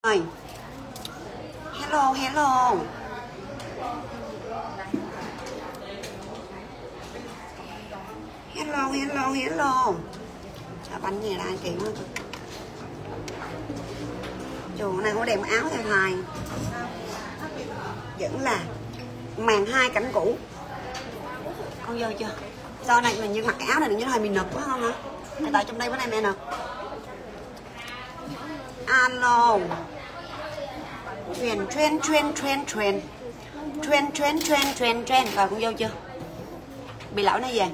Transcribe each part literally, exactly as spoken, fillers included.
Rồi. Hello, hello. Hello, hello, hello. Sao bánh gì ra chị quá. Chỗ này có đem áo theo thai. Vẫn là màn hai cảnh cũ. Con vô chưa? Sau này mình như mặc cái áo này như hơi bị nực quá không hả? Tại trong đây bữa nay mẹ nực. Alo. Truyền truyền truyền truyền truyền truyền truyền truyền truyền truyền rồi con vô chưa? Bị lão này về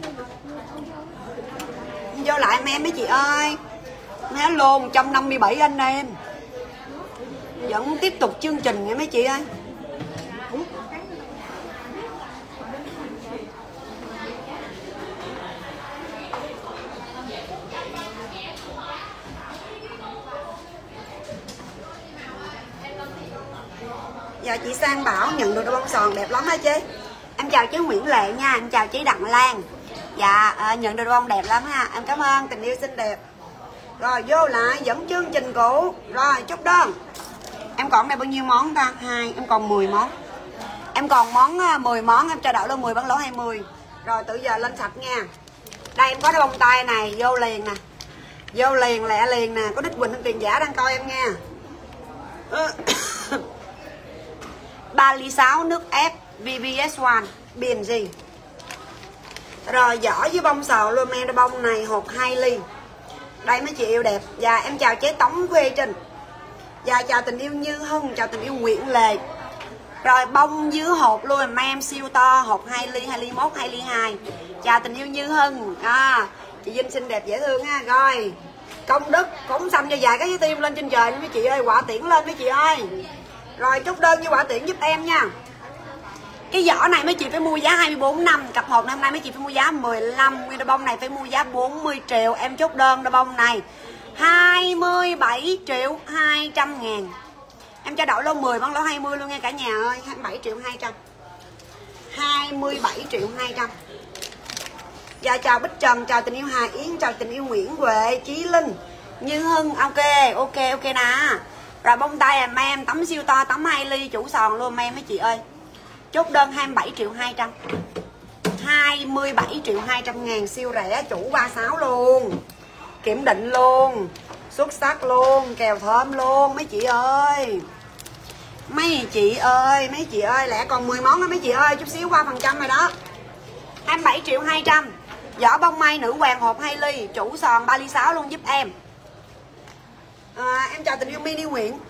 vô lại mấy em mấy chị ơi, má luôn một trăm năm mươi bảy anh em vẫn tiếp tục chương trình nha mấy chị ơi. Giờ chị Sang Bảo nhận được đôi bông sòn đẹp lắm hả chị? Em chào chú Nguyễn Lệ nha, em chào chị Đặng Lan. Dạ à, nhận được đôi bông đẹp lắm ha, em cảm ơn, tình yêu xinh đẹp. Rồi vô lại vẫn chương trình cũ. Rồi chúc đơn. Em còn đây bao nhiêu món ta? Hai, em còn mười món. Em còn món mười món, em cho đậu luôn mười bán lỗ hai mươi. Rồi từ giờ lên sạch nha. Đây em có đôi bông tai này, vô liền nè. Vô liền lẹ liền nè, có Đích Quỳnh Tiền Giả đang coi em nha. ba ly sáu nước ép vê vê ét một biển gì. Rồi giỏ với bông sò luôn em, bông này hộp hai ly. Đây mấy chị yêu đẹp. Dạ em chào chế Tống Quê Trình. Dạ chào tình yêu Như Hưng, chào tình yêu Nguyễn Lệ. Rồi bông dưới hộp luôn mấy em siêu to, hộp hai ly, hai ly một, hai ly hai. Chào tình yêu Như Hưng. À, chị Vinh xinh đẹp dễ thương ha. Rồi công đức cũng xanh cho dài cái tim lên trên trời mấy chị ơi, quả tiễn lên mấy chị ơi. Rồi chốt đơn với quả tiễn giúp em nha. Cái giỏ này mấy chị phải mua giá hai mươi bốn năm. Cặp hộp hôm nay mấy chị phải mua giá mười lăm. Nguyên đôi bông này phải mua giá bốn mươi triệu. Em chốt đơn đôi bông này hai mươi bảy triệu hai trăm ngàn. Em cho đậu lô mười bán lỗ hai mươi luôn nha cả nhà ơi. hai mươi bảy triệu hai trăm. hai mươi bảy triệu hai trăm. Dạ chào Bích Trần, chào tình yêu Hà Yến, chào tình yêu Nguyễn Huệ, Chí Linh, Như Hưng. Ok, ok, ok nè. Rồi bông tay em em tấm siêu to, tấm hai ly chủ sòn luôn em mấy chị ơi. Chốt đơn hai mươi bảy triệu hai trăm. hai mươi bảy triệu hai trăm ngàn, siêu rẻ, chủ ba mươi sáu luôn. Kiểm định luôn, xuất sắc luôn, kèo thơm luôn mấy chị ơi. Mấy chị ơi, mấy chị ơi, lẽ còn mười món đó mấy chị ơi, chút xíu qua phần trăm rồi đó. hai mươi bảy triệu hai trăm. Giỏ bông mai nữ hoàng hộp hai ly, chủ sòn ba ly sáu luôn giúp em. À, em chào tình yêu Mini Nguyễn.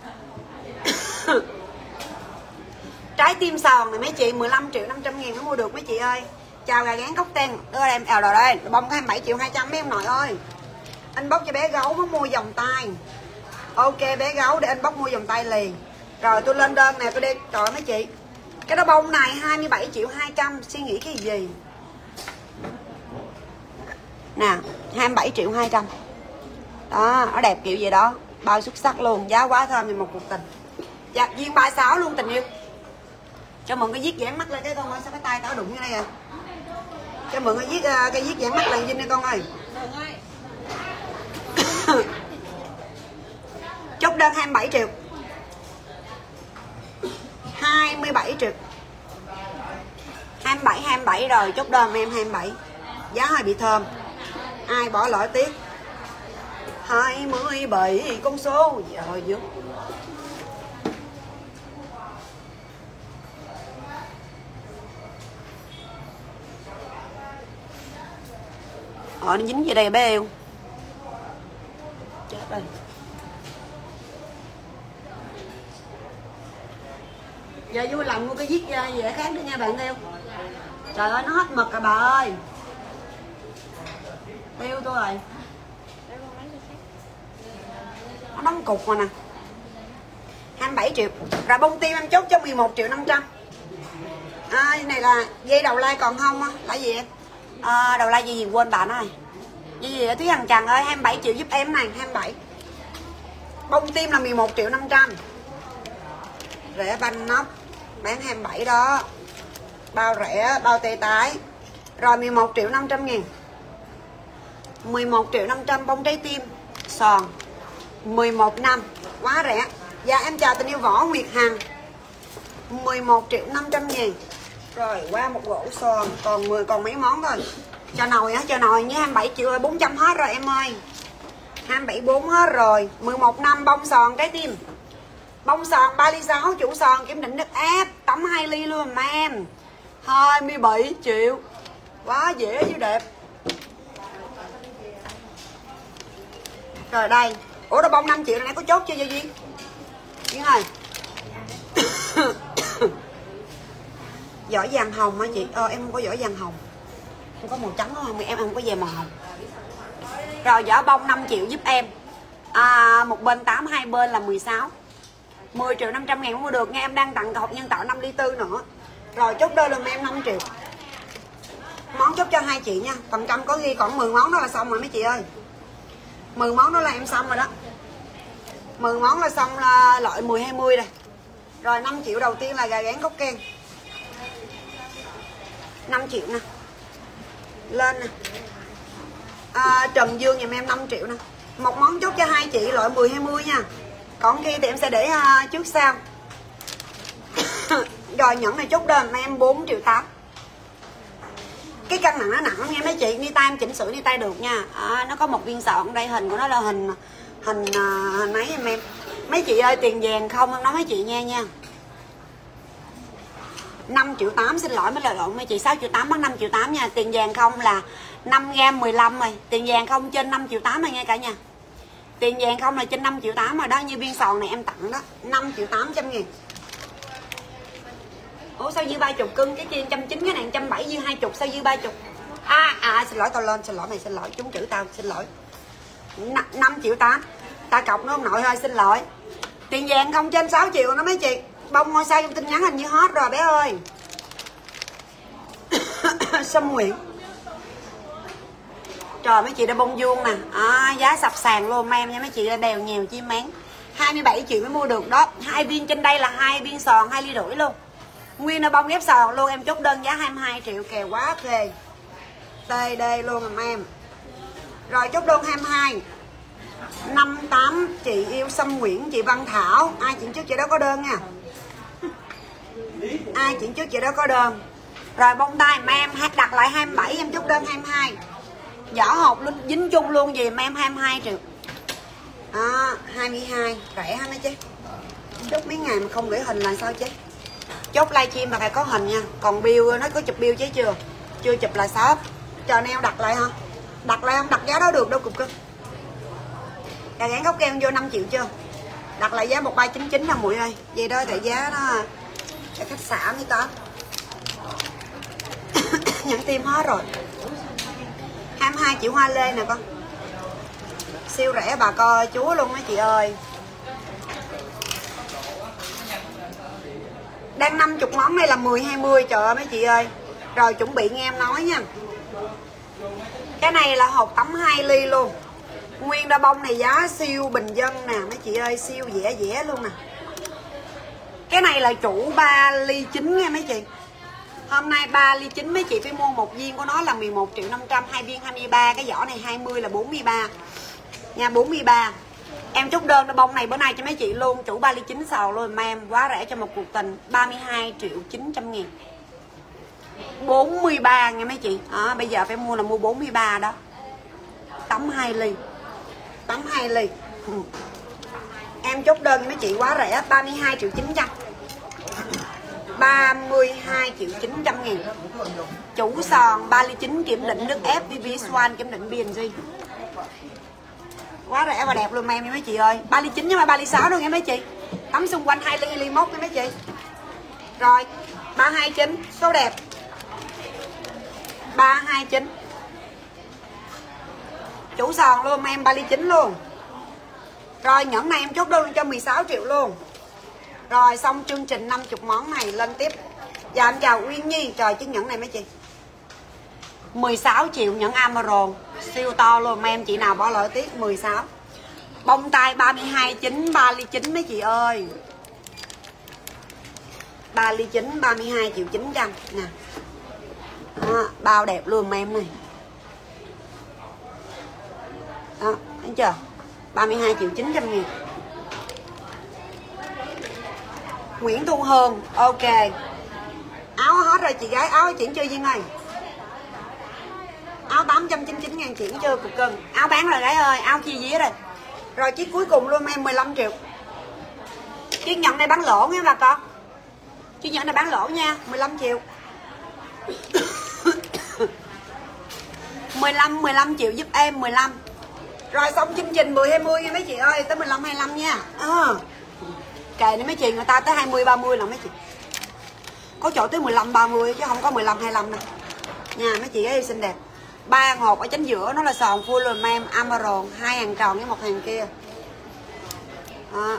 Trái tim sòn này mấy chị mười lăm triệu năm trăm ngàn mới mua được mấy chị ơi. Chào gà gán cốc ten. Đưa em ào rồi đây, bông hai mươi bảy triệu hai trăm mấy em nội ơi. Anh bóc cho bé gấu muốn mua vòng tay. Ok bé gấu để anh bóc mua vòng tay liền. Rồi tôi lên đơn nè, tôi đi. Trời ơi mấy chị, cái đó bông này hai mươi bảy triệu hai trăm. Suy nghĩ cái gì nè, hai mươi bảy triệu hai trăm. Đó, nó đẹp kiểu gì đó, bao xuất sắc luôn, giá quá thơm như một cuộc tình. Dạ viên ba mươi sáu luôn tình yêu. Cho mượn cái viết dán mắt lên cái con ơi, sao cái tay tao đụng như đây à. Cho mượn cái viết uh, cái viết dán mắt lên Vinh đi con ơi. Chốt đơn hai mươi bảy triệu. hai mươi bảy triệu. hai mươi bảy hai mươi bảy rồi, chốt đơn em hai mươi bảy. Giá hơi bị thơm. Ai bỏ lỡ tiếc. hai mươi bảy con số rồi dữ. Ờ nó dính về đây bé yêu. Chết rồi. Giờ vui lòng mua cái viết dễ khác đi nha bạn yêu. Trời ơi nó hết mực rồi bà ơi. Tiêu tôi rồi. Nó đóng cục mà nè. hai mươi bảy triệu. Rồi bông tim em chốt cho mười một triệu năm trăm. À, cái này là dây đầu lai còn không á? Là gì em? À, đầu lai gì gì quên bà nói. Gì gì Thúy Hằng Trần ơi, hai mươi bảy triệu giúp em này, hai mươi bảy. Bông tim là mười một triệu năm trăm. Rẻ banh nóc bán hai mươi bảy đó. Bao rẻ, bao tê tái. Rồi mười một triệu năm trăm ngàn. mười một triệu năm trăm bông trái tim sòn mười một năm, quá rẻ. Dạ em chào tình yêu Võ Nguyệt Hằng. Mười một triệu năm trăm ngàn. Rồi qua một gỗ sòn. Còn mười còn mấy món thôi. Cho nồi á, cho nồi nhé. Hai mươi bảy triệu rồi, bốn trăm hết rồi em ơi. Hai mươi bảy bốn hết rồi. Mười một năm bông sòn trái tim. Bông sòn ba ly sáu, chủ sòn kiểm định nước ép, tắm hai ly luôn mà em. Hai mươi bảy triệu. Quá dễ với đẹp. Rồi đây. Ủa đồ bông năm triệu này có chốt chưa Gia Duyên? Duyên ơi. Giỏ vàng hồng hả chị? Ờ em không có giỏ vàng hồng. Em có màu trắng không? Em không có về màu hồng. Rồi giỏ bông năm triệu giúp em. À, một bên tám, hai bên là mười sáu. Mười triệu năm trăm ngàn cũng mua được nha. Em đang tặng hộp nhân tạo năm ly tư nữa. Rồi chốt đơn dùm em năm triệu. Món chốt cho hai chị nha. Phần trăm có ghi còn mười món đó là xong rồi mấy chị ơi. mười món đó là em xong rồi đó. mười món là xong là loại mười hai mươi rồi. Rồi năm triệu đầu tiên là gà rán cốc ken. năm triệu nè. Lên nè. À, Trần Dương giùm em năm triệu nè. Một món chốt cho hai chị loại mười hai mươi nha. Còn kia thì em sẽ để uh, trước sau. Rồi nhẫn này chốt đơn em bốn triệu tám. Cái cân nặng nó nặng lắm nha mấy chị. Ni tay em chỉnh sửa ni tay được nha. À, nó có một viên sọn đây, hình của nó là hình Hình uh, hình ấy em em. Mấy chị ơi tiền vàng không em nói mấy chị nghe nha. Năm triệu tám, xin lỗi mấy lời lộn mấy chị. Sáu triệu tám mất năm triệu tám nha. Tiền vàng không là năm gam mười lăm rồi. Tiền vàng không trên năm triệu tám rồi nghe cả nhà. Tiền vàng không là trên năm triệu tám rồi đó. Như viên sòn này em tặng đó năm triệu tám trăm nghìn. Ủa sao dư ba chục cưng. Cái kia một trăm chín mươi, cái này một trăm bảy mươi, dư hai mươi. Sao dư ba mươi? À à xin lỗi tao lên. Xin lỗi mày, xin lỗi. Chúng chữ tao xin lỗi. Năm triệu tám. Ta cọc nó ông nội ơi, xin lỗi. Tiền vàng không trên sáu triệu đó mấy chị. Bông ngôi sao trong tin nhắn hình như hết rồi bé ơi. Sâm Nguyễn. Trời mấy chị đã bông vuông nè. À, giá sập sàn luôn em nha mấy chị. Đèo nhiều chi mán. Hai mươi bảy triệu mới mua được đó. Hai viên trên đây là hai viên sòn hai ly rưỡi luôn. Nguyên là bông ghép sòn luôn. Em chốt đơn giá hai mươi hai triệu kèo quá phê. Tê đê luôn mà em. Rồi chốt đơn hai mươi hai. Năm tám chị yêu Sâm Nguyễn, chị Văn Thảo. Ai chuyển trước chị đó có đơn nha. Ai chuyển trước chị đó có đơn. Rồi bông tai mà em đặt lại hai mươi bảy, em chốt đơn hai mươi hai. Giỏ hộp luôn dính chung luôn gì mà em hai mươi hai triệu. À, hai mươi hai rẻ hả mấy chứ. Chốt mấy ngày mà không gửi hình là sao chứ. Chốt livestream mà phải có hình nha. Còn bill nó có chụp bill chứ chưa. Chưa chụp là shop. Chờ neo đặt lại hả. Đặt lại không đặt giá đó được đâu cục cưng. Gà rán gốc kem vô năm triệu chưa. Đặt lại giá một ba chín chín là muội ơi. Vậy đó tại giá nó cái khách sạn với ta. Nhẫn tim hết rồi. Hai mươi hai triệu hoa lê nè con. Siêu rẻ bà coi chúa luôn mấy chị ơi. Đang năm mươi món này là mười hai mươi. Trời ơi mấy chị ơi. Rồi chuẩn bị nghe em nói nha. Cái này là hộp tắm hai ly luôn. Nguyên đa bông này giá siêu bình dân nè mấy chị ơi. Siêu dễ dễ luôn nè. Cái này là chủ ba ly chín nha mấy chị. Hôm nay ba ly chín mấy chị phải mua một viên của nó là mười một triệu năm trăm. Hai viên hai mươi ba. Cái vỏ này hai mươi là bốn mươi ba nha, bốn mươi ba. Em chốt đơn đa bông này bữa nay cho mấy chị luôn. Chủ ba ly chín xào luôn mà em. Quá rẻ cho một cuộc tình. Ba mươi hai triệu chín trăm nghìn. Bốn mươi ba nha mấy chị. À, bây giờ phải mua là mua bốn mươi ba đó. Tắm hai ly. Tắm hai ly. Ừ. Em chốt đơn mấy chị quá rẻ. Ba mươi hai triệu chín trăm. Ba mươi hai triệu chín trăm nghìn. Chủ sòn ba ly chín kiểm định nước ép. vê vê ét một kiểm định bê en giê. Quá rẻ và đẹp luôn em nha mấy chị ơi. Ba ly chín nhưng mà ba ly sáu đâu nha mấy chị. Tắm xung quanh hai ly ly mốt nha mấy chị. Rồi ba hai chín số đẹp. Ba hai chín. Chủ sòn luôn em. Ba ly chín luôn. Rồi nhẫn này em chốt đơn cho mười sáu triệu luôn. Rồi xong chương trình năm mươi món này lên tiếp. Dạ em chào Uyên Nhi. Trời chiếc nhẫn này mấy chị mười sáu triệu nhẫn Amaron. Siêu to luôn em. Chị nào bỏ lỡ tiếc. Mười sáu. Bông tai ba mươi hai chín. Ba ly chín mấy chị ơi. Ba ly chín. Ba mươi hai triệu chín trăm nè. Đó, bao đẹp luôn em này. Đó thấy chưa. Ba mươi hai triệu chín trăm nghìn. Nguyễn Thu Hương. Ok, áo hết rồi chị gái. Áo chuyển chưa Duyên ơi? Áo tám trăm chín mươi chín ngàn chuyển chưa cục cưng? Áo bán rồi gái ơi, áo chia dĩa rồi. Rồi chiếc cuối cùng luôn em mười lăm triệu. Chiếc nhẫn này bán lỗ nha bà con. Chiếc nhẫn này bán lỗ nha, mười lăm triệu. mười lăm mười lăm triệu giúp em, mười lăm. Rồi xong chương trình mười hai mươi nha mấy chị ơi, tới mười lăm hai mươi lăm nha. À, kệ đi mấy chị, người ta tới hai mươi ba mươi là mấy chị. Có chỗ tới mười lăm ba mươi chứ không có mười lăm hai mươi lăm nè. Nha mấy chị ấy xinh đẹp. Ba hàng hộp ở chính giữa nó là sòn full rồi em Amaron, hai hàng tròn với một hàng kia. À.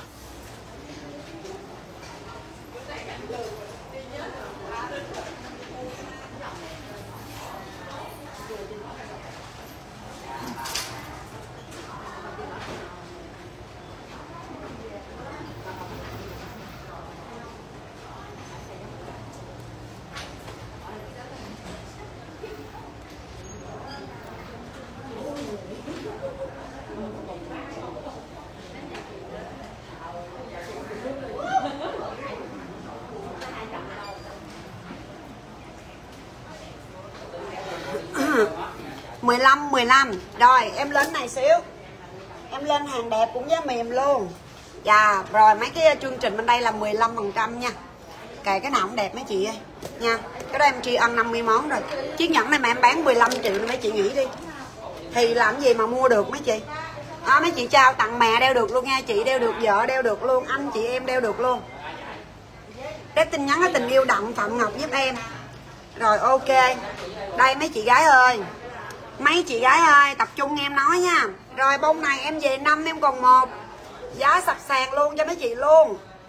mười lăm mười lăm. Rồi em lên này xíu. Em lên hàng đẹp cũng giá mềm luôn. Dạ, rồi mấy cái chương trình bên đây là mười lăm phần trăm nha. Kệ cái nào cũng đẹp mấy chị ơi nha. Cái đó em tri ân năm mươi món rồi. Chiếc nhẫn này mà em bán mười lăm triệu thì mấy chị nghĩ đi. Thì làm gì mà mua được mấy chị. À, mấy chị trao tặng mẹ đeo được luôn nha. Chị đeo được, vợ đeo được luôn, anh chị em đeo được luôn. Cái tin nhắn cái tình yêu Đặng Phạm Ngọc giúp em. Rồi ok. Đây mấy chị gái ơi. Mấy chị gái ơi, tập trung em nói nha. Rồi bông này em về năm em còn một. Giá sặc sàn luôn cho mấy chị luôn. Ừ.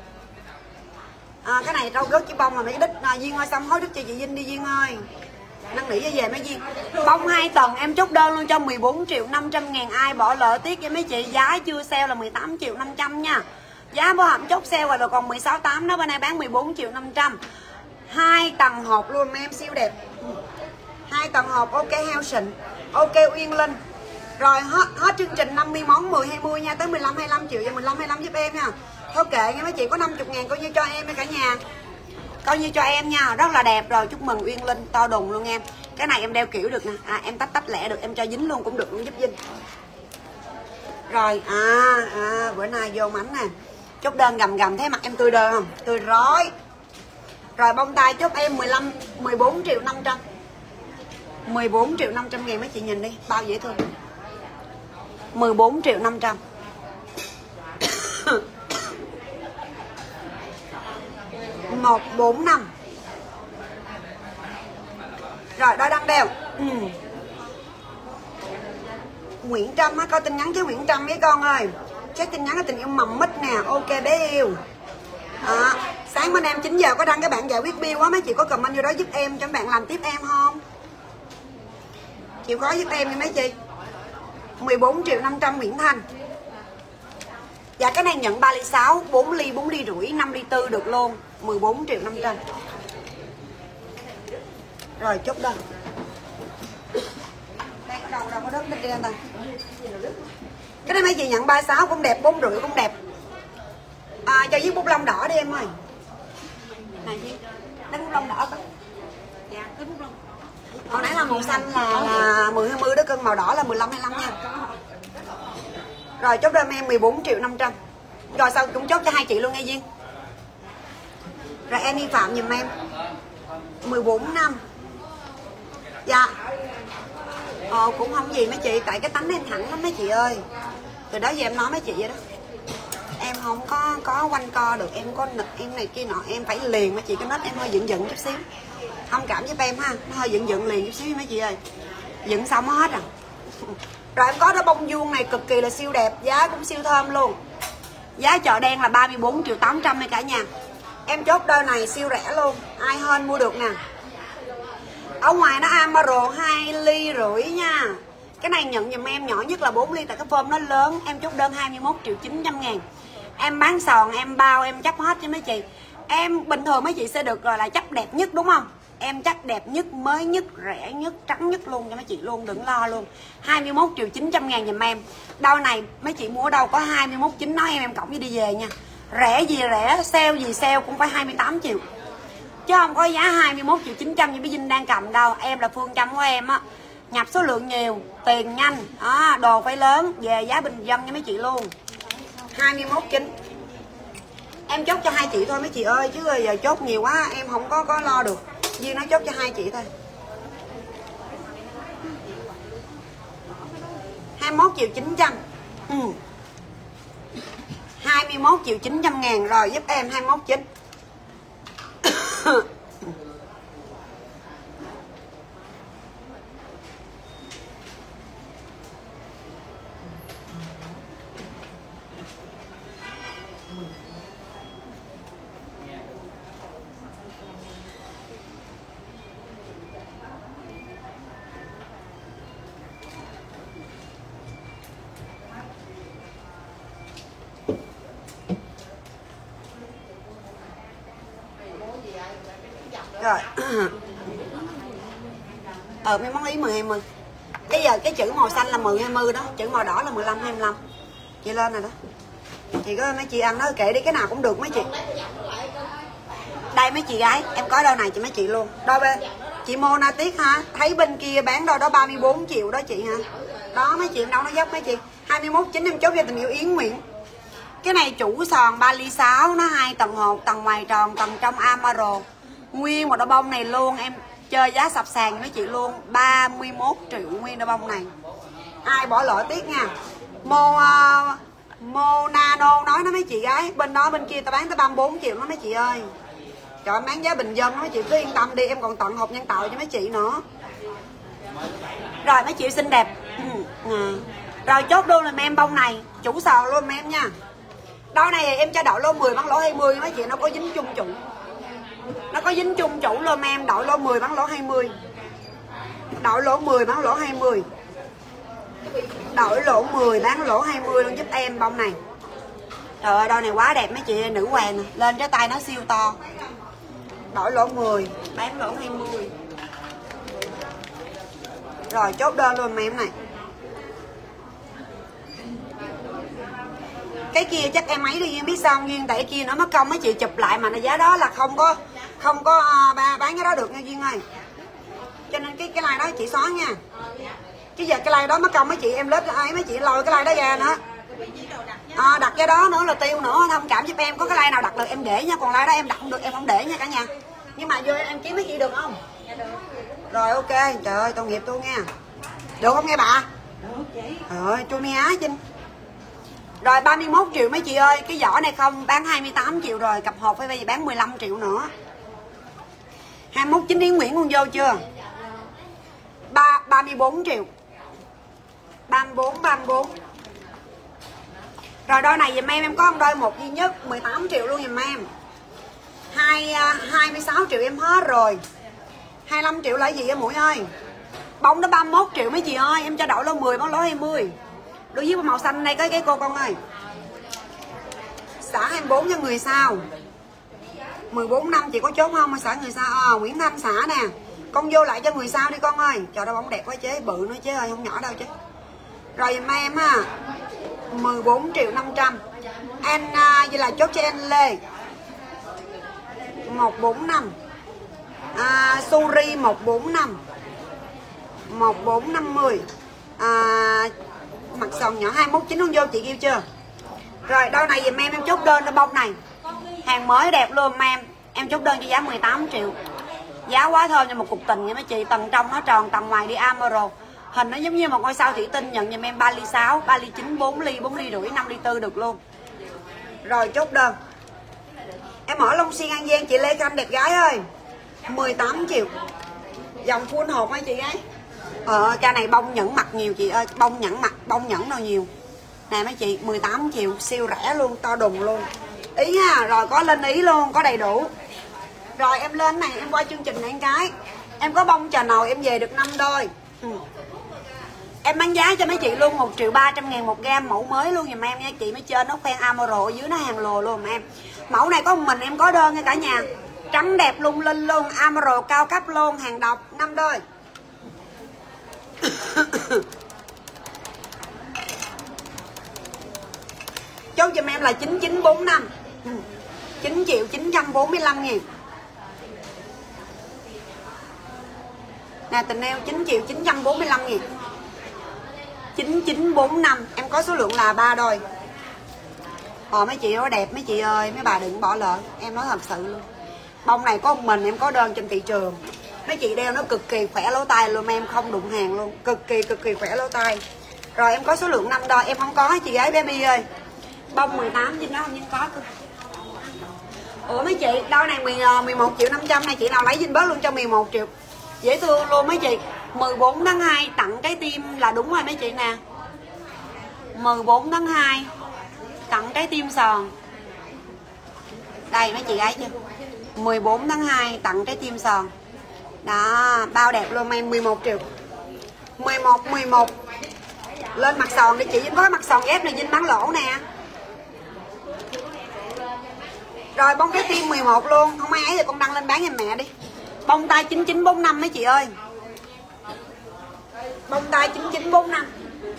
À, cái này rau gớt chứ bông mà mấy đít à, Duyên ơi xong hối đít cho chị Vinh đi Duyên ơi. Năn nỉ cho về mấy Duyên. Bông hai tầng em chốt đơn luôn cho mười bốn triệu năm trăm ngàn. Ai bỏ lỡ tiếc cho mấy chị. Giá chưa sale là mười tám triệu năm trăm nha. Giá bữa hậm chốt sale rồi, rồi còn mười sáu tám đó. Bên này bán mười bốn triệu năm trăm. Hai tầng hộp luôn em siêu đẹp. Hai tầng hộp ok heo xịn. Ok Uyên Linh. Rồi hết, hết chương trình năm mươi món mười hai mươi nha. Tới mười lăm hai mươi lăm triệu và mười lăm hai mươi lăm giúp em nha. Thôi kệ nha mấy chị, có năm mươi ngàn coi như cho em cả nhà. Coi như cho em nha. Rất là đẹp rồi, chúc mừng Uyên Linh. To đùng luôn em. Cái này em đeo kiểu được nè. À, em tách tách lẻ được, em cho dính luôn cũng được luôn giúp Vinh. Rồi à, à bữa nay vô mảnh nè. Chốt đơn gầm gầm thấy mặt em tươi đơ không? Tươi rói. Rồi bông tai chốt em mười lăm mười bốn triệu năm trăm. mười bốn triệu năm trăm ngàn mấy chị nhìn đi, bao dễ thương. mười bốn triệu năm trăm. một bốn năm. Rồi đôi đăng đeo. Ừ. Nguyễn Trâm á, coi tin nhắn chứ Nguyễn Trâm với con ơi. Check tin nhắn cái tình yêu mầm mít nè. Ok bé yêu. À, sáng bên em chín giờ có đăng cái bạn giải quyết bill quá, mấy chị có comment vô đó giúp em cho bạn làm tiếp em không? Chịu khó giúp em đi mấy chị. mười bốn triệu năm trăm Nguyễn Thanh. Dạ cái này nhận ba ly sáu, bốn ly, bốn ly rưỡi, năm ly tư được luôn. mười bốn triệu năm trăm. Rồi chốt đơn. Đây có đầu đâu có đất đi lên ta. Cái này mấy chị nhận ba mươi sáu cũng đẹp, bốn rưỡi cũng đẹp. À, cho viết bút lông đỏ đi em ơi. Này Duyên, lấy bút lông đỏ. Dạ, lấy bút lông. Hồi nãy là màu xanh là, là mười hai mươi đó cưng, màu đỏ là mười lăm hai mươi lăm nha. Rồi chốt đơn em mười bốn triệu năm trăm. Rồi sau cũng chốt cho hai chị luôn nghe Duyên. Rồi em vi phạm giùm em mười bốn năm. Dạ. Ờ cũng không gì mấy chị, tại cái tánh em thẳng lắm mấy chị ơi. Từ đó giờ em nói mấy chị vậy đó. Em không có có quanh co được, em có nịch em này kia nọ, em phải liền mấy chị, cái nết em hơi dựng dựng chút xíu. Thông cảm giúp em ha, nó hơi dựng dựng liền chút xíu mấy chị ơi. Dựng xong hết rồi. Rồi em có đó bông vuông này cực kỳ là siêu đẹp, giá cũng siêu thơm luôn. Giá chợ đen là ba mươi bốn triệu tám trăm này cả nhà. Em chốt đơn này siêu rẻ luôn, ai hên mua được nè. Ở ngoài nó Amaro hai ly rưỡi nha. Cái này nhận giùm em nhỏ nhất là bốn ly, tại cái form nó lớn. Em chốt đơn hai mươi mốt triệu chín trăm ngàn. Em bán sòn, em bao, em chấp hết cho mấy chị. Em bình thường mấy chị sẽ được gọi là chấp đẹp nhất đúng không? Em chắc đẹp nhất, mới nhất, rẻ nhất, trắng nhất luôn cho mấy chị luôn, đừng lo luôn. hai mươi mốt triệu chín trăm ngàn giùm em. Đôi này mấy chị mua đâu có hai mươi mốt chín nói em em cộng với đi về nha. Rẻ gì rẻ, sale gì sale cũng phải hai mươi tám triệu. Chứ không có giá hai mươi mốt triệu chín trăm như bé Vinh đang cầm đâu. Em là phương châm của em á. Nhập số lượng nhiều, tiền nhanh, đó, đồ phải lớn, về giá bình dân cho mấy chị luôn. hai mươi mốt chín. Em chốt cho hai chị thôi mấy chị ơi, chứ giờ chốt nhiều quá em không có có lo được. Duyên nó chốt cho hai chị thôi. hai mươi mốt triệu chín trăm. Ừ. hai mươi mốt triệu chín trăm ngàn rồi, giúp em hai mươi mốt chín. Rồi. Ờ mấy món ý mười hai mươi. Bây giờ cái chữ màu xanh là mười hai mươi đó, chữ màu đỏ là mười lăm hai mươi lăm. Chị lên rồi đó. Chị có mấy chị ăn đó kệ đi, cái nào cũng được mấy chị. Đây mấy chị gái, em có đôi này cho mấy chị luôn. Đôi bên chị Mona Tiết ha, thấy bên kia bán đôi đó ba mươi bốn triệu đó chị ha. Đó mấy chị đâu nó dốc mấy chị. hai mươi mốt chín em chốt cho tình yêu Yến Nguyễn. Cái này chủ sòn ba ly sáu, nó hai tầng hột, tầng ngoài tròn, tầng trong Amaro. Nguyên một đôi bông này luôn, em chơi giá sập sàn với chị luôn, ba mươi mốt triệu nguyên đôi bông này. Ai bỏ lỡ tiếc nha. Mô uh, Mô Nano nói đó mấy chị gái, bên đó bên kia ta bán tới ba mươi bốn triệu đó mấy chị ơi. Trời em bán giá bình dân đó mấy chị, cứ yên tâm đi, em còn tận hộp nhân tạo cho mấy chị nữa. Rồi mấy chị xinh đẹp. Ừ. Rồi chốt luôn là em bông này, chủ sò luôn em nha. Đôi này em cho đội lô mười bán lỗ hai mươi mấy chị, nó có dính chung chủ. Nó có dính chung chủ luôn em, đội lô mười bán lỗ hai mươi. Đội lỗ mười bán lỗ hai mươi. Đội lỗ mười bán lỗ hai mươi luôn giúp em bông này. Trời ơi đôi này quá đẹp mấy chị, nữ hoàng này. Lên cái tay nó siêu to. Đội lỗ mười bán lỗ hai mươi. Rồi chốt đơn luôn em này. Cái kia chắc em ấy đi Duyên biết sao không Duyên, tại cái kia nó mất công mấy chị chụp lại mà nó giá đó là không có không có uh, bán cái đó được nha Duyên ơi. Cho nên cái cái like đó chị xóa nha. Chứ giờ cái like đó mất công mấy chị em lết ấy mấy chị lôi cái like đó ra nữa. À, đặt cái đó nữa là tiêu nữa, thông cảm giúp em, có cái like nào đặt được em để nha, còn like đó em đặt không được em không để nha cả nhà. Nhưng mà vô em kiếm mấy chị được không? Rồi ok, trời ơi tội nghiệp tôi nha. Được không nghe bà? Trời ơi tôi mi á Trinh. Rồi ba mươi mốt triệu mấy chị ơi, cái vỏ này không bán hai mươi tám triệu rồi, cặp hộp phải bây giờ bán mười lăm triệu nữa. hai mươi mốt chín Yến Nguyễn con vô chưa? ba ba mươi bốn triệu. ba mươi bốn ba mươi bốn. Rồi đôi này dùm em em có một đôi một duy nhất mười tám triệu luôn dùm em. Hai hai mươi sáu triệu em hết rồi. hai mươi lăm triệu là gì á Mũi ơi? Bông đó ba mươi mốt triệu mấy chị ơi, em cho đội lô mười bán lỗ hai mươi. Đối với màu xanh đây có cái cô con ơi. Xả hai mươi bốn cho người sao. mười bốn năm chị có chốt không mà xả người sao? À, Nguyễn Thanh xả nè. Con vô lại cho người sao đi con ơi. Trời ơi bóng đẹp quá chế, bự nữa chế ơi, không nhỏ đâu chứ. Rồi dùm em ha. mười bốn triệu năm trăm. Anh à, vậy là chốt cho anh Lê. một bốn năm. À, Suri một bốn năm. một bốn năm mươi. À, mặt sòn nhỏ hai mốt chín không vô chị kêu chưa? Rồi đôi này dùm em em chốt đơn đôi bông này. Hàng mới đẹp luôn em. Em chốt đơn cho giá mười tám triệu. Giá quá thơm cho một cục tình nha mấy chị. Tầng trong nó tròn, tầng ngoài đi Amaro. Hình nó giống như một ngôi sao thủy tinh. Nhận giùm em ba ly sáu, ba ly chín, bốn ly, bốn ly rưỡi, năm ly tư được luôn. Rồi chốt đơn. Em mở Long Xuyên An Giang chị Lê Khanh đẹp gái ơi. mười tám triệu. Dòng full hộp hả chị gái? Ờ ca này bông nhẫn mặt nhiều chị ơi, bông nhẫn mặt, bông nhẫn nào nhiều. Nè mấy chị, mười tám triệu, siêu rẻ luôn, to đùng luôn. Ý ha, rồi có lên ý luôn, có đầy đủ. Rồi em lên này, em qua chương trình này cái. Em có bông trà nồi em về được năm đôi. Ừ. Em bán giá cho mấy chị luôn một triệu ba trăm ngàn một gam, mẫu mới luôn giùm em nha chị. Mới trên nó khoen Amaro, ở dưới nó hàng lồ luôn em. Mẫu này có một mình em có đơn nha cả nhà. Trắng đẹp lung linh luôn, Amaro cao cấp luôn, hàng độc, năm đôi. Chốt giùm em là chín chín bốn năm. chín triệu chín trăm bốn mươi lăm nghìn. Nè tình yêu chín triệu chín trăm bốn mươi lăm nghìn. chín chín bốn năm. Em có số lượng là ba đôi. Ờ mấy chị nó đẹp mấy chị ơi. Mấy bà đừng bỏ lỡ. Em nói thật sự luôn. Bông này có một mình em có đơn trên thị trường. Mấy chị đeo nó cực kỳ khỏe lỗ tai luôn. Em không đụng hàng luôn. Cực kỳ cực kỳ khỏe lỗ tai. Rồi em có số lượng năm đôi. Em không có chị gái baby ơi. Bông mười tám trên đó không nhưng có cơ. Ủa mấy chị đôi này mười một triệu năm trăm này. Chị nào lấy dinh bớt luôn cho mười một triệu. Dễ thương luôn mấy chị. Mười bốn tháng hai tặng cái tim là đúng rồi mấy chị nè. Mười bốn tháng hai tặng cái tim sòn. Đây mấy chị gái chưa. Mười bốn tháng hai tặng cái tim sòn. Đó bao đẹp luôn em. Mười một triệu. Mười một mười một. Lên mặt sòn đi chị. Dinh có mặt sòn ghép này Dinh bán lỗ nè. Rồi bông cái tim mười một luôn. Không ai ấy thì con đăng lên bán giùm mẹ đi. Bông tay chín chín bốn năm mấy chị ơi. Bông tay chín chín bốn năm.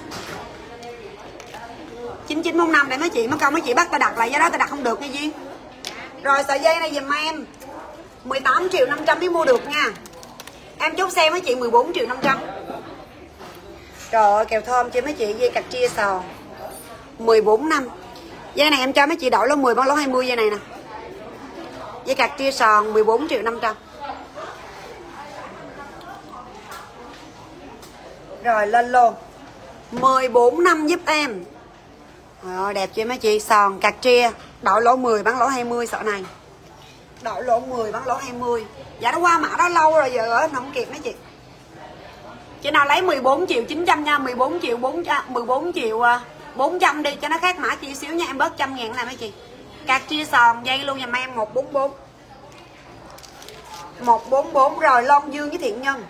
chín chín bốn năm để mấy chị mất công mấy chị bắt ta đặt lại, do đó ta đặt không được nghe Duyên. Rồi sợi dây này dùm em mười tám triệu năm trăm mới mua được nha. Em chốt xe mấy chị mười bốn triệu năm trăm. Trời ơi kèo thơm cho mấy chị. Dây cạch chia sò mười bốn năm. Dây này em cho mấy chị đổi lỗ mười bán lỗ hai mươi. Dây này nè. Dây cạch chia sòn mười bốn triệu năm trăm. Rồi lên luôn mười bốn năm giúp em. Trời ơi đẹp chưa mấy chị. Sòn cạc chia. Đổi lỗ mười bán lỗ hai mươi sọ này. Đổi lỗ mười bán lỗ hai mươi. Dạ nó qua mã đó lâu rồi giờ ở không kịp mấy chị. Chị nào lấy mười bốn triệu chín trăm nha. mười bốn triệu bốn trăm. mười bốn triệu bốn trăm đi cho nó khác mã chị xíu nha. Em bớt trăm ngàn này mấy chị. Cạc chia sòn dây luôn giùm em một bốn bốn. một bốn bốn. Rồi Long Dương với Thiện Nhân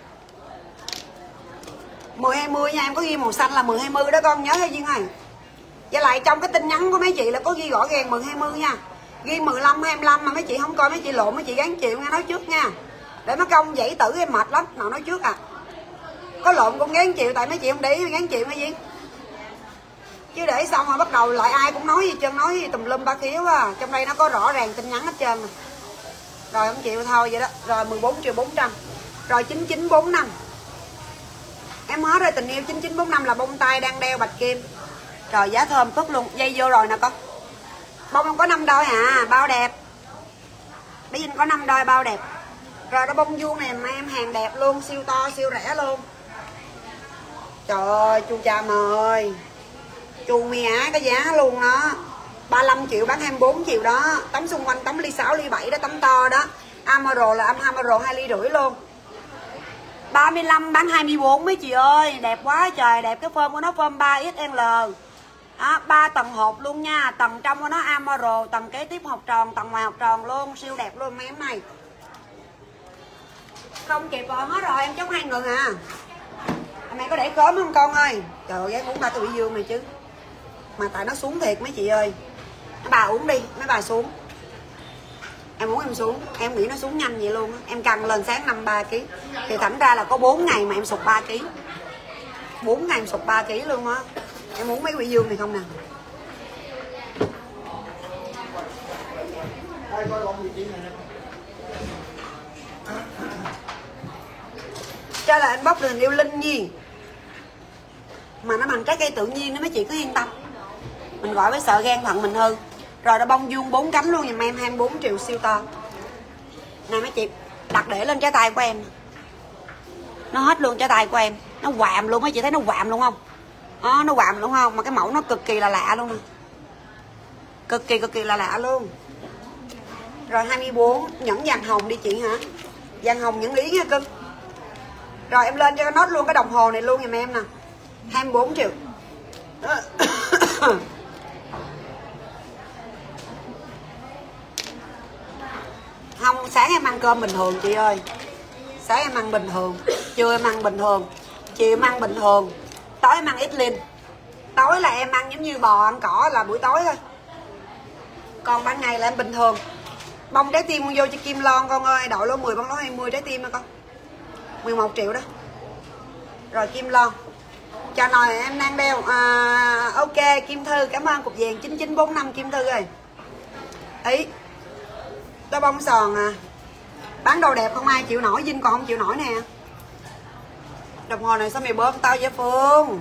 mười hai mươi nha. Em có ghi màu xanh là mười hai mươi đó con nhớ hay Duyên ơi. Với lại trong cái tin nhắn của mấy chị là có ghi rõ ràng mười hai mươi nha. Ghi mười lăm hai mươi lăm mà mấy chị không coi mấy chị lộn mấy chị gán chịu nghe nói trước nha. Để mất công dãy tử em mệt lắm. Nào nói trước à. Có lộn cũng gán chịu tại mấy chị không để ý gán chịu mấy Duyên. Chứ để xong rồi bắt đầu lại ai cũng nói gì trơn, nói gì tùm lum ba khiếu à. Trong đây nó có rõ ràng tin nhắn hết trơn nè. Rồi không chịu thôi vậy đó. Rồi mười bốn triệu bốn trăm. Rồi chín chín bốn năm. Em hết rồi tình yêu. Chín chín bốn năm là bông tai đang đeo bạch kim. Rồi giá thơm phức luôn. Dây vô rồi nè con. Bông em có năm đôi à. Bao đẹp. Bây giờ có năm đôi bao đẹp. Rồi đó bông vuông này mà em hàng đẹp luôn. Siêu to siêu rẻ luôn. Trời ơi chu cha ơi. Chu mi á cái giá luôn đó. Ba mươi lăm triệu bán hai mươi bốn triệu đó. Tấm xung quanh tấm ly sáu ly bảy đó. Tấm to đó. Amaro là âm Amaro hai ly rưỡi luôn. Ba mươi lăm bán hai mươi bốn mấy chị ơi. Đẹp quá trời. Đẹp cái phơm của nó phơm ba ích lờ. Đó, ba tầng hộp luôn nha. Tầng trong của nó Amaro. Tầng kế tiếp học tròn. Tầng ngoài học tròn luôn. Siêu đẹp luôn mấy em này. Không kịp rồi hết rồi. Em chốt hai ngừng à. Mày có để cớm không con ơi. Trời ơi gái uống ba cái bị dương này chứ. Mà tại nó xuống thiệt mấy chị ơi. Mấy bà uống đi. Mấy bà xuống. Em muốn em xuống. Em nghĩ nó xuống nhanh vậy luôn. Em căng lên sáng năm mươi ba ki lô gam. Thì thành ra là có bốn ngày mà em sụt ba ki lô gam. bốn ngày em sụt ba ki lô gam luôn á. Em muốn mấy cái bị dương này không nè. Cho là anh bóc đường yêu Linh Nhi. Mà nó bằng trái cây tự nhiên đó mấy chị cứ yên tâm. Mình gọi với sợ gan thận mình hư. Rồi nó bông vuông bốn cánh luôn giùm em hai mươi bốn triệu siêu to. Nè mấy chị đặt để lên trái tay của em. Nó hết luôn trái tay của em. Nó quạm luôn mấy chị thấy nó quạm luôn không? Đó, nó quạm đúng không? Mà cái mẫu nó cực kỳ là lạ luôn nè. Cực kỳ cực kỳ là lạ luôn. Rồi hai mươi bốn. Nhẫn vàng hồng đi chị hả? Vàng hồng nhẫn lý nha cưng. Rồi em lên cho cái nốt luôn cái đồng hồ này luôn giùm em nè. hai mươi bốn triệu. Không, sáng em ăn cơm bình thường chị ơi. Sáng em ăn bình thường. Trưa em ăn bình thường. Chiều em ăn bình thường. Tối em ăn ít linh. Tối là em ăn giống như bò ăn cỏ là buổi tối thôi. Còn ban ngày là em bình thường. Bông trái tim vô cho Kim Lon con ơi. Đội lô mười bông lô hai mươi trái tim đó con. mười một triệu đó. Rồi Kim Lon. Chào nồi em đang đeo à, ok Kim Thư cảm ơn cục vàng chín chín bốn năm Kim Thư ơi. ý tơ bông sòn à, bán đồ đẹp không ai chịu nổi, Vinh còn không chịu nổi nè. Đồng hồ này sao mày bơm tao vậy Phương?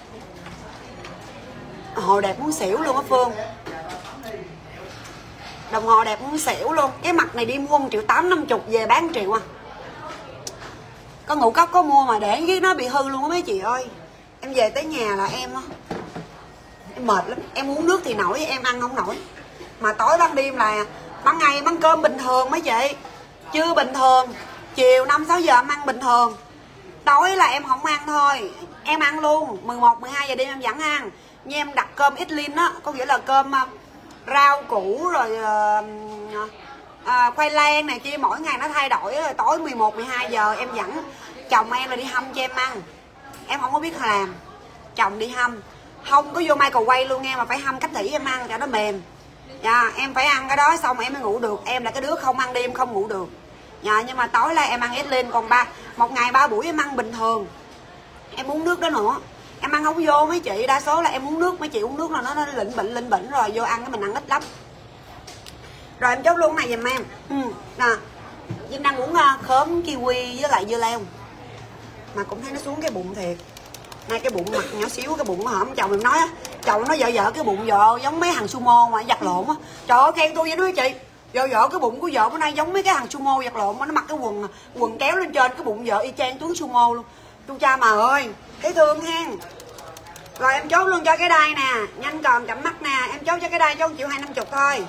Hồ đẹp muốn xỉu luôn á Phương. Đồng hồ đẹp muốn xỉu luôn. Cái mặt này đi mua một triệu tám năm chục về bán triệu à. Có ngũ cốc có mua mà để cái nó bị hư luôn á mấy chị ơi. Em về tới nhà là em em mệt lắm. Em uống nước thì nổi, em ăn không nổi. Mà tối ban đêm là ban ngày em ăn cơm bình thường mấy chị, chưa bình thường. Chiều năm sáu giờ em ăn bình thường. Tối là em không ăn thôi. Em ăn luôn, mười một, mười hai giờ đêm em vẫn ăn. Nhưng em đặt cơm ít linh á, có nghĩa là cơm uh, rau củ rồi uh, uh, khoai lang này kia, mỗi ngày nó thay đổi. Rồi tối mười một, mười hai giờ em dẫn chồng em là đi hâm cho em ăn. Em không có biết làm, chồng đi hâm. Không có vô microwave luôn nghe, mà phải hâm cách thủy em ăn cho nó mềm. Dạ, em phải ăn cái đó xong em mới ngủ được. Em là cái đứa không ăn đêm không ngủ được. Dạ, nhưng mà tối là em ăn ít lên. Còn ba một ngày ba buổi em ăn bình thường. Em uống nước đó nữa. Em ăn không vô mấy chị, đa số là em uống nước, mấy chị uống nước là nó, nó lịnh bệnh lịnh bệnh rồi vô ăn cái mình ăn ít lắm. Rồi em chốt luôn này giùm em. Ừ, nè, Vinh đang uống uh, khóm kiwi với lại dưa leo. Mà cũng thấy nó xuống cái bụng thiệt. Nay cái bụng mặt nhỏ xíu, cái bụng hổm chồng em nói á, chồng nó dở dở cái bụng vợ giống mấy thằng sumo mà giặt lộn á. Trời ơi khen tôi vậy đó chị. Vợ vợ cái bụng của vợ bữa nay giống mấy cái thằng sumo giặt lộn, mà nó mặc cái quần quần kéo lên trên, cái bụng vợ y chang tướng sumo luôn. Chu cha mà ơi, thấy thương hen. Rồi em chốt luôn cho cái đai nè, nhanh còn chậm mắt nè, em chốt cho cái đai cho một triệu hai năm chục thôi.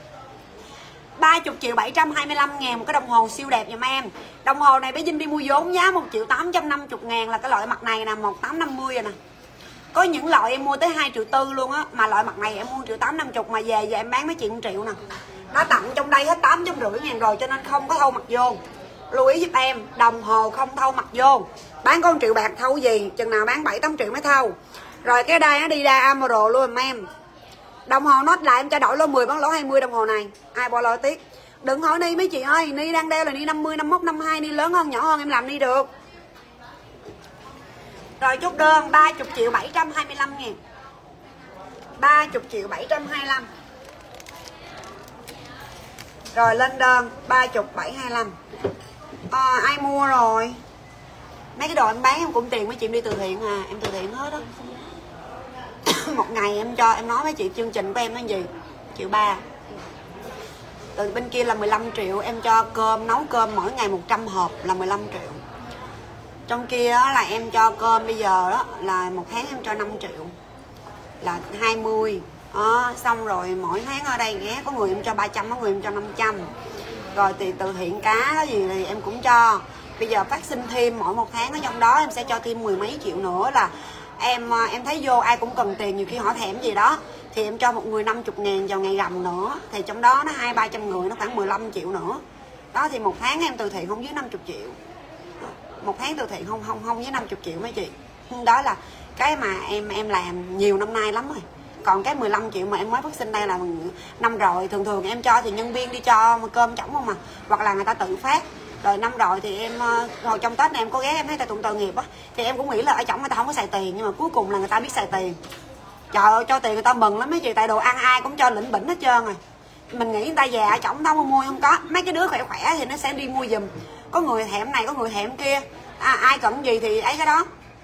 ba mươi triệu bảy trăm hai mươi lăm ngàn một cái đồng hồ siêu đẹp giùm em. Đồng hồ này bé Vinh đi mua vốn giá một triệu tám trăm năm mươi ngàn là cái loại mặt này nè, một tám năm mươi rồi nè. Có những loại em mua tới hai triệu tư luôn á, mà loại mặt này em mua triệu tám năm mươi mà về giờ em bán mấy chuyện một triệu nè. Nó tặng trong đây hết tám trăm rưỡi ngàn rồi cho nên không có thâu mặt vô. Lưu ý giúp em, đồng hồ không thâu mặt vô. Bán con triệu bạc thâu gì, chừng nào bán bảy tám triệu mới thâu. Rồi cái đây nó đi ra Amaro luôn em. Đồng hồ nốt lại em cho đổi lô mười bán lỗ hai mươi đồng hồ này. Ai bỏ lỡ tiếc. Đừng hỏi Ni mấy chị ơi, Ni đang đeo là Ni năm mươi, năm mốt, năm hai, Ni lớn hơn nhỏ hơn em làm Ni được. Rồi chốt đơn ba mươi triệu bảy trăm hai mươi lăm ngàn. ba mươi triệu bảy trăm hai mươi lăm. Rồi lên đơn ba mươi bảy trăm hai mươi lăm. À, ai mua rồi? Mấy cái đồ em bán em cũng tiền mấy chị đi từ thiện à, em từ thiện hết á. Một ngày em cho em nói mấy chị chương trình của em là gì? Triệu ba. Từ bên kia là mười lăm triệu, em cho cơm nấu cơm mỗi ngày một trăm hộp là mười lăm triệu. Trong kia là em cho cơm bây giờ đó là một tháng em cho năm triệu là hai mươi. Đó, xong rồi mỗi tháng ở đây ghé có người em cho ba trăm, có người em cho năm trăm. Rồi thì từ thiện cá cái gì thì em cũng cho. Bây giờ phát sinh thêm mỗi một tháng ở trong đó em sẽ cho thêm mười mấy triệu nữa, là em em thấy vô ai cũng cần tiền, nhiều khi hỏi thèm gì đó thì em cho một người năm mươi ngàn vào ngày rằm nữa, thì trong đó nó hai ba trăm người, nó khoảng mười lăm triệu nữa. Đó thì một tháng em từ thiện không dưới năm mươi triệu. Một tháng từ thiện không không không dưới năm mươi triệu mấy chị. Đó là cái mà em em làm nhiều năm nay lắm rồi. Còn cái mười lăm triệu mà em mới phát sinh đây là năm rồi. Thường thường em cho thì nhân viên đi cho cơm chổng không mà, hoặc là người ta tự phát. Rồi năm rồi thì em hồi trong Tết này em có ghé em thấy tại tụng tội nghiệp á, thì em cũng nghĩ là ở chổng người ta không có xài tiền, nhưng mà cuối cùng là người ta biết xài tiền. Trời ơi cho tiền người ta mừng lắm mấy chị, tại đồ ăn ai cũng cho lĩnh bỉnh hết trơn rồi. Mình nghĩ người ta già ở chổng đâu mà mua, không có. Mấy cái đứa khỏe khỏe thì nó sẽ đi mua giùm. Có người thèm này, có người thèm kia, à, ai cần gì thì ấy cái đó.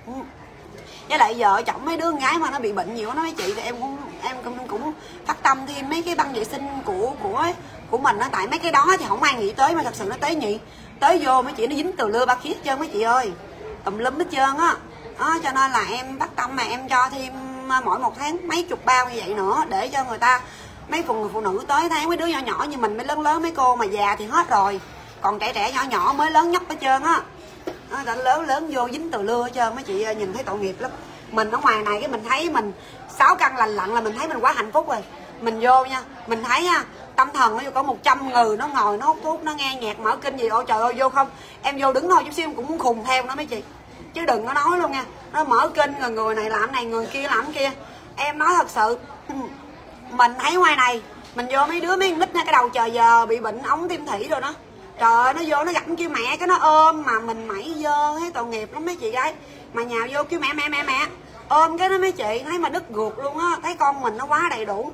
Với lại vợ chồng mấy đứa con gái mà nó bị bệnh nhiều đó mấy chị, thì em cũng em cũng, cũng phát tâm thêm mấy cái băng vệ sinh của của của mình đó, tại mấy cái đó thì không ai nghĩ tới, mà thật sự nó tế nhị, tới vô mấy chị nó dính từ lưa ba khiết trơn mấy chị ơi, tùm lum hết trơn á. Đó, cho nên là em phát tâm mà em cho thêm mỗi một tháng mấy chục bao như vậy nữa, để cho người ta, mấy phụ người phụ nữ tới tháng, mấy đứa nhỏ nhỏ như mình, mấy lớn lớn, mấy cô mà già thì hết rồi, còn trẻ trẻ nhỏ nhỏ mới lớn nhóc hết trơn á. Đó, lớn lớn vô dính từ lưa hết trơn mấy chị, nhìn thấy tội nghiệp lắm. Mình ở ngoài này cái mình thấy mình sáu căn lành lặn là mình thấy mình quá hạnh phúc rồi. Mình vô nha, mình thấy nha, tâm thần nó vô có một trăm người, nó ngồi nó hút thuốc, nó nghe nhạc, mở kinh gì, ôi trời ơi vô không, em vô đứng thôi chút xíu em cũng muốn khùng theo nó mấy chị, chứ đừng có nói luôn nha. Nó mở kinh rồi người này làm này, người kia làm kia. Em nói thật sự, mình thấy ngoài này mình vô mấy đứa mấy con nít cái đầu chờ giờ bị bệnh ống tiêm thủy rồi đó, trời ơi nó vô nó gặp kêu mẹ cái nó ôm, mà mình mẩy dơ thấy tội nghiệp lắm mấy chị gái. Mà nhào vô kêu mẹ mẹ mẹ mẹ ôm cái đó mấy chị thấy mà đứt ruột luôn á, thấy con mình nó quá đầy đủ.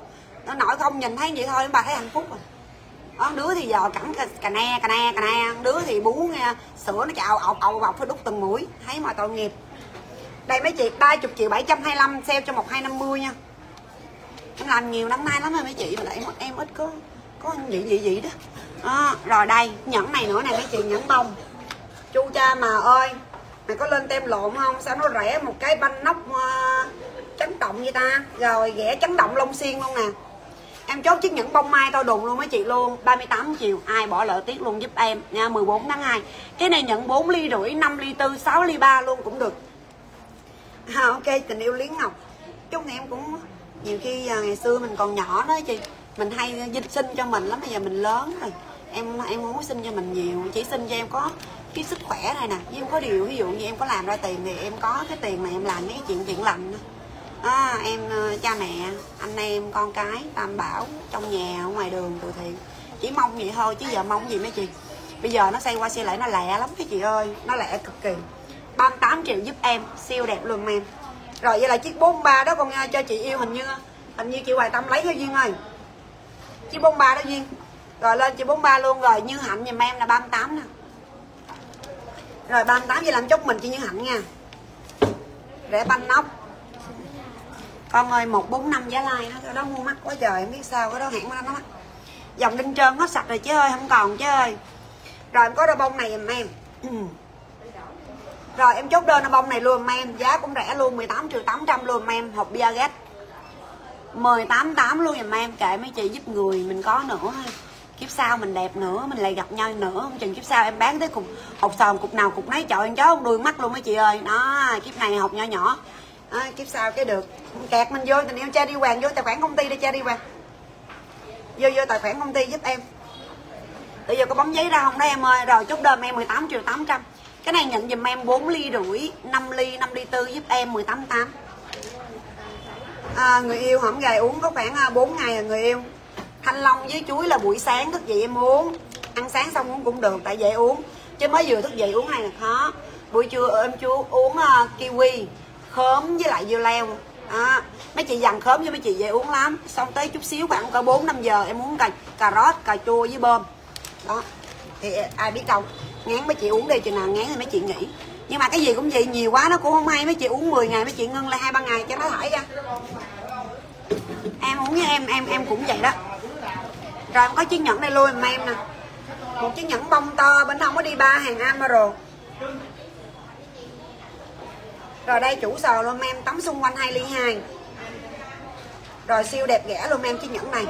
nó nổi không nhìn thấy vậy thôi bà thấy hạnh phúc rồi. Đó, đứa thì giờ cẳng cà ne cà ne cà ne, đứa thì bú nghe sữa nó chào ọc ọc ọc phải đút từng mũi, thấy mà tội nghiệp. Đây mấy chị ba mươi triệu bảy trăm hai mươi lăm sale cho một hai năm mươi nha. Em làm nhiều năm nay lắm rồi mấy chị mà lại em ít có có gì gì gì đó. Đó, rồi đây nhẫn này nữa này mấy chị, nhẫn bông. Chu cha mà ơi, mày có lên tem lộn không? Sao nó rẻ một cái banh nóc uh, chấn động vậy ta? Rồi ghẻ chấn động lông xiên luôn nè. Em chốt chiếc nhẫn bông mai to đùng luôn mấy chị luôn, ba mươi tám triệu, ai bỏ lỡ tiếc luôn giúp em nha. Mười bốn tháng hai. Cái này nhận bốn ly rưỡi, năm ly tư, sáu ly ba luôn cũng được. À, ok, tình yêu Liến Ngọc. Chung thì em cũng nhiều khi à, ngày xưa mình còn nhỏ đó chị, mình hay dịch sinh cho mình lắm, bây giờ mình lớn rồi em em không có sinh cho mình nhiều, chỉ sinh cho em có cái sức khỏe này nè, em có điều ví dụ như em có làm ra tiền thì em có cái tiền này em làm mấy cái chuyện chuyện lành à, em cha mẹ anh em con cái tam bảo trong nhà ở ngoài đường từ thiện, chỉ mong vậy thôi chứ giờ mong gì mấy chị. Bây giờ nó xây qua xây lại nó lẹ lắm mấy chị ơi, nó lẹ cực kỳ. Ba mươi tám triệu giúp em, siêu đẹp luôn em. Rồi vậy là chiếc bốn mươi ba đó con cho chị yêu, hình như hình như chị Hoài Tâm lấy thôi Duyên ơi. Chiếc bốn mươi ba đó Duyên. Rồi lên chị bốn mươi ba luôn rồi, Như Hạnh giùm em là ba mươi tám nè. Rồi ba mươi tám vậy làm chốt mình chị Như Hạnh nha. Rẻ banh nóc. Con ơi một bốn năm giá like đó, cái đó mua mắc quá trời, em biết sao cái đó hãng nó mắc. Dòng đinh trơn hết sạch rồi chứ ơi, không còn chứ ơi. Rồi em có đôi bông này giùm em. Rồi em chốt đơn bông này luôn em, giá cũng rẻ luôn, mười tám triệu tám trăm luôn em, hộp Biaget mười tám tám luôn giùm em, kệ mấy chị giúp người mình có nữa ha. Kiếp sau mình đẹp nữa, mình lại gặp nhau nữa, không chừng kiếp sau em bán tới cục hột sòn cục nào cục nấy, trời ơi chó không đuôi mắt luôn mấy chị ơi. Đó, kiếp này hộp nhỏ nhỏ. Đó, kiếp sau cái được. Kẹt mình vô tình yêu Cherry Hoàng, vô tài khoản công ty đi Cherry Hoàng. Vô vô tài khoản công ty giúp em. Bây giờ có bấm giấy ra không đó em ơi. Rồi chốt đơn em mười tám triệu tám trăm. Cái này nhận giùm em bốn ly rưỡi, năm ly, năm ly tư giúp em mười tám tám. À, người yêu hổm gầy uống có khoảng bốn ngày rồi người yêu. Thanh long với chuối là buổi sáng thức dậy em uống, ăn sáng xong uống cũng được tại dễ uống, chứ mới vừa thức dậy uống này là khó. Buổi trưa em chú uống uh, kiwi khóm với lại dưa leo. À, mấy chị dằn khóm với mấy chị dễ uống lắm. Xong tới chút xíu khoảng cỡ bốn năm giờ em uống cà, cà rốt, cà chua với bơm. Đó thì ai biết đâu, ngán mấy chị uống đi, chừng nào ngán thì mấy chị nghỉ. Nhưng mà cái gì cũng vậy, nhiều quá nó cũng không hay. Mấy chị uống mười ngày mấy chị ngưng lại hai ba ngày cho nó thải ra. Em uống với em em em cũng vậy đó. Rồi em có chiếc nhẫn này luôn em nè, một chiếc nhẫn bông to, bên hông có đi ba hàng Emerald. Rồi đây chủ sò luôn em, tắm xung quanh hai ly hai. Rồi siêu đẹp ghẻ luôn em chiếc nhẫn này.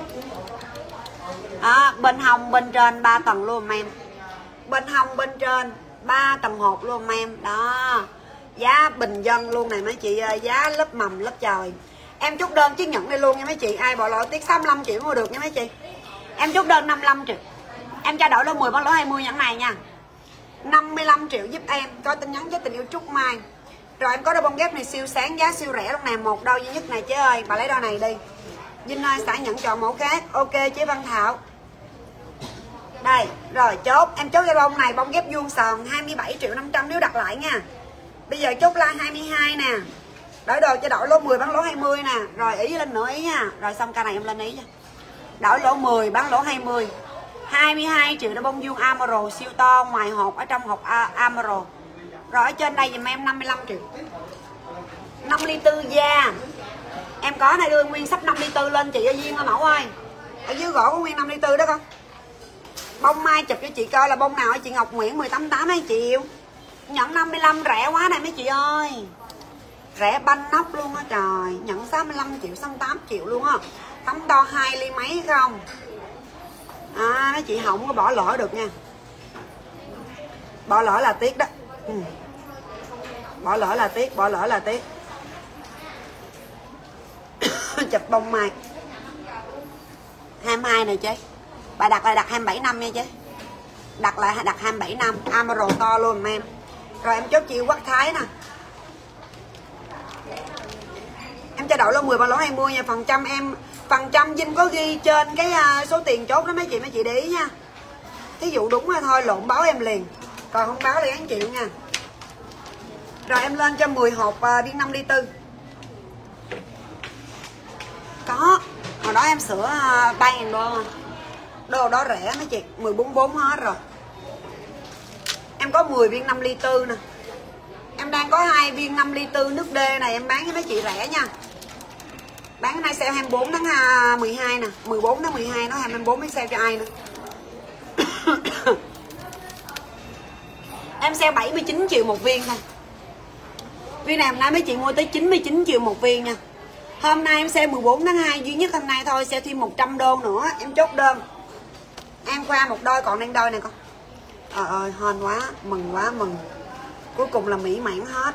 À, bên hông bên trên ba tầng luôn em, bên hông bên trên ba tầng hộp luôn em. Đó, giá bình dân luôn này mấy chị ơi, giá lớp mầm lớp trời. Em chốt đơn chiếc nhẫn này luôn nha mấy chị, ai bỏ lỗi tiếc. Sáu mươi lăm triệu mua được nha mấy chị. Em chốt đơn năm mươi lăm triệu. Em trao đổi đơn mười bán lỗ hai mươi nhẫn này nha. năm mươi lăm triệu giúp em. Có tin nhắn cho tình yêu Trúc Mai. Rồi em có đôi bông ghép này siêu sáng, giá siêu rẻ luôn nè, một đôi duy nhất này chế ơi. Bà lấy đôi này đi Vinh ơi, xả nhẫn chọn mẫu khác. Ok chế Văn Thảo. Đây, rồi chốt. Em chốt cái bông này, bông ghép vuông sòn hai mươi bảy triệu năm trăm nếu đặt lại nha. Bây giờ chốt like hai mươi hai nè. Đổi đồ cho đổi lỗ mười bán lỗ hai mươi nè. Rồi ý lên nữa ý nha. Rồi xong ca này em lên ý nha. Đổi lỗ mười bán lỗ hai mươi. hai mươi hai triệu đôi bông vuông Emerald siêu to, ngoài hộp ở trong hộp Emerald. Rồi ở trên đây dùm em năm mươi lăm triệu. năm ly tư da. Em có này đưa nguyên sắp năm ly tư lên chị ở Duyên ơi mẫu ơi. Ở dưới gỗ có nguyên năm ly tư đó con. Bông mai chụp cho chị coi là bông nào chị Ngọc Nguyễn mười tám tám mấy triệu. Nhận năm mươi lăm rẻ quá này mấy chị ơi. Rẻ banh nóc luôn á trời. Nhận sáu mươi lăm triệu, sáu mươi tám triệu luôn á. Tấm to hai ly mấy không. À mấy chị không có bỏ lỡ được nha. Bỏ lỡ là tiếc đó. Ừ. Bỏ lỡ là tiếc, bỏ lỡ là tiếc. Chụp bông mai hai mươi hai này chứ. Bà đặt lại đặt hai mươi bảy năm nha chứ. Đặt lại đặt hai mươi bảy năm. Emerald to luôn em. Rồi em chốt chị Quốc Thái nè. Em cho đậu lô mười bao lỗ hai mươi nha. Phần trăm em phần trăm Vinh có ghi trên cái số tiền chốt đó mấy chị, mấy chị để ý nha. Thí dụ đúng rồi thôi lộn báo em liền, còn không báo thì gắn chịu nha. Rồi em lên cho mười hộp viên năm ly tư. Có Hồi đó em sửa ba ngàn đô. Đồ đó rẻ mấy chị, mười bốn bốn hết rồi. Em có mười viên năm ly tư nè. Em đang có hai viên năm ly tư nước D này em bán cho mấy chị rẻ nha. Bán cái này sale hai mươi bốn tháng mười hai nè, mười bốn tháng mười hai nó hai mươi bốn mới sale cho ai nữa. Em sale bảy mươi chín triệu một viên thôi. Viên này hôm nay mấy chị mua tới chín mươi chín triệu một viên nha. Hôm nay em sale mười bốn tháng hai duy nhất hôm nay thôi, sale thêm một trăm đô nữa, em chốt đơn. Em qua một đôi còn đang đôi này con. Trời ơi, hên quá, mừng quá mừng. Cuối cùng là mỹ mãn hết.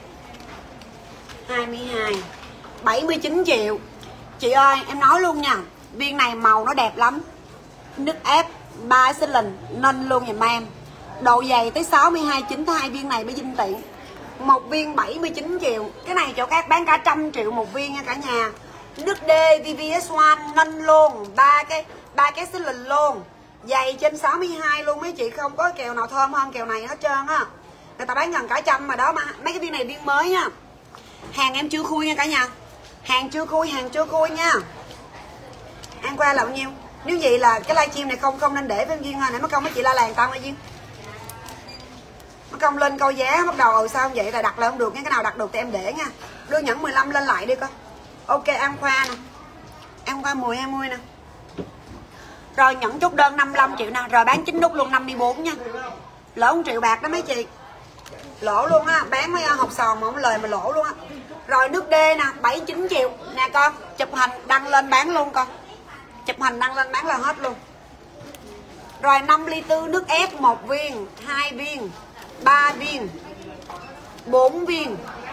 hai mươi hai, bảy mươi chín triệu. Chị ơi, em nói luôn nha, viên này màu nó đẹp lắm. Nước ép ba excellent nên luôn giùm em. Độ dày tới sáu mươi hai chín, hai viên này mới dinh tiện. Một viên bảy mươi chín triệu. Cái này chỗ khác bán cả trăm triệu một viên nha cả nhà. Nước D vê vê ét một nên luôn, ba cái ba cái excellent luôn. Dày trên sáu mươi hai luôn mấy chị, không có kèo nào thơm hơn kèo này hết trơn á. Người ta bán gần cả trăm mà đó, mà mấy cái viên này viên mới nha. Hàng em chưa khui nha cả nhà. Hàng chưa khui, hàng chưa khui nha. Ăn qua là bao nhiêu? Nếu vậy là cái livestream này không không nên để với Duyên ơi, để mất công mấy chị la làng tao nghe Duyên. Mất công lên câu giá bắt đầu ừ sao vậy, là đặt là không được nha, cái nào đặt được thì em để nha. Đưa nhẫn mười lăm lên lại đi con. Ok, An Khoa nè. An Khoa mười hai mươi nè. Rồi nhẫn chốt đơn năm mươi lăm triệu nè, rồi bán chính nút luôn năm mươi bốn nha. Lỗ một triệu bạc đó mấy chị. Lỗ luôn á, bán mấy hộp sòn mà không lời mà lỗ luôn á. Rồi nước D nè, bảy mươi chín triệu nè con, chụp hình đăng lên bán luôn con. Chụp hình đăng lên bán là hết luôn. Rồi năm ly tư nước ép một viên, hai viên, ba viên, bốn viên,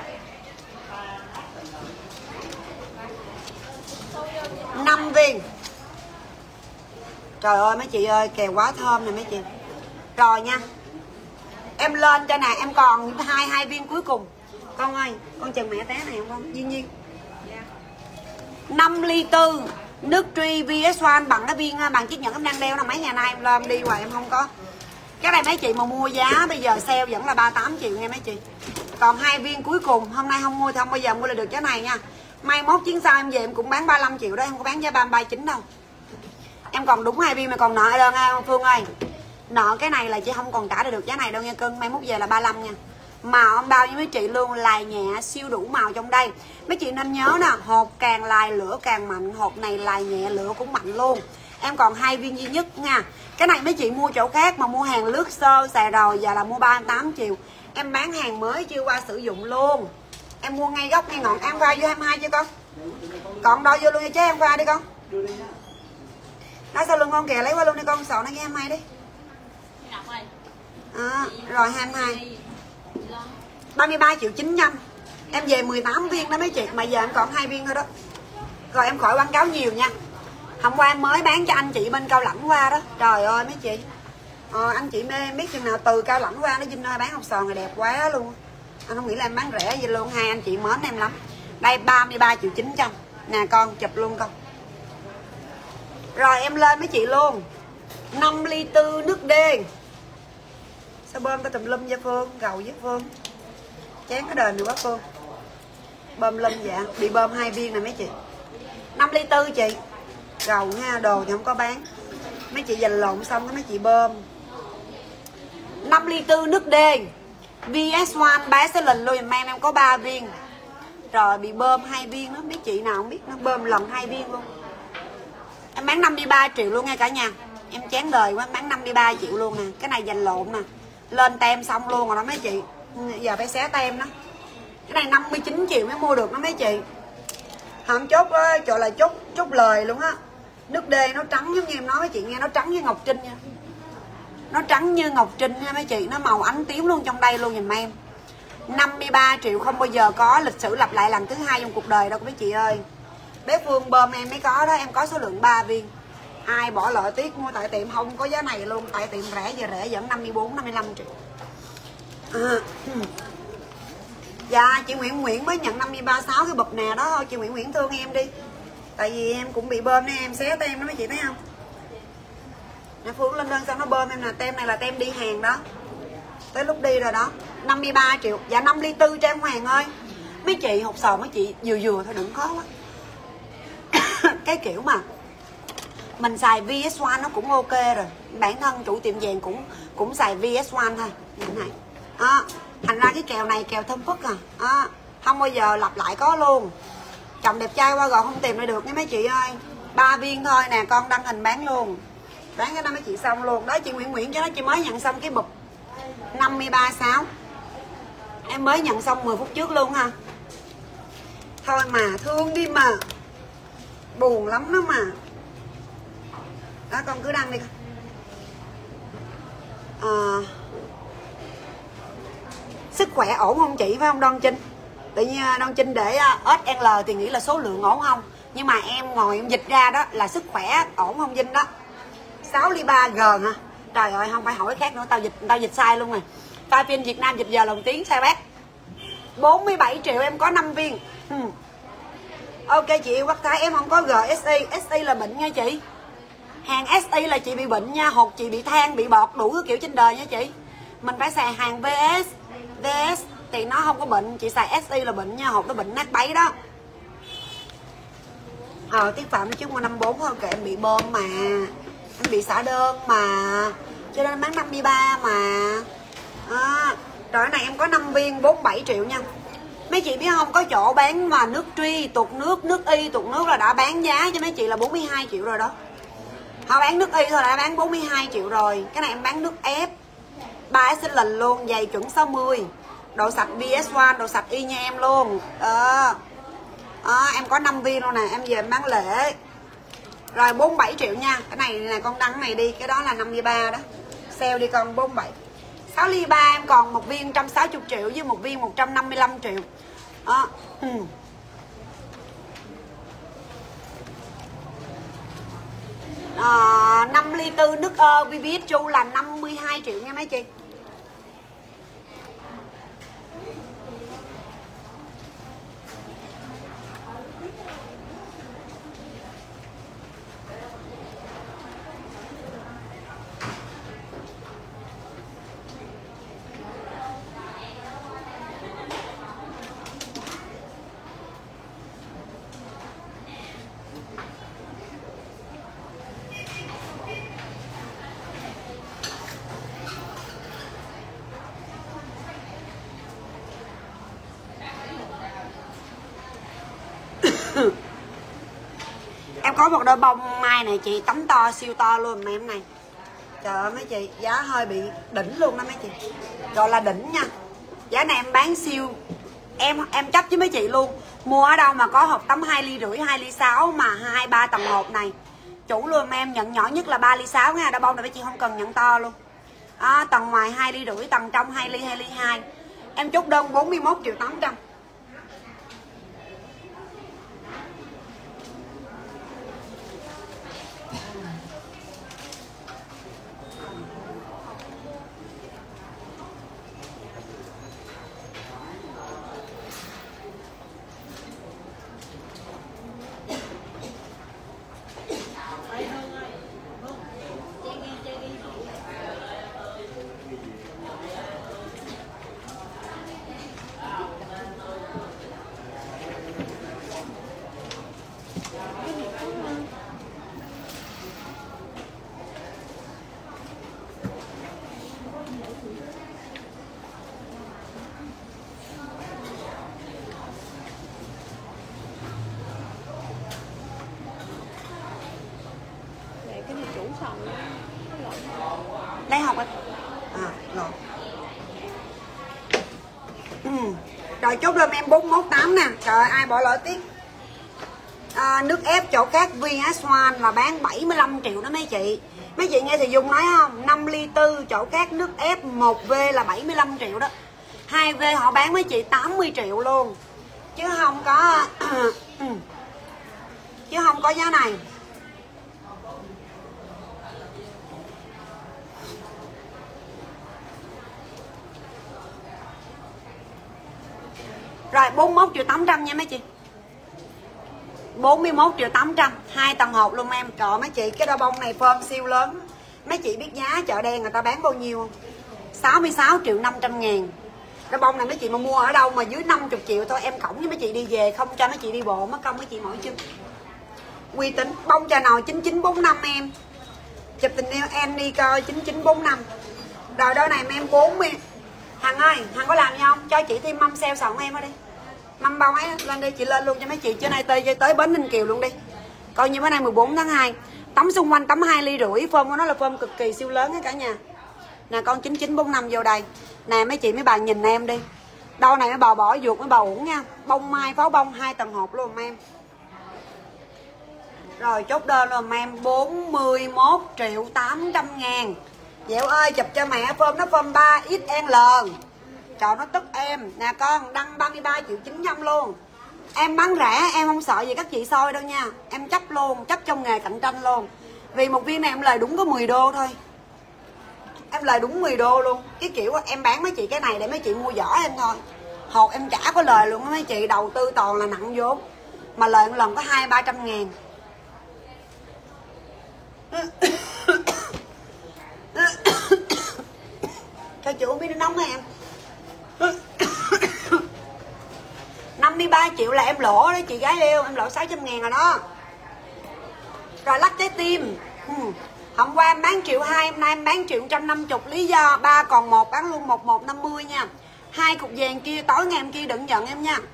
năm viên. Trời ơi mấy chị ơi, kèo quá thơm nè mấy chị. Rồi nha. Em lên cho nè, em còn hai hai viên cuối cùng. Con ơi, con chừng mẹ té này không con? Duyên Duyên. năm ly tư nước Tri vê ét một bằng cái viên bằng chiếc nhẫn em đang đeo là mấy ngày nay em lên đi hoài em không có. Cái này mấy chị mà mua giá bây giờ sale vẫn là ba mươi tám triệu nha mấy chị. Còn hai viên cuối cùng, hôm nay không mua thì không bao giờ mua là được cái này nha. Mai mốt chuyến sau em về em cũng bán ba mươi lăm triệu đó, em không có bán giá ba mươi ba chín đâu. Em còn đúng hai viên mà còn nợ đơn ha Phương ơi. Nợ cái này là chị không còn trả được giá này đâu nha cưng, mai mốt về là ba mươi lăm nha. Màu ông bao với mấy chị luôn, lài nhẹ siêu đủ màu trong đây. Mấy chị nên nhớ nè, hột càng lài lửa càng mạnh, hột này lài nhẹ lửa cũng mạnh luôn. Em còn hai viên duy nhất nha. Cái này mấy chị mua chỗ khác mà mua hàng lướt sơ xài rồi giờ là mua ba mươi tám triệu. Em bán hàng mới chưa qua sử dụng luôn. Em mua ngay gốc ngay ngọn. Em qua vô hai mươi hai chưa con? Còn đôi vô luôn nha chứ em qua đi con. Đó sau lưng con kìa, lấy qua luôn đi con, sợ nó nghe hai mươi hai đi. À, rồi hai mươi hai ba mươi ba triệu chín trăm. Em về mười tám viên đó mấy chị, mà giờ em còn hai viên thôi đó. Rồi em khỏi quảng cáo nhiều nha. Hôm qua em mới bán cho anh chị bên Cao Lãnh qua đó. Trời ơi mấy chị, ờ, anh chị mê em biết chừng nào từ Cao Lãnh qua nó Vinh ơi bán hộp sòn này đẹp quá luôn. Anh không nghĩ là em bán rẻ vậy luôn, hai anh chị mến em lắm. Đây ba mươi ba triệu chín trăm. Nè con, chụp luôn con. Rồi em lên mấy chị luôn. năm ly tư nước D. Sao bơm ta tùm lum vậy Phương, gầu với Phương. Chán cái đền được quá Phương. Bơm lum dạ, bị bơm hai viên nè mấy chị. năm ly tư chị. Gầu nha, đồ thì không có bán. Mấy chị dành lộn xong mấy chị bơm. năm ly tư nước D vê ét một bán sẽ lần luôn em em có ba viên. Rồi bị bơm hai viên đó, mấy chị nào không biết nó bơm lần hai viên luôn. Em bán năm mươi ba triệu luôn nha cả nhà. Em chán đời quá, bán năm mươi ba triệu luôn nè. Cái này dành lộn nè. Lên tem xong luôn rồi đó mấy chị. Giờ phải xé tem đó. Cái này năm mươi chín triệu mới mua được đó mấy chị. Không chốt á, chỗ là chốt chốt lời luôn á. Nước D nó trắng giống như em nói mấy chị nghe, nó trắng như ngọc trinh nha. Nó trắng như ngọc trinh nha mấy chị, nó màu ánh tím luôn trong đây luôn giùm em. năm mươi ba triệu không bao giờ có, lịch sử lặp lại lần thứ hai trong cuộc đời đâu mấy chị ơi. Bé Phương bơm em mới có đó, em có số lượng ba viên. Ai bỏ lỡ tiếc, mua tại tiệm không có giá này luôn, tại tiệm rẻ giờ rẻ vẫn năm mươi bốn năm mươi lăm triệu. À. Dạ chị Nguyễn Nguyễn mới nhận năm mươi ba sáu cái bụp nè đó thôi, chị Nguyễn Nguyễn thương em đi. Tại vì em cũng bị bơm nên em xé tem đó mấy chị thấy không? Nè Phương lên đơn sao nó bơm em nè, tem này là tem đi hàng đó. Tới lúc đi rồi đó. năm mươi ba triệu. Dạ năm ly tư Trang Hoàng ơi. Mấy chị hộp sò mấy chị vừa vừa thôi đừng khó quá. cái kiểu mà mình xài vê ét một nó cũng ok rồi. Bản thân chủ tiệm vàng cũng cũng xài vê ét một thôi. Như này. À, thành ra cái kèo này kèo thơm phức à. À, không bao giờ lặp lại có luôn. Chồng đẹp trai qua gọi không tìm lại được nha mấy chị ơi. Ba viên thôi nè, con đăng hình bán luôn. Bán cái đó mấy chị xong luôn. Đó chị Nguyễn Nguyễn cho nó chị mới nhận xong cái bụp năm mươi ba sáu. Em mới nhận xong mười phút trước luôn ha. Thôi mà thương đi mà. Buồn lắm đó mà. Đó con cứ đăng đi con. À, sức khỏe ổn không chị phải không Đoan Trinh? Tự nhiên Đoan Trinh để ét lờ thì nghĩ là số lượng ổn không? Nhưng mà em ngồi em dịch ra đó là sức khỏe ổn không Vinh đó. Sáu ly ba G hả? Trời ơi không phải hỏi khác nữa, tao dịch tao dịch sai luôn rồi. Tao phim Việt Nam dịch giờ lồng tiếng sai bác. bốn mươi bảy triệu em có năm viên. Ừ. Ok chị yêu Quốc Thái, em không có giê ét i. ét i là bệnh nha chị. Hàng ét i là chị bị bệnh nha, hoặc chị bị than, bị bọt, đủ cái kiểu trên đời nha chị. Mình phải xài hàng vê ét. vê ét thì nó không có bệnh, chị xài ét i là bệnh nha, hoặc nó bệnh nát bấy đó. Ờ, Tiết Phạm nói chứ mua năm bốn thôi, kệ em bị bơm mà. Em bị xả đơn mà. Cho nên em bán năm mươi ba mà. À, rồi cái này em có năm viên bốn mươi bảy triệu nha. Mấy chị biết không, có chỗ bán mà nước tri, tuột nước, nước y, tuột nước là đã bán giá cho mấy chị là bốn mươi hai triệu rồi đó. Họ bán nước y thôi đã bán bốn mươi hai triệu rồi. Cái này em bán nước ép ba ét lần luôn, giày chuẩn sáu mươi. Độ sạch vê ét một, độ sạch y như em luôn. Ờ. À, em có năm viên luôn nè, em về em bán lẻ. Rồi bốn mươi bảy triệu nha. Cái này nè con đăng này đi, cái đó là năm mươi ba đó. Sale đi con bốn mươi bảy. sáu ly ba em còn một viên một trăm sáu mươi triệu với một viên một trăm năm mươi lăm triệu. À, ừ. À, năm ly tư nước ơ vê vê ét Chu là năm mươi hai triệu nha mấy chị. Em có một đôi bông mai này chị, tấm to siêu to luôn mà em này. Trời ơi mấy chị, giá hơi bị đỉnh luôn đó mấy chị. Gọi là đỉnh nha. Giá này em bán siêu. Em em chấp với mấy chị luôn. Mua ở đâu mà có hộp tấm hai ly rưỡi, hai ly sáu mà hai ba tầng hộp này. Chủ luôn em nhận nhỏ nhất là ba ly sáu nha, đôi bông này mấy chị không cần nhận to luôn. À, tầng ngoài hai ly rưỡi, tầng trong hai ly, hai ly hai. Em chốt đơn bốn mươi mốt triệu tám trăm. Lấy học anh. À, rồi. Ừ. Rồi chốt đơn em bốn mốt tám nè. Trời ơi, ai bỏ lỡ tiếc. À, nước ép chỗ khác vê ét một là bán bảy mươi lăm triệu đó mấy chị. Mấy chị nghe thì Dung nói không? năm ly tư chỗ khác nước ép một vê là bảy mươi lăm triệu đó. hai vê họ bán mấy chị tám mươi triệu luôn. Chứ không có chứ không có giá này. Rồi bốn mươi mốt triệu tám trăm nha mấy chị. bốn mươi mốt triệu tám trăm, hai tầng hộp luôn em. Trời mấy chị, cái đôi bông này form siêu lớn. Mấy chị biết giá chợ đen người ta bán bao nhiêu không? sáu mươi sáu triệu năm trăm ngàn. Đôi bông này mấy chị mà mua ở đâu mà dưới năm mươi triệu thôi em cõng với mấy chị đi về, không cho mấy chị đi bộ mất công mấy chị mỏi chân. uy tín. Bông trà nồi chín chín bốn năm em. Chụp tình yêu Annie coi chín chín bốn năm. Rồi đôi này em bốn mươi. Hằng ơi, Hằng có làm gì không? Cho chị thêm mâm sale sọn em ở đi. Mâm bao ấy lên đi, chị lên luôn cho mấy chị trên này tới tới Bến Ninh Kiều luôn đi. Coi như bữa nay mười bốn tháng hai. Tấm xung quanh tấm hai ly rưỡi, phơm của nó là phơm cực kỳ siêu lớn hết cả nhà. Nè con chín chín bốn năm vô đây. Nè mấy chị mấy bà nhìn em đi. Đôi này mấy bà bỏ ruột mấy bà uổng nha. Bông mai pháo bông hai tầng hộp luôn em. Rồi chốt đơn luôn em, bốn mươi mốt triệu tám trăm ngàn. Dẹo ơi chụp cho mẹ phơm nó phơm ba ích lờ. Trời nó tức em. Nè con đăng ba mươi ba triệu chín trăm luôn. Em bán rẻ em không sợ gì các chị soi đâu nha. Em chấp luôn, chấp trong nghề cạnh tranh luôn. Vì một viên này em lời đúng có mười đô thôi. Em lời đúng mười đô luôn. Cái kiểu em bán mấy chị cái này để mấy chị mua giỏ em thôi. Hột em chả có lời luôn. Mấy chị đầu tư toàn là nặng vốn. Mà lời một lần có hai ba trăm ngàn. Cho chị uống miếng nước nóng hả em? năm mươi ba triệu là em lỗ đấy chị gái yêu. Em lỗ sáu trăm ngàn rồi đó. Rồi lắc trái tim. ừ. Hôm qua em bán triệu hai, hôm nay em bán triệu một trăm năm mươi. Lý do ba còn một bán luôn một một năm mươi nha. Hai cục vàng kia tối ngày em kia đừng giận em nha.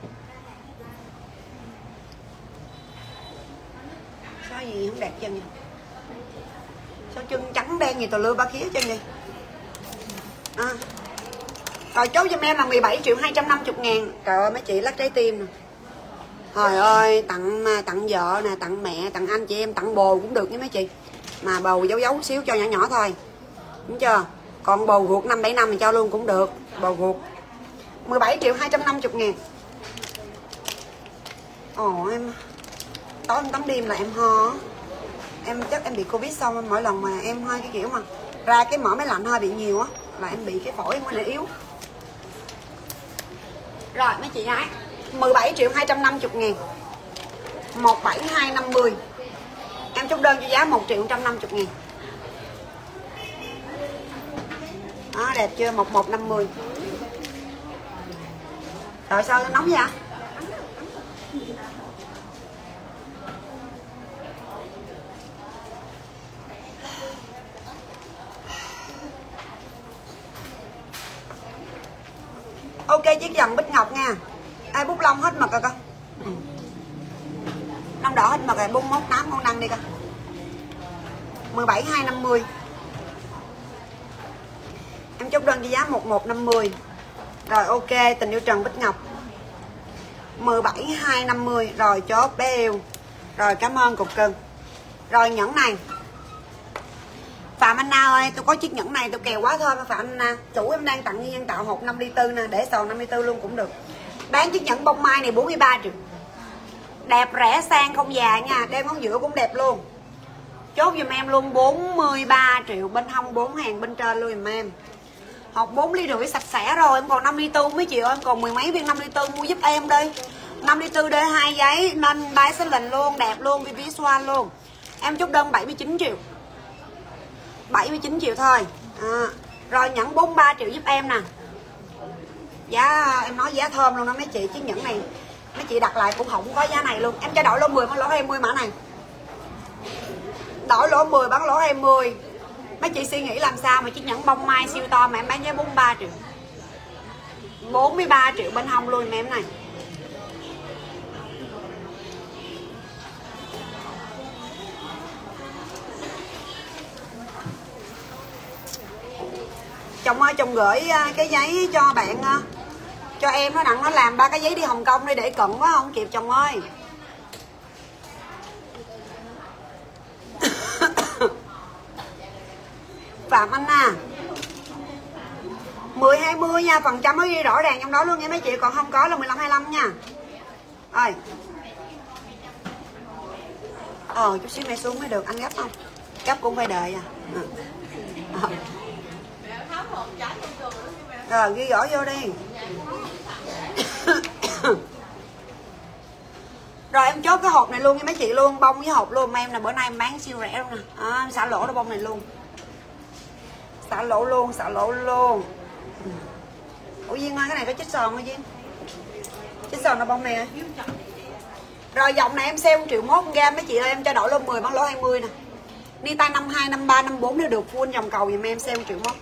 Sao gì không đẹp chân vậy? Sao chân trắng đen gì tùa lưa ba khía chân vậy? À. Rồi chốt cho em là mười bảy triệu hai trăm năm mươi ngàn. Trời ơi mấy chị lắc trái tim nè. Trời ơi tặng tặng vợ nè, tặng mẹ, tặng anh chị em, tặng bồ cũng được nha mấy chị. Mà bầu giấu giấu xíu cho nhỏ nhỏ thôi. Đúng chưa? Còn bầu ruột năm bảy năm thì cho luôn cũng được. Bầu ruột mười bảy triệu hai trăm năm mươi ngàn. Ồ em tối em tắm đêm là em ho. Em chắc em bị Covid xong mỗi lần mà em hơi cái kiểu mà ra cái mở máy lạnh hơi bị nhiều á là em bị cái phổi em hơi yếu. Rồi mấy chị gái mười bảy triệu hai trăm năm mươi ngàn. Một bảy hai năm mươi. Em chốt đơn cho giá một triệu một trăm năm mươi ngàn. Đó đẹp chưa? Một một năm mươi. Rồi sao nó nóng vậy? Ok chiếc dần bích ngọc nha. Ai bút lông hết mực rồi con. Ừ. Lông đỏ hết mực rồi, bung mốt tám con đăng đi con. mười bảy hai năm mươi. Em chốt đơn cho giá một một năm mươi. Rồi ok, tình yêu Trần Bích Ngọc. mười bảy hai năm mươi. Rồi chốt bé yêu. Rồi cảm ơn cục cưng. Rồi nhẫn này. Phạm Anna ơi, tôi có chiếc nhẫn này tôi kèo quá thôi mà Phạm Anna. Chủ em đang tặng nhân tạo hộp năm ly tư nè, để sòn năm ly tư luôn cũng được. Bán chiếc nhẫn bông mai này bốn mươi ba triệu. Đẹp rẻ sang không già nha, đeo ngón giữa cũng đẹp luôn. Chốt giùm em luôn bốn mươi ba triệu, bên hông bốn hàng bên trên luôn giùm em. Hộp bốn ly rưỡi sạch sẽ rồi, em còn năm ly tư mấy triệu, em còn mười mấy viên năm ly tư mua giúp em đi. năm ly tư D hai giấy nên bái xinh lình luôn, đẹp luôn, bê bê Swan luôn. Em chốt đơn bảy mươi chín triệu. bảy mươi chín triệu thôi. À, rồi nhẫn bốn mươi ba triệu giúp em nè. Giá em nói giá thơm luôn đó mấy chị, chiếc nhẫn này mấy chị đặt lại cũng không có giá này luôn. Em cho đổi lỗ mười bán lỗ hai mươi mã này. Đổi lỗ mười bán lỗ hai mươi. Mấy chị suy nghĩ làm sao mà chiếc nhẫn bông mai siêu to mà em bán giá bốn mươi ba triệu. bốn mươi ba triệu bên hông luôn em này. Chồng ơi chồng gửi cái giấy cho bạn, cho em nó đặng nó làm ba cái giấy đi Hồng Kông đi, để cận quá không kịp chồng ơi. Phạm Anna mười hai mươi nha, phần trăm nó ghi rõ ràng trong đó luôn nha mấy chị, còn không có là mười lăm hai mươi lăm nha. Rồi ờ chút xíu mẹ xuống mới được, anh gấp không? Gấp cũng phải đợi à. À. Rồi ghi rõ vô đi. Rồi em chốt cái hộp này luôn nha mấy chị luôn, bông với hộp luôn em, là bữa nay em bán siêu rẻ luôn nè. À, em xả lỗ đó bông này luôn. Xả lỗ luôn, xả lỗ luôn. Ủa Duyên ơi, cái này có chích sòn hả Duyên? Chích sòn là bông này. Rồi dòng này em sale một triệu mốt gam mấy chị ơi, em cho đổi luôn mười bán lỗ hai mươi nè. Ni tay năm hai, năm ba, năm bốn nếu được full dòng cầu giùm em sale một triệu mốt.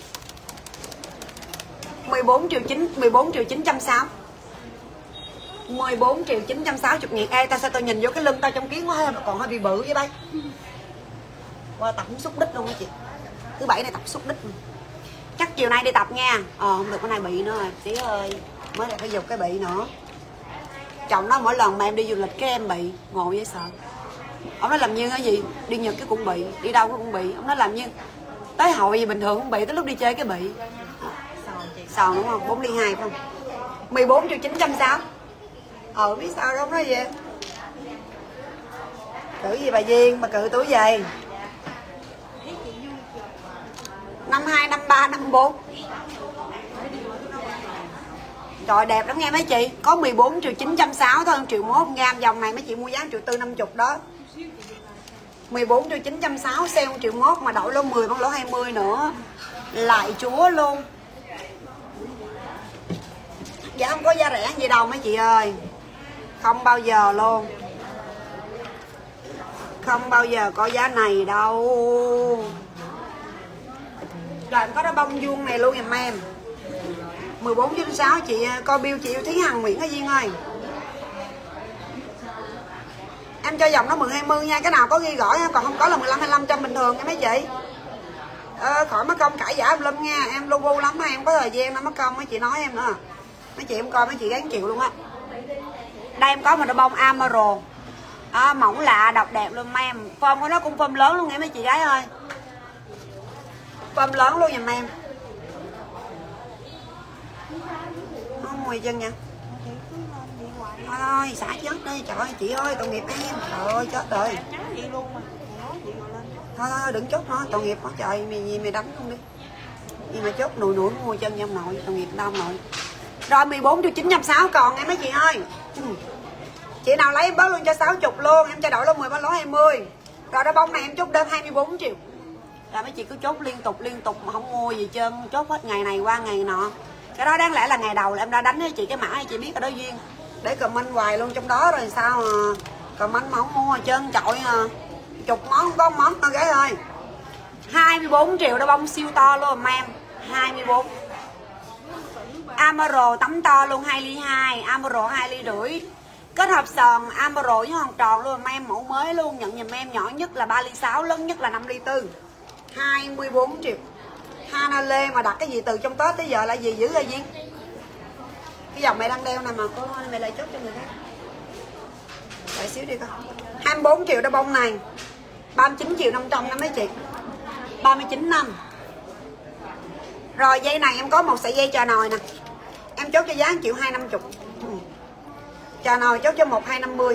mười bốn triệu chín, mười bốn triệu chín trăm sáu mươi. mười bốn triệu chín trăm sáu mươi ngàn. Ê tao sao tao nhìn vô cái lưng tao trong kiến quá hơi còn hơi bị bự với bay. Qua tập xúc đích luôn á chị. Thứ bảy này tập xúc đích. Chắc chiều nay đi tập nha. Ờ không được, cái này bị nữa rồi tí ơi. Mới lại phải dục cái bị nữa. Chồng nó mỗi lần mà em đi du lịch cái em bị ngộ dễ sợ. Ông nói làm như cái gì, đi Nhật cái cũng bị, đi đâu cũng bị. Ông nói làm như tới hội gì bình thường cũng bị, tới lúc đi chơi cái bị. Sòn đúng không? bốn ly hai phải không? mười bốn triệu chín trăm sáu mươi. Ờ biết sao đâu nói vậy. Cử gì bà Duyên mà cự túi gì? năm hai, năm ba, năm bốn. Trời đẹp lắm nghe mấy chị. Có mười bốn triệu chín trăm sáu mươi thôi, một triệu mốt gam. Dòng này mấy chị mua giá một triệu tư năm mươi đó. mười bốn triệu chín trăm sáu mươi sale một triệu mốt mà đổi lô mười bằng lỗ hai mươi nữa. Lại chúa luôn. Dạ không có giá rẻ gì đâu mấy chị ơi. Không bao giờ luôn. Không bao giờ có giá này đâu. Rồi em có cái bông vuông này luôn giùm em. mười bốn chín sáu chị coi bill chị yêu Thúy Hằng Nguyễn Cái Duyên ơi. Em cho dòng nó mười hai mươi nha, cái nào có ghi gọi còn không có là mười lăm hai mươi lăm trăm bình thường nha mấy chị. Ờ, khỏi mất công cãi giả em lâm nha, em lu bu lắm em có thời gian nó mất công mấy chị nói em nữa. Mấy chị em coi mấy chị gán chịu luôn á. Đây em có một đôi bông Amaro. À, mỏng lạ độc đẹp luôn mấy em. Form của nó cũng form lớn luôn nghe mấy chị gái ơi. Form lớn luôn giùm em. Không mùi chân nha. Thôi thôi xả chết đi, trời ơi chị ơi tội nghiệp em. Trời ơi chết rồi. Thôi thôi đừng chốt nữa, tội nghiệp quá trời, mày gì mày đánh không đi. Nhưng mà chốt nùi nùi mùi chân trong nội, tội nghiệp đau nội. Rồi mười bốn triệu chín trăm sáu mươi còn em mấy chị ơi. Ừ. Chị nào lấy em bớt luôn cho sáu mươi luôn, em cho đổi luôn mười bán lỗ hai mươi. Rồi đó bông này em chốt đơn hai mươi bốn triệu. Rồi mấy chị cứ chốt liên tục liên tục mà không mua gì trơn, chốt hết ngày này qua ngày nọ. Cái đó đáng lẽ là ngày đầu là em đã đánh với chị cái mãให้chị biết ở đó Duyên. Để comment hoài luôn trong đó rồi sao mà comment mà không mua trơn trọi à. Chục món không có món thôi gái ơi. hai mươi bốn triệu đó bông siêu to luôn em. hai mươi bốn. Amaro tắm to luôn hai ly hai, Amaro hai ly rưỡi. Kết hợp sòn Amaro với hòn tròn luôn em, mẫu mới luôn, nhận giùm em nhỏ nhất là ba ly sáu, lớn nhất là năm ly tư. hai mươi bốn triệu. Hana Lê mà đặt cái gì từ trong Tết tới giờ là gì dữ rồi Duyên. Cái dòng mày đang đeo nè mà cô mày lại chốt cho người khác. Đợi xíu đi con. hai mươi bốn triệu đó bông này. ba mươi chín triệu năm trăm đó mấy chị. ba mươi chín năm. Rồi dây này em có một sợi dây trà nồi nè. Em chốt cho giá một triệu hai trăm năm mươi. Ừ. Trà nồi chốt cho một hai năm mươi.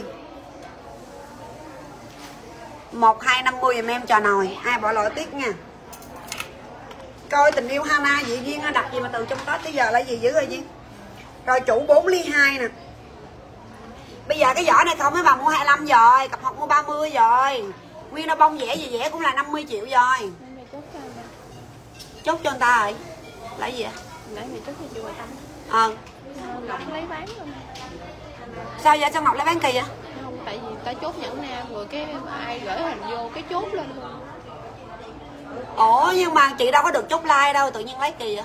một hai năm mươi em em trà nồi, ai bỏ lỡ tiếc nha. Coi tình yêu Hana dị Duyên đặt gì mà từ trong Tết tới giờ là gì dữ rồi Duyên. Rồi chủ bốn ly hai nè. Bây giờ cái vỏ này không mấy bà mua hai mươi lăm rồi, cặp học mua ba mươi rồi. Nguyên nó bông vẽ gì vẽ cũng là năm mươi triệu rồi. Chốt cho người ta rồi. Là gì vậy? Nãy mày chốt cho chị Hoài Tâm. Ờ. Ngọc lấy bán luôn. Sao vậy? Sao Ngọc lấy bán kỳ vậy? Không, tại vì ta chốt nhẫn nam rồi cái ai gửi hình vô cái chốt lên luôn. Ủa nhưng mà chị đâu có được chốt like đâu, tự nhiên lấy kỳ vậy?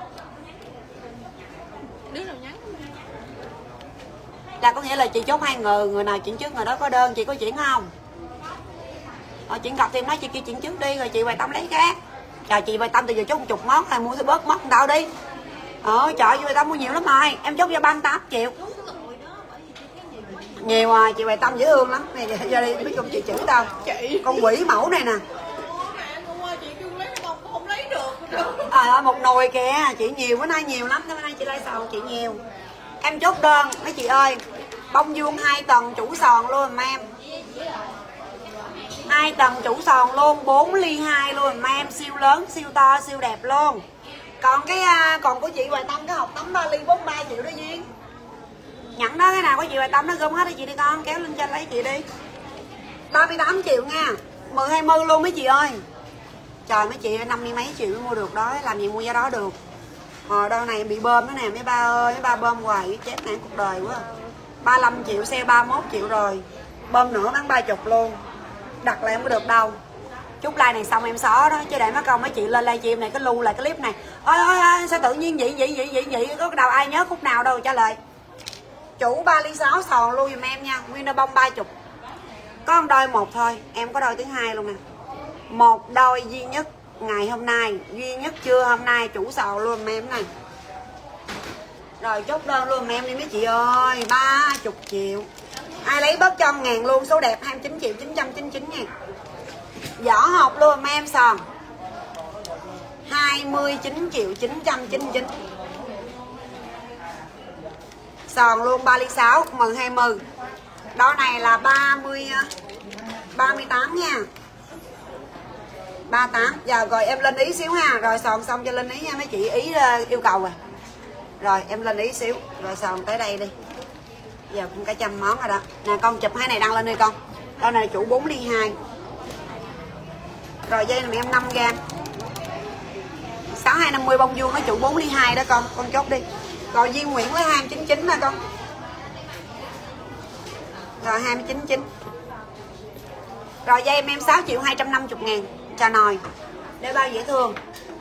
Đứa nào nhắn? Là có nghĩa là chị chốt hai người, người nào chuyển trước người đó có đơn, chị có chuyển không? Ờ chuyển cọc thì em nói chị kia chuyển trước đi rồi chị Hoài Tâm lấy khác. Trời chị Hoài Tâm từ giờ chốt một chục món này mua thì bớt mất đâu đi. Ờ trời chị Hoài Tâm mua nhiều lắm rồi, em chốt cho ba mươi tám triệu. Nhiều à, chị Hoài Tâm dễ thương lắm. Này giờ đi biết không chị chữ đâu. Chị con quỷ mẫu này nè. Trời ơi một nồi kìa, chị nhiều bữa nay nhiều lắm, bữa nay chị lai sầu chị nhiều. Em chốt đơn mấy chị ơi. Bông vuông hai tầng chủ sòn luôn mà em. Hai tầng chủ sòn luôn, bốn ly hai luôn mà em, siêu lớn, siêu to, siêu đẹp luôn. Còn cái còn của chị Hoài Tâm cái hộp tắm ba ly bốn mươi ba triệu đó Duyên. Nhận đó cái nào của chị Hoài Tâm nó gom hết đi chị đi con, kéo lên trên lấy chị đi. ba mươi tám triệu nha. mười hai mươi luôn mấy chị ơi. Trời mấy chị năm mươi mấy triệu mới mua được đó, làm gì mua giá đó được. Hồi đâu này bị bơm đó nè mấy ba ơi, mấy ba bơm hoài chết nản cuộc đời quá. ba mươi lăm triệu, xe ba mươi mốt triệu rồi. Bơm nữa bán ba mươi luôn. Đặt lại không có được đâu. Chút like này xong em xóa đó. Chứ để mấy con mấy chị lên livestream này cái lưu lại cái clip này. Ôi ôi ôi sao tự nhiên vậy vậy vậy vậy vậy. Có đâu ai nhớ khúc nào đâu trả lời. Chủ ba ly sáu sòn luôn giùm em nha. Nguyên đôi bông ba mươi. Có một đôi một thôi. Em có đôi thứ hai luôn nè. Một đôi duy nhất ngày hôm nay. Duy nhất trưa hôm nay chủ sòn luôn em này. Rồi chốt đơn luôn em đi mấy chị ơi. ba mươi triệu. Ai lấy bớt cho ngàn luôn. Số đẹp hai mươi chín triệu chín trăm chín mươi chín ngàn. Vỏ hộp luôn em sòn hai mươi chín triệu chín trăm chín mươi chín. Sòn luôn ba ly sáu mười hai mươi. Đó này là ba mươi ba mươi tám nha. ba mươi tám. Giờ rồi em lên ý xíu ha. Rồi sòn xong cho lên ý nha mấy chị. Ý yêu cầu rồi. Rồi em lên ý xíu. Rồi sòn tới đây đi. Giờ cũng cả trăm món rồi đó. Nè con chụp hai này đăng lên đi con. Đó này chủ bốn ly hai. Rồi dây này em năm gam. Sáu hai năm mươi bông vuông nó chủ bốn ly hai đó con. Con chốt đi. Rồi Duy Nguyễn với hai mươi chín chín nè con. Rồi hai mươi chín chín. Rồi dây em em sáu triệu hai trăm năm mươi ngàn. Trà nồi. Để bao dễ thương.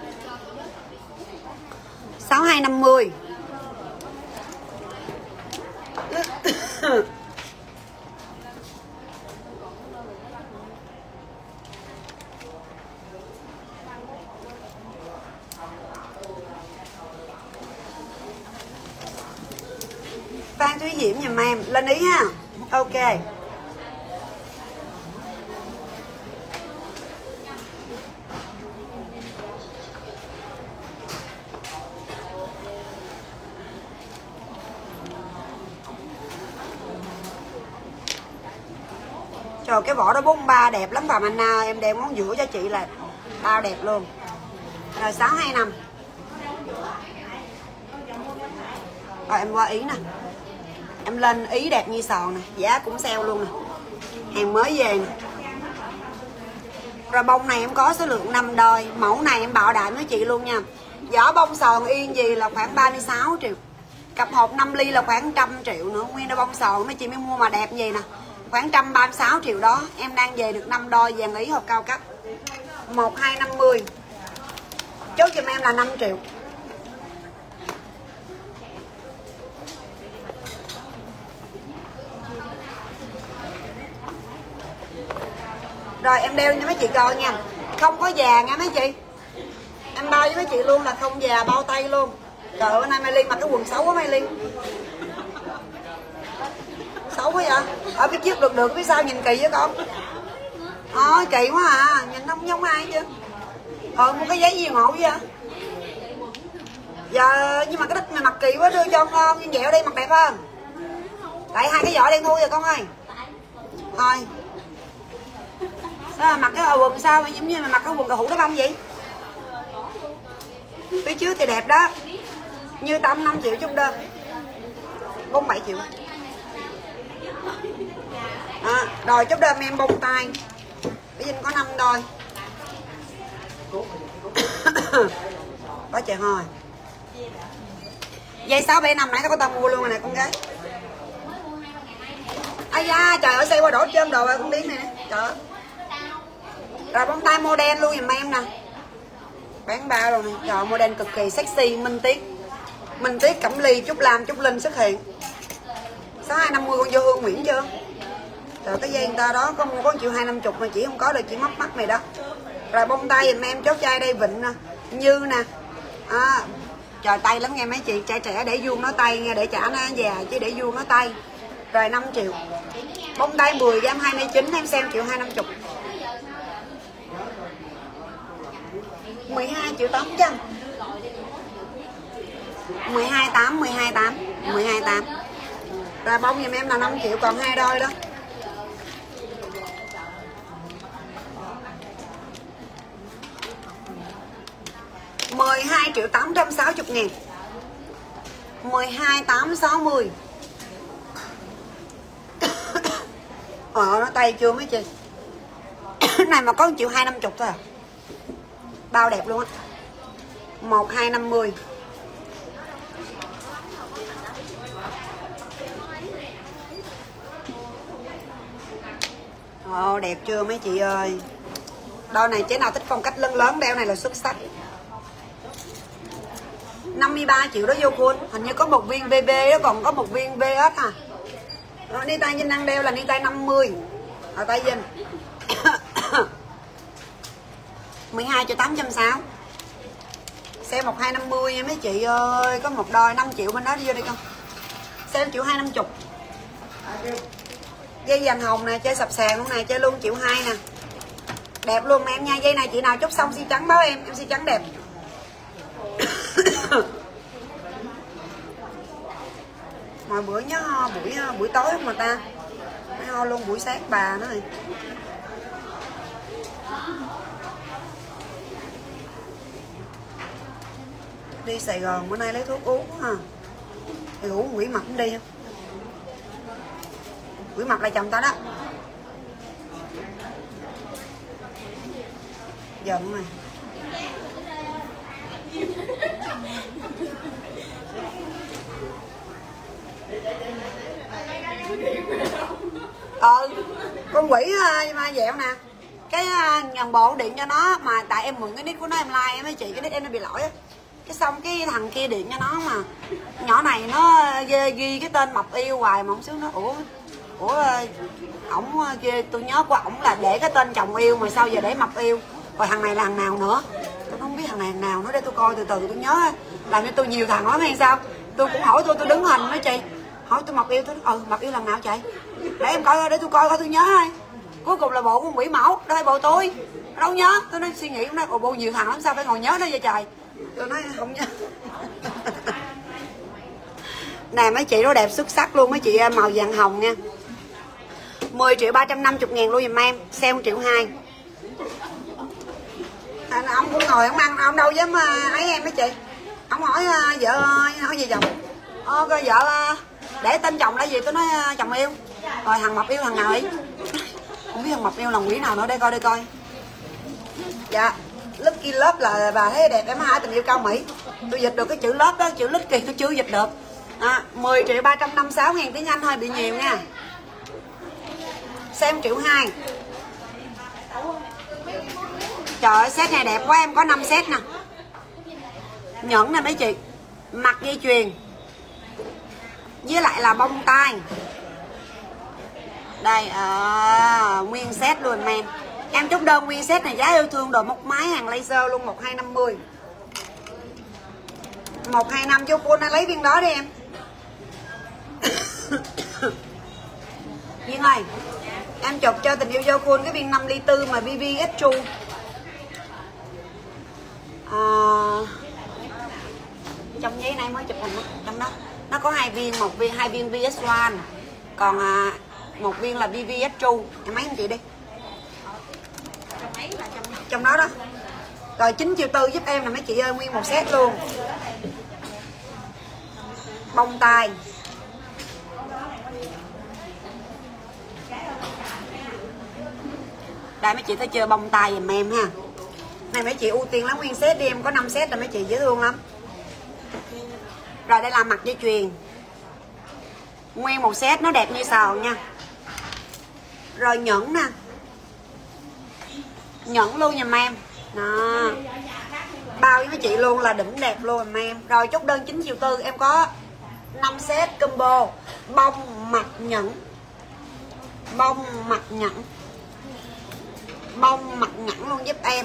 Sáu hai năm mươi. Phan Thúy Diễm giùm em. Lên ý ha. Ok. Trời cái vỏ đó bốn ba đẹp lắm bà Manna. Em đem món giữa cho chị là bao đẹp luôn. Rồi sáu hai năm. Rồi em qua ý nè. Em lên ý đẹp như sòn nè. Giá cũng sale luôn nè. Hàng mới về nè. Rồi bông này em có số lượng năm đôi. Mẫu này em bảo đảm với chị luôn nha. Vỏ bông sòn yên gì là khoảng ba mươi sáu triệu. Cặp hộp năm ly là khoảng một trăm triệu nữa. Nguyên đôi bông sòn mấy chị mới mua mà đẹp gì nè. Khoảng một trăm ba mươi sáu triệu đó. Em đang về được năm đôi vàng ý hộp cao cấp. Một hai năm mươi. Chốt giùm em là năm triệu. Rồi em đeo cho mấy chị coi nha. Không có già nha mấy chị. Em bao với mấy chị luôn là không già, bao tay luôn. Trời ơi, nay Mai Liên mặc cái quần xấu quá Mai Liên. Xấu quá vậy. Ở phía trước được được, phía sau nhìn kỳ với con. Ôi kỳ quá à. Nhìn không giống ai chứ. Ờ mua cái giấy gì ngộ vậy. Giờ nhưng mà cái đất này mặc kỳ quá, đưa cho con nhưng dẹo đây mặc đẹp hơn. Tại hai cái vỏ đen thui rồi con ơi. Thôi. Sao mà mặc cái quần sao mà giống như mà mặc cái quần cầu hũ đá bông vậy? Phía trước thì đẹp đó. Như Tâm năm triệu chung đơn. bốn mươi bảy triệu. À, rồi chốt đơn em bông tay. Bây giờ có năm đôi. Có trời hồi. Dây sáu bảy năm nãy nó có tao mua luôn rồi nè con gái. Ây da, trời ơi xây qua đổ trơn đồ rồi con điếng này nè. Trời ơi. Rồi bông tay model luôn giùm em nè. Bán bao rồi nè. Trời model cực kỳ sexy, minh tiết. Minh tiết Cẩm Ly, Trúc Lam, Trúc Linh xuất hiện. Sáu hai năm mươi con vô Hương Nguyễn chưa? Trời cái dây người ta đó có mua có một triệu hai năm chục mà chỉ không có được, chỉ mắc mắc này đó. Rồi bông tay giùm em chốt chai đây Vịnh nè. Như nè. À, trời tay lắm nghe mấy chị, trẻ trẻ để vuông nó tay nghe, để trả nó già chứ để vuông nó tay. Rồi năm triệu. Bông tay mười gam hai mươi chín em xem triệu hai năm chục. mười hai triệu tám trăm. mười hai tám mười hai tám mười hai tám. Rồi bông giùm em là năm triệu còn hai đôi đó. mười hai triệu tám trăm sáu mươi ngàn. mười hai tám sáu mươi. Ờ nó tay chưa mấy chị. Này mà có một triệu hai năm chục thôi à. Bao đẹp luôn á. Một hai năm mươi. Ồ, đẹp chưa mấy chị ơi. Đôi này chế nào thích phong cách lớn lớn đeo này là xuất sắc. năm mươi ba triệu đó vô khuôn. Hình như có một viên vê bê đó, còn có một viên vê ét à. Rồi ni tay Vinh đang đeo là ni tay năm mươi. Ở tay Vinh mười hai triệu tám trăm sáu mươi. Xe một hai năm mươi nha mấy chị ơi. Có một đôi năm triệu bên đó, đi vô đây con. Xe một triệu hai năm mươi. Dây vàng hồng nè, chơi sập sàn luôn nè, chơi luôn triệu hai nè. Đẹp luôn em nha. Dây này chị nào chốt xong xi trắng báo em, em xi trắng đẹp. Mọi bữa nhớ ho buổi buổi tối không mà ta. Mới ho luôn buổi sáng bà nữa rồi. Đi Sài Gòn bữa nay lấy thuốc uống ha. Thì uống quỷ mập đi không? Quỷ mập là chồng tao đó. Giận này. Ờ, con quỷ ma dẹo nè. Cái nhằn bộ điện cho nó mà tại em mượn cái nick của nó em like mấy chị, cái nick em nó bị lỗi á. Cái xong cái thằng kia điện cho nó mà nhỏ này nó ghi, ghi cái tên mập yêu hoài mà không xíu nó ủa ủa ổng kia tôi nhớ của ổng là để cái tên chồng yêu mà sao giờ để mập yêu. Rồi thằng này là thằng nào nữa tôi không biết, thằng này thằng nào nữa để tôi coi từ từ tôi nhớ. Làm cho tôi nhiều thằng lắm hay sao. Tôi cũng hỏi tôi tôi đứng hình mấy chị hỏi tôi mập yêu, tôi ừ mập yêu lần nào chị để em coi để tôi coi coi tôi nhớ thôi. Cuối cùng là bộ con quỷ mẫu đây, bộ tôi đâu nhớ. Tôi nói suy nghĩ cũng nói ồ bộ nhiều thằng lắm sao phải ngồi nhớ nó vậy trời. Tôi nói không nhớ. Nè mấy chị đó đẹp xuất sắc luôn mấy chị, màu vàng hồng nha. Mười triệu ba trăm năm mươi ngàn luôn giùm em. Sale một triệu hai. À, ông cũng ngồi ông ăn, ông đâu dám ấy em mấy chị. Ông hỏi uh, vợ hỏi gì chồng. Ờ coi vợ uh, để tên chồng là gì, tôi nói uh, chồng yêu. Rồi thằng mập yêu thằng nào ý. Không biết thằng mập yêu lòng quỷ nào nữa, đây coi đây coi. Dạ Lucky Love là bà thấy đẹp em hả, tình yêu cao Mỹ. Tôi dịch được cái chữ lớp đó, chữ Lucky tôi chưa dịch được. À, mười triệu ba trăm năm mươi sáu ngàn tiếng Anh thôi, bị nhiều nha. Xem triệu hai. Trời ơi set này đẹp quá, em có năm set nè. Nhẫn nè mấy chị, mặt dây chuyền với lại là bông tai. Đây à, nguyên set luôn em. Em chốt đơn nguyên set này giá yêu thương, đồ móc máy hàng laser luôn, một hai năm mươi. Một hai năm cho cô nó lấy viên đó đi em. Duyên ơi, em chụp cho tình yêu vô khuôn cái viên năm ly tư mà bê vê ét True. À, trong giấy này mới chụp hình đó. Trong đó nó có hai viên, một viên hai viên vê ét một, còn à, một viên là bê vê ét True. Em mấy anh chị đi. Trong đó đó. Rồi chín triệu tư giúp em là mấy chị ơi, nguyên một set luôn. Bông tai. Đây mấy chị thấy chưa, bông tai giùm em ha. Này mấy chị ưu tiên lắm, nguyên set đi em, có năm set là mấy chị dễ thương lắm. Rồi đây là mặt dây chuyền. Nguyên một set nó đẹp như sào nha. Rồi nhẫn nè. Nhẫn luôn giùm em. Đó. Bao với mấy chị luôn là đỉnh đẹp luôn giùm em. Rồi chốt đơn chín triệu tư em có năm set combo bông mặt nhẫn. Bông mặt nhẫn. Bông mặt nhẫn luôn giúp em.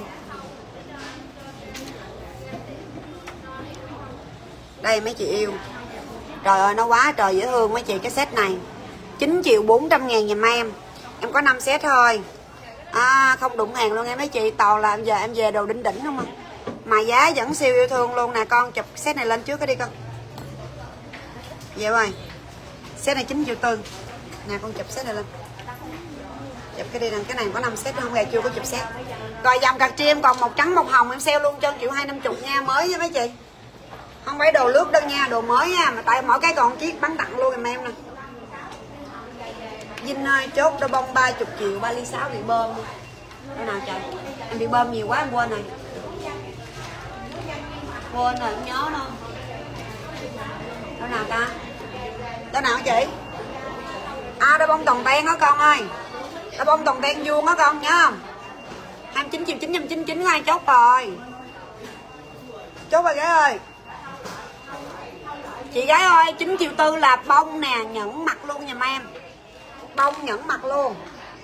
Đây mấy chị yêu. Trời ơi nó quá trời dễ thương mấy chị, cái set này chín triệu bốn trăm ngàn giùm em. Em có năm set thôi. À, không đụng hàng luôn em mấy chị, toàn là giờ em về đồ đỉnh đỉnh không à. Mà giá vẫn siêu yêu thương luôn nè. Con chụp set này lên trước cái đi con. Vậy rồi. Set này chín triệu tư. Nè con chụp set này lên. Chụp cái đi nè, cái này có năm set không, gà chưa có chụp set. Rồi dòng cà tri em còn một trắng một hồng em sale luôn cho triệu hai năm mươi nha, mới với mấy chị. Không phải đồ lướt đâu nha, đồ mới nha, mà tại mỗi cái còn chiếc bán tặng luôn em em nè. Vinh ơi chốt đôi bông ba mươi triệu, ba ly sáu bị bơm. Đâu nào trời, em bị bơm nhiều quá em quên rồi. Quên rồi, không nhớ đâu. Đâu nào ta? Đâu nào chị? À đôi bông toàn ten đó con ơi. Đá bông toàn đen vuông á con nhớ không? hai mươi chín triệu chín trăm chín mươi chín ai chốt rồi. Chốt rồi gái ơi. Chị gái ơi, chín triệu tư là bông nè, nhẫn mặt luôn nha em. Bông nhẫn mặt luôn.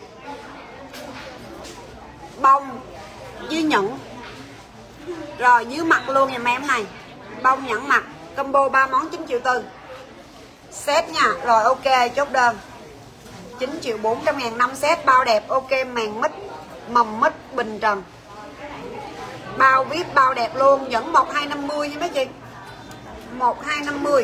Bông với nhẫn. Rồi dưới mặt luôn nha em này. Bông nhẫn mặt, combo ba món chín triệu tư. Set nha. Rồi ok, chốt đơn. chín triệu bốn trăm ngàn năm set bao đẹp, ok màn mít, mầm mít bình trần. Bao vê i pê bao đẹp luôn, nhẫn một hai năm mươi nha mấy chị. một hai năm mươi.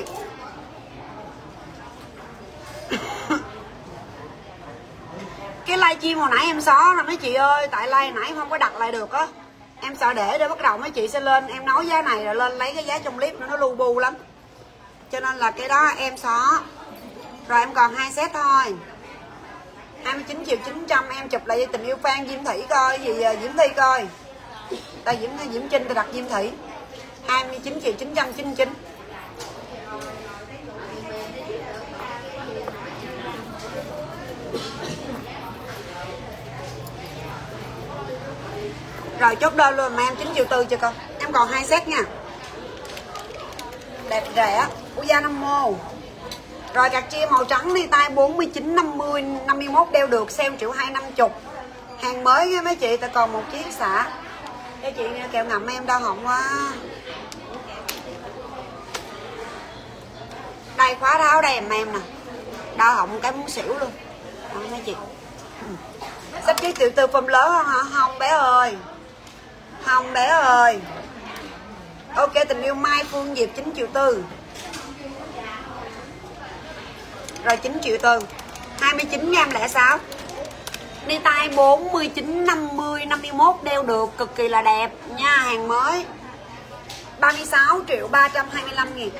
Cái livestream hồi nãy em xóa rồi mấy chị ơi, tại live nãy không có đặt lại được á. Em sợ để để bắt đầu mấy chị sẽ lên em nói giá này rồi lên lấy cái giá trong clip nữa, nó lu bu lắm. Cho nên là cái đó em xóa. Rồi em còn hai set thôi. hai mươi chín triệu chín trăm em chụp lại Tình Yêu Phan Diễm Thủy coi gì Diễm Thi coi. Đây Diễm Diễm Trinh tôi đặt Diễm Thủy. hai mươi chín triệu chín trăm chín mươi chín. Rồi chốt đơn luôn mà em chín triệu tư cho con. Em còn hai set nha. Đẹp rẻ. Uza năm mô. Rồi cạc chia màu trắng đi tay bốn mươi chín năm mươi năm mươi mốt đeo được, sale triệu hai năm mươi. Hàng mới nha mấy chị, ta còn một chiếc xả. Cho chị nghe kẹo ngậm em đau họng quá. Đây khóa tháo đây em em nè. Đau họng cái muốn xỉu luôn. Đó mấy chị. Sắp chiếc tiểu tư phơm lớn không hả? Không bé ơi. Không bé ơi. Ok Tình Yêu Mai Phương Diệp chín triệu tư. Rồi chín triệu tư. hai mươi chín ngàn lẻ sáu. Đi tay bốn mươi chín năm mươi năm mươi mốt đeo được, cực kỳ là đẹp nha, hàng mới. ba mươi sáu triệu ba trăm hai mươi lăm nghìn.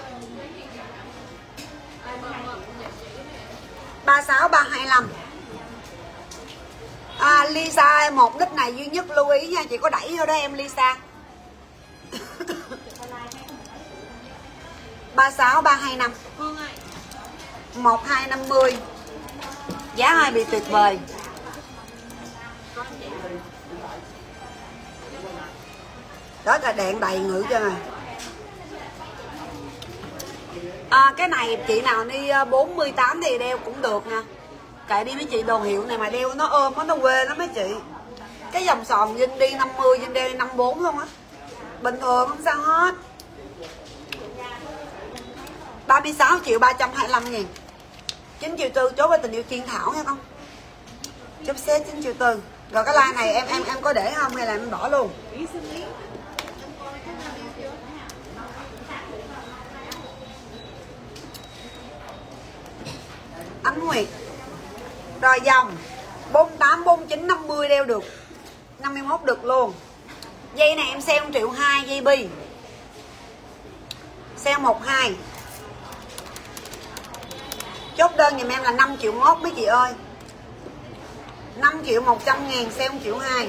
ba mươi sáu ba trăm hai mươi lăm. À, Lisa một đích này duy nhất lưu ý nha, chị có đẩy vô đó em Lisa. ba mươi sáu ba trăm hai mươi lăm. một hai năm mươi. Giá hơi bị tuyệt vời. Đó là đèn đầy ngữ cho này. À, cái này chị nào đi bốn mươi tám thì đeo cũng được nha. Kệ đi mấy chị, đồ hiệu này mà đeo nó ôm nó nó quê lắm mấy chị. Cái dòng sòn Vinh đi năm mươi, Vinh đeo đi năm mươi bốn luôn á. Bình thường không sao hết. ba mươi sáu triệu ba trăm hai mươi lăm nghìn. chín triệu tư chốt với Tình Yêu Thiên Thảo nha con. Chốt set chín triệu tư. Rồi cái like này em em em có để không hay là em bỏ luôn? Ánh Nguyệt. Rồi dòng bốn mươi tám, bốn mươi chín, năm mươi đeo được, năm mươi mốt được luôn. Dây này em sale một triệu hai dây bi. Sale một hai. Chốt đơn giùm em là năm triệu mốt mấy chị ơi. năm triệu một trăm ngàn, sale một triệu hai.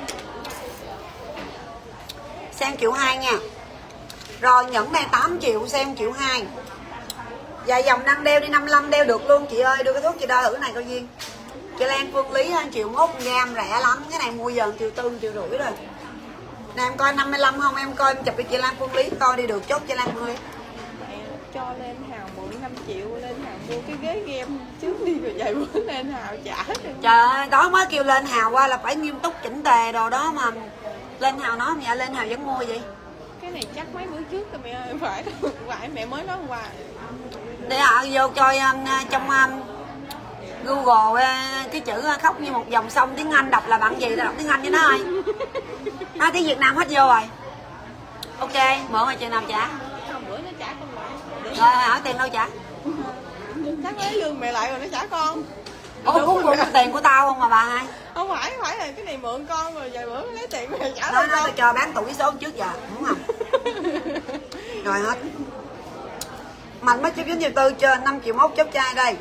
Sale một triệu hai nha. Rồi nhẫn này tám triệu, sale một triệu hai. Và dòng đang đeo đi năm mươi lăm đeo được luôn chị ơi. Đưa cái thuốc chị đo thử này coi Duyên. Chị Lan Phương Lý một triệu mốt gam rẻ lắm. Cái này mua giờ một triệu tư, một triệu rưỡi rồi. Nè em coi năm mươi lăm không? Em coi em chụp cho chị Lan Phương Lý coi đi được, chốt chị Lan Phương Lý. Cho lên Hào mượn năm triệu, lên Hào mua cái ghế game trước đi rồi vài bữa lên Hào trả. Trời ơi, đó mới kêu lên Hào qua là phải nghiêm túc chỉnh tề đồ đó mà. Lên Hào nói dạ lên Hào vẫn mua vậy. Cái này chắc mấy bữa trước rồi mẹ ơi, phải phải mẹ mới nói hôm qua. Để họ vô coi um, trong um, Google uh, cái chữ uh, khóc như một dòng sông tiếng Anh đọc là bạn gì, ta đọc tiếng Anh với nó ơi. Nói tiếng Việt Nam hết vô rồi. Ok, mượn rồi chị nào trả? Không, bữa nó trả con lại. Rồi hỏi tiền đâu trả? Chắc lấy lương mẹ lại rồi nó trả con. Ủa cũng mượn tiền của tao không mà bà hai? Không phải, phải là cái này mượn con rồi vài bữa lấy tiền mẹ trả. Nói nói tao cho bán tuổi số trước giờ, muốn không? Rồi hết. Mạnh mới chip chín triệu tư trên năm triệu mốt chốt chai đây.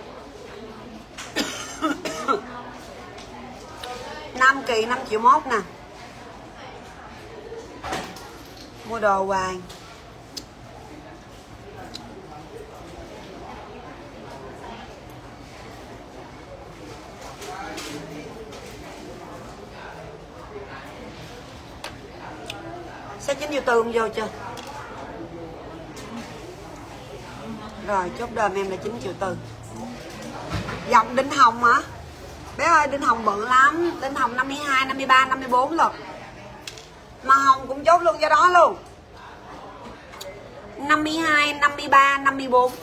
Nam Kỳ năm triệu mốt nè. Mua đồ hoài. chín triệu tư vô chưa? Rồi chốt đơn em là chín triệu tư. Dòng đinh hồng hả? Bé ơi đinh hồng bự lắm. Đinh hồng năm mươi hai, năm mươi ba, năm mươi bốn lượt. Mà hồng cũng chốt luôn cho đó luôn. năm mươi hai, năm mươi ba, năm mươi bốn.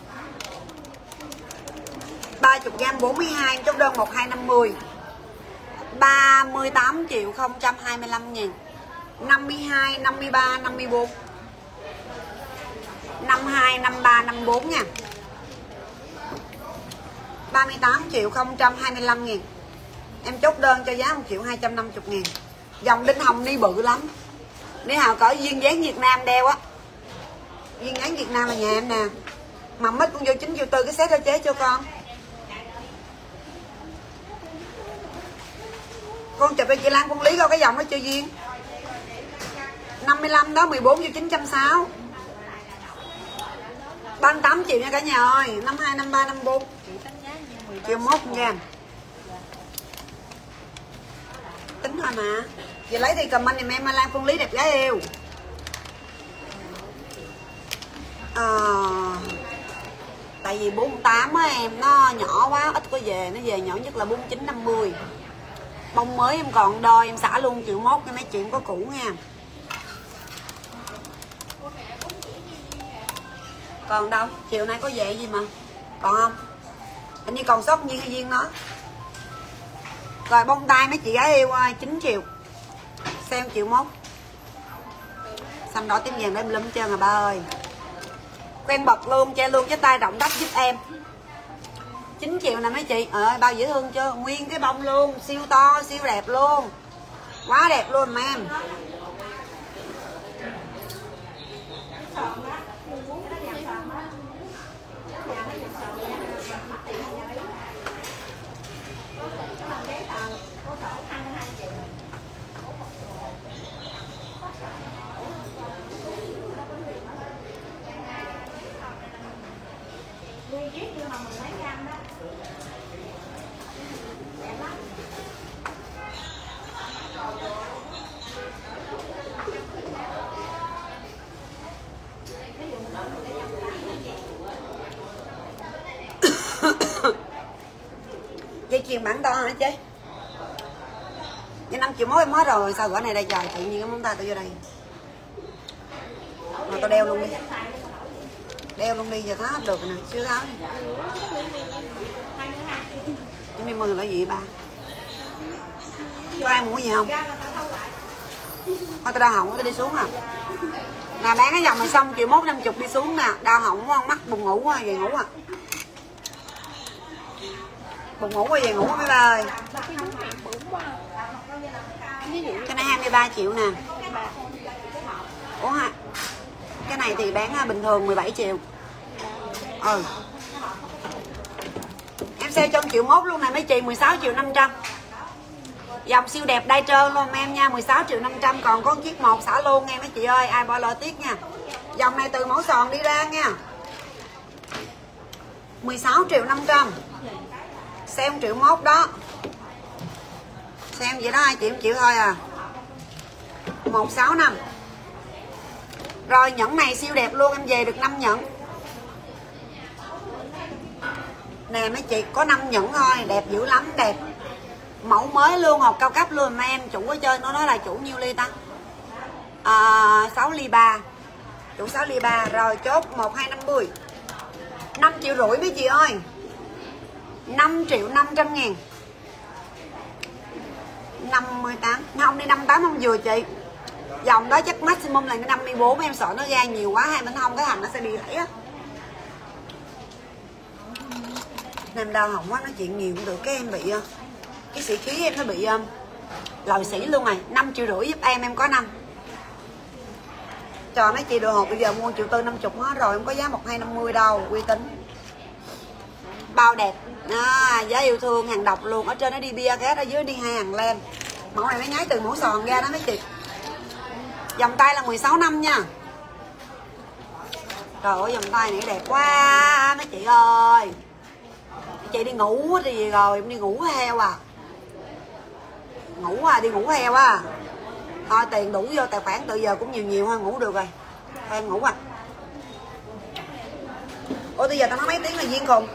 ba mươi gram bốn mươi hai, chốt đơn một hai năm mươi. ba mươi tám triệu không trăm hai mươi lăm nghìn. năm mươi hai, năm mươi ba, năm mươi bốn. năm mươi hai, năm mươi ba, năm mươi bốn nha. ba mươi tám triệu không trăm hai mươi lăm nghìn. Em chốt đơn cho giá một triệu hai trăm năm mươi nghìn. Dòng đinh hồng ni bự lắm. Ni hào cỡ duyên dáng Việt Nam đeo á. Duyên dáng Việt Nam là nhà em nè. Mà mít cũng vô chín triệu tư cái set đó chế cho con. Con chụp cho chị Lan con Lý coi cái dòng đó chưa Duyên. năm mươi lăm đó, mười bốn triệu chín trăm sáu mươi. ba mươi tám triệu nha cả nhà ơi. năm hai, năm ba, năm bốn. Triệu mốt nha. Tính thôi mà. Vậy lấy thì comment giùm em Mai Lan Phương Lý đẹp gái yêu. À, tại vì bốn mươi tám á em nó nhỏ quá, ít có về, nó về nhỏ nhất là bốn mươi chín, năm mươi. Bông mới em còn đôi em xả luôn triệu mốt nha mấy chị, có cũ nha. Còn đâu, chiều nay có về gì mà. Còn không? Hình như còn sót Duyên hay Duyên nó. Rồi bông tai mấy chị gái yêu ơi, chín triệu. Xem triệu mốt. Xanh đỏ tím vàng đem lum trơn à ba ơi. Quen bật luôn, che luôn cái tay rộng đắp giúp em. chín triệu nè mấy chị. Ờ ơi bao dễ thương chưa? Nguyên cái bông luôn, siêu to, siêu đẹp luôn. Quá đẹp luôn mà em. Dây chuyền bản to hả chị? Với năm triệu mốt em hết rồi. Sao gỡ này đây trời, tự nhiên cái móng tay tôi vô đây. Rồi tao đeo luôn đi. Đeo luôn đi, giờ tháo hết được rồi nè. Chưa tháo đi. Chúng em mừng là gì ba? Có ai muốn gì không? Thôi tao đau họng, tao đi xuống à. Nè bán cái dòng này xong triệu mốt năm chục đi xuống nè. Đau họng không? Mắt buồn ngủ quá, về ngủ à. Buồn ngủ quá về ngủ mấy ba ơi. Cái này hai mươi ba triệu nè. Ủa hả? Cái này thì bán bình thường mười bảy triệu. Ừ. Em sale trong triệu mốt luôn này mấy chị, mười sáu triệu năm trăm. Dòng siêu đẹp đai trơn luôn em nha, mười sáu triệu năm trăm. Còn có chiếc một xả luôn nghe mấy chị ơi, ai bỏ lỡ tiếc nha. Dòng này từ mẫu sòn đi ra nha. mười sáu triệu năm trăm. Xem triệu mốt đó. Xem vậy đó hai triệu chịu thôi à. một sáu năm. Rồi nhẫn này siêu đẹp luôn, em về được năm nhẫn. Nè mấy chị, có năm nhẫn thôi, đẹp dữ lắm, đẹp. Mẫu mới luôn, hộp cao cấp luôn mà em. Chủ ở trên nó nói là chủ nhiêu ly ta? À, sáu ly ba. Chủ sáu ly ba. Rồi chốt một hai năm mươi. năm triệu rưỡi mấy chị ơi. năm triệu năm trăm ngàn. năm mươi tám. Không đi năm mươi tám không vừa chị. Dòng đó chắc maximum là năm mươi bốn. Em sợ nó ra nhiều quá hay mình không cái hành nó sẽ bị gãy á. Em đau hỏng quá, nói chuyện nhiều cũng được. Cái em bị cái sĩ khí em nó bị um, lòi sĩ luôn rồi. Năm triệu rưỡi giúp em, em có năm. Cho mấy chị đồ hộp bây giờ mua triệu tư năm chục hết rồi, không có giá một hai năm mươi đâu, uy tín. Bao đẹp. À, giá yêu thương hàng độc luôn. Ở trên nó đi bia ghét, ở dưới đi hai hàng len. Mẫu này nó nhái từ mẫu sòn ra đó mấy chị. Vòng tay là mười sáu năm nha. Trời ơi vòng tay này đẹp quá mấy chị ơi. Chị đi ngủ thì gì rồi, em đi ngủ heo à. Ngủ à, đi ngủ heo à. Thôi tiền đủ vô tài khoản từ giờ cũng nhiều nhiều hơn, ngủ được rồi. Thôi em ngủ à. Ủa bây giờ tao nói mấy tiếng là Duyên khùng.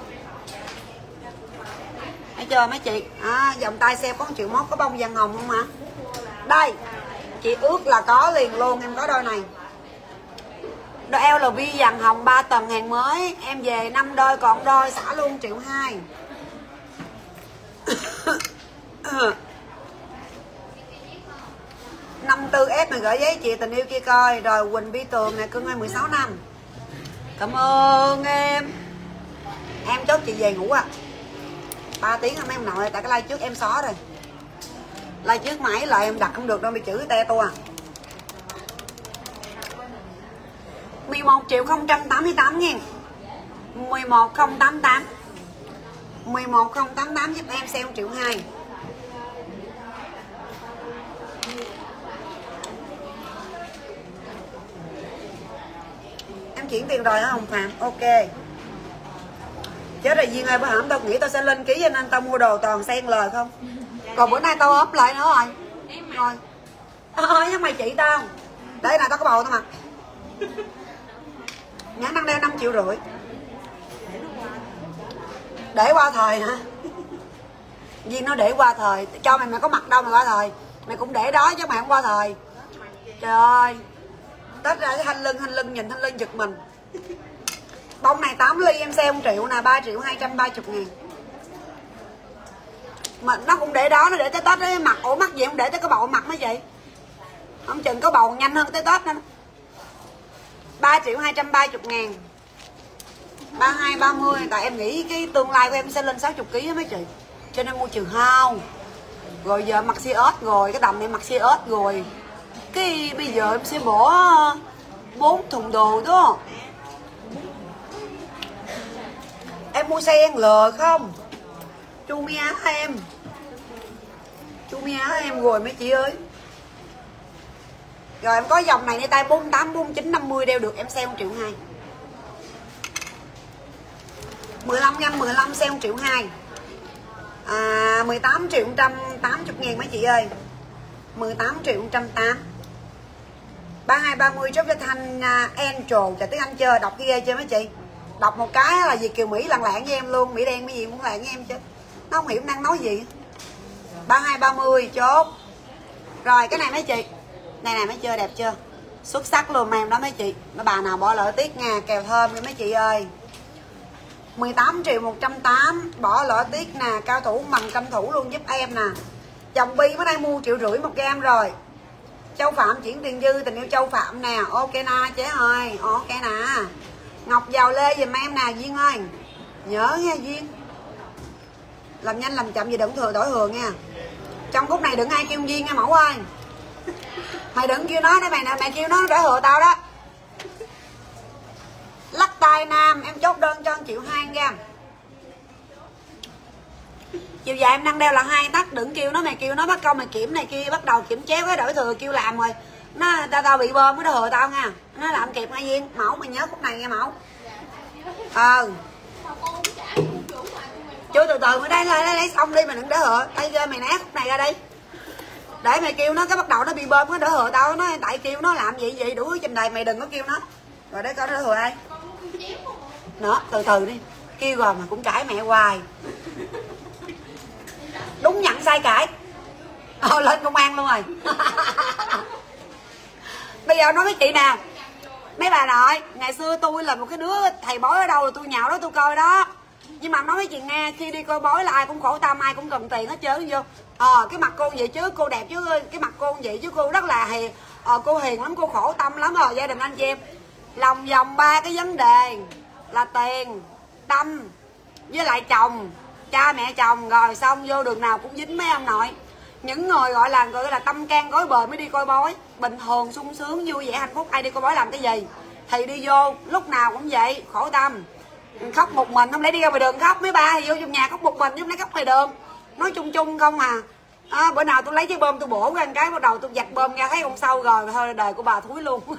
Thấy chưa mấy chị? À, vòng tay xem có một triệu mốt có bông vàng hồng không hả? Đây, chị ước là có liền luôn, em có đôi này. Đôi eo lờ vê vàng hồng ba tầng hàng mới, em về năm đôi còn đôi xả luôn triệu hai. năm tư S này gửi giấy chị tình yêu kia coi. Rồi Quỳnh Vi Tường này cưng ơi mười sáu năm. Cảm ơn em. Em chốt chị về ngủ à. ba tiếng là mấy em nội, tại cái like trước em xóa rồi. Like trước mãi lại em đặt không được đâu, bị chữ te tua. mười một triệu không trăm tám mươi tám ngàn. mười một không tám tám. mười một không tám tám giúp em xem triệu hai. Em chuyển tiền rồi hả Hồng Phạm? Ok. Chết rồi Duyên ơi, bữa hổm tao nghĩ tao sẽ lên ký cho nên tao mua đồ toàn xen lời không. Còn bữa nay tao ốp lại nữa rồi. Rồi. Ơi nhưng mày chị tao. Để này tao có bầu tao mặc. Nhãn đang đeo năm triệu rưỡi. Để qua thời hả? Duyên nó để qua thời. Cho mày mày có mặc đâu mà qua thời. Mày cũng để đó chứ mày không qua thời. Trời ơi. Tết ra cái thanh lưng, thanh lưng nhìn thanh lưng giật mình. Bông này tám ly em sale một triệu nè, ba triệu hai trăm ba mươi ngàn. Mà nó cũng để đó, nó để tới Tết đấy mặc. Ủa mắc gì không để tới cái bầu mặc mấy vậy? Không chừng có bầu nhanh hơn tới Tết nữa. ba triệu hai trăm ba mươi ngàn. ba mươi hai, ba mươi. Tại em nghĩ cái tương lai của em sẽ lên sáu mươi ký mấy chị. Cho nên mua trừ hao. Rồi giờ mặc size ớt rồi, cái đầm này mặc size ớt rồi. Cái bây giờ em sẽ bỏ bốn thùng đồ đó. Em mua xe L không? Chu mi áo em. Chu mi áo em rồi mấy chị ơi. Rồi em có dòng này đi tay bốn tám, bốn chín, năm mươi đeo được em sale một triệu hai. mười lăm gam mười lăm sale một triệu hai. À, mười tám triệu một trăm tám mươi ngàn mấy chị ơi. mười tám triệu một trăm tám mươi. ba mươi hai, ba mươi chốt cho Thanh uh, Angel. Chả tiếng Anh chưa? Đọc kia chưa mấy chị? Đọc một cái là gì Kiều Mỹ lặng lạng với em luôn. Mỹ đen cái gì cũng lạng với em chứ. Nó không hiểu đang nói gì. ba mươi hai, ba mươi chốt. Rồi cái này mấy chị. Này này mấy chưa đẹp chưa? Xuất sắc luôn em đó mấy chị. Mấy bà nào bỏ lỡ tiếc nha. Kèo thơm nha mấy chị ơi. mười tám triệu một trăm tám mươi. Bỏ lỡ tiếc nè. Cao thủ bằng canh thủ luôn giúp em nè. Chồng Bi mới đây mua triệu rưỡi một gam rồi. Châu Phạm chuyển tiền dư tình yêu Châu Phạm nè. Ok na chế ơi. Ok nè. Ngọc Giàu Lê giùm em nè Duyên ơi. Nhớ nha Duyên. Làm nhanh làm chậm gì đừng thừa đổi thừa nha. Trong khúc này đừng ai kêu Duyên nha mẫu ơi. Mày đừng kêu nó đấy mày nè. Mày kêu nó đổi thừa tao đó. Lắc tay nam. Em chốt đơn cho một triệu hai gam. Chiều dài em đang đeo là hai tắc. Đừng kêu nó mày kêu nó bắt công mày kiểm này kia. Bắt đầu kiểm chéo cái đổi thừa kêu làm rồi. Nó tao tao bị bơm cái đổi thừa tao nha. Nó làm kịp ngay Duyên. Mẫu mày nhớ khúc này nha mẫu. Ờ chưa từ từ mới đây lấy, lấy, lấy xong đi mà đừng để hựa. Tay mày né khúc này ra đi. Để mày kêu nó cái bắt đầu nó bị bơm cái đỡ hựa tao. Nó tại kêu nó làm gì vậy đủ trên đời mày đừng có kêu nó. Rồi để coi nó đỡ hựa đây. Nữa từ từ đi. Kêu rồi mà cũng cãi mẹ hoài. Đúng nhận sai cãi. Ờ lên công an luôn rồi. Bây giờ nói với chị nè. Mấy bà nội, ngày xưa tôi là một cái đứa thầy bói ở đâu là tôi nhạo đó tôi coi đó. Nhưng mà nói với chị nghe, khi đi coi bói là ai cũng khổ tâm, ai cũng cần tiền hết trơn vô. Ờ cái mặt cô vậy chứ, cô đẹp chứ, cái mặt cô vậy chứ cô rất là hiền. Ờ cô hiền lắm, cô khổ tâm lắm rồi gia đình anh chị em. Lòng vòng ba cái vấn đề là tiền, tâm với lại chồng, cha mẹ chồng, rồi xong vô đường nào cũng dính mấy ông nội. Những người gọi là gọi là tâm can gối bời mới đi coi bói. Bình thường sung sướng vui vẻ hạnh phúc ai đi coi bói làm cái gì. Thì đi vô lúc nào cũng vậy, khổ tâm. Khóc một mình, không lẽ đi ra ngoài đường khóc. Mấy ba thì vô trong nhà khóc một mình chứ không lẽ khóc ngoài đường. Nói chung chung không à, à bữa nào tôi lấy cái bơm tôi bổ ra cái bắt đầu tôi giặt bơm ra thấy con sâu rồi thôi đời của bà thúi luôn.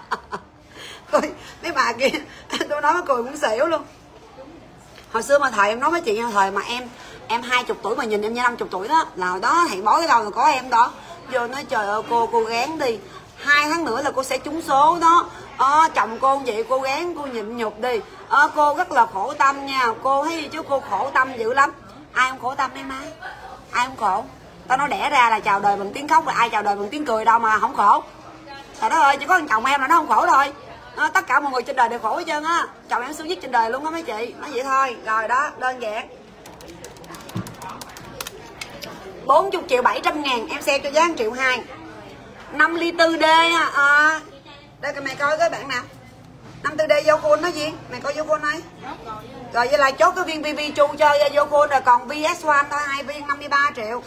Mấy bà kia tôi nói cười muốn xỉu luôn. Hồi xưa mà thầy em nói với chị thời mà em em hai chục tuổi mà nhìn em như năm chục tuổi đó là hồi đó thầy bói cái đâu là có em đó. vô nói trời ơi cô cô gán đi, hai tháng nữa là cô sẽ trúng số đó. À, chồng cô vậy cô gán cô nhịn nhục đi. À, cô rất là khổ tâm nha, cô thấy chứ cô khổ tâm dữ lắm. Ai không khổ tâm đấy má, ai không khổ. Tao nói đẻ ra là chào đời bằng tiếng khóc, rồi ai chào đời bằng tiếng cười đâu mà không khổ. Trời đất ơi, chỉ có thằng chồng em là nó không khổ thôi. À, tất cả mọi người trên đời đều khổ hết trơn á. Chồng em xuống giết trên đời luôn á mấy chị, nói vậy thôi. Rồi đó, đơn giản. Bốn mươi triệu bảy trăm ngàn em xem cho giá một triệu hai. Năm ly tư D à. Đây mày coi cái bạn nào năm tư D vô khuôn nó gì, mày coi vô khuôn này. Rồi vậy là chốt cái viên bê vê Chu cho vô khuôn rồi, còn vê ét một thôi, hai viên năm mươi ba triệu.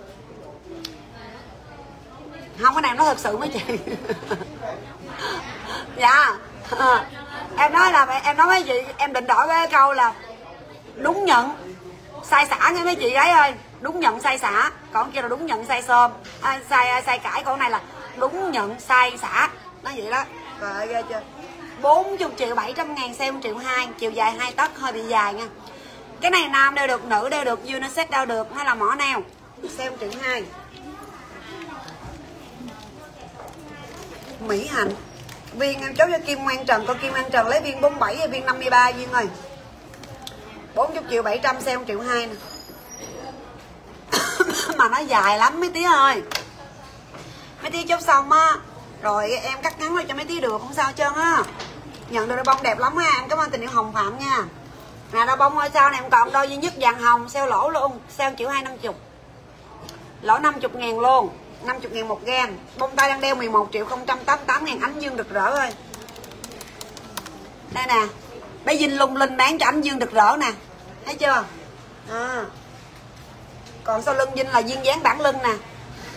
Không, cái này nó thật sự mấy chị. Dạ à, em nói là em nói mấy chị, em định đổi với câu là đúng nhận sai xả nha mấy chị gái ơi. Đúng nhận sai xả, còn kia là đúng nhận sai xôm, à, sai sai cãi. Con này là đúng nhận sai xả, nó vậy đó. Rồi ghê chưa. Bốn mươi triệu bảy trăm ngàn, xe một triệu hai, chiều dài hai tấc, hơi bị dài nha. Cái này nam đeo được, nữ đeo được, unisex đeo được, hay là mỏ neo. Xe một triệu hai. Mỹ Hạnh viên em chốt cho Kim Ngoan Trần, con Kim Ngoan Trần lấy viên bốn mươi bảy hay viên năm mươi ba viên ơi. Bốn mươi triệu bảy trăm, xe một triệu hai nè. Mà nó dài lắm mấy tía ơi. Mấy tía chốt xong á rồi em cắt ngắn lại cho mấy tía được, không sao hết trơn á. Nhận được đôi bông đẹp lắm á, em cảm ơn tình yêu Hồng Phạm nha. Nè đôi bông ơi, sao này em còn đôi duy nhất vàng hồng, sale lỗ luôn, sale một triệu hai năm mươi, lỗ năm mươi ngàn luôn, năm mươi ngàn một gam. Bông tay đang đeo mười một triệu không trăm tám mươi tám ngàn, ánh dương rực rỡ ơi. Đây nè, bé Vinh lung linh bán cho ánh dương rực rỡ nè, thấy chưa à. Còn sau lưng Vinh là duyên dáng bản lưng nè.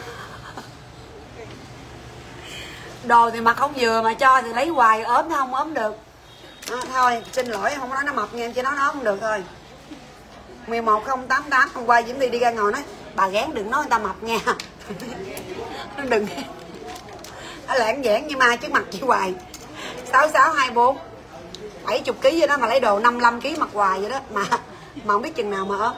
Đồ thì mặc không vừa mà cho thì lấy hoài, ốm không ốm được à, thôi xin lỗi em không nói nó mập nha, em chỉ nói nó không được thôi. Mười một không tám tám hôm qua Diễm đi đi ra ngồi nói bà gán đừng nói người ta mập nha. Đừng nó lạng giảng như ma trước mặt chị hoài. Sáu sáu hai bốn bảy mươi ký vậy đó mà lấy đồ năm mươi lăm ký mặc hoài vậy đó, mà mà không biết chừng nào mà ốm.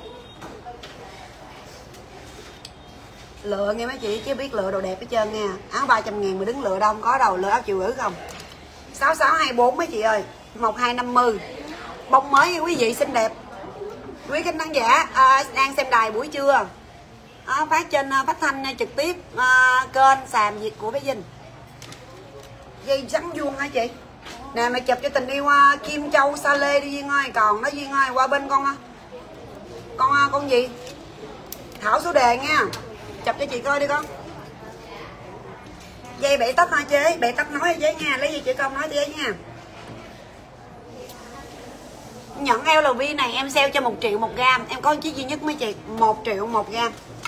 Lựa nghe mấy chị chứ biết lựa đồ đẹp hết trơn nha. Áo ba trăm ngàn mà đứng lựa đâu, không có đâu. Lựa áo chiều gửi không. Sáu sáu hai bốn mấy chị ơi, một hai năm mươi. Bông mới quý vị xinh đẹp. Quý khán khán giả à, đang xem đài buổi trưa à, phát trên phát thanh trực tiếp à, kênh Sàm Việt của bé Vinh. Dây trắng vuông hả chị? Nè mày chụp cho tình yêu uh, Kim Châu Sa Lê đi Duyên ơi. Còn nó Duyên ơi, qua bên con con con gì Thảo số đề nha, chụp cho chị coi đi con. Dây bảy tấc hả chế? Bảy tấc nói chế nha, lấy gì chị Công nói chế nha. Nhận lờ vê này em sale cho một triệu một gam. Em có chiếc duy nhất mấy chị, một triệu một gam.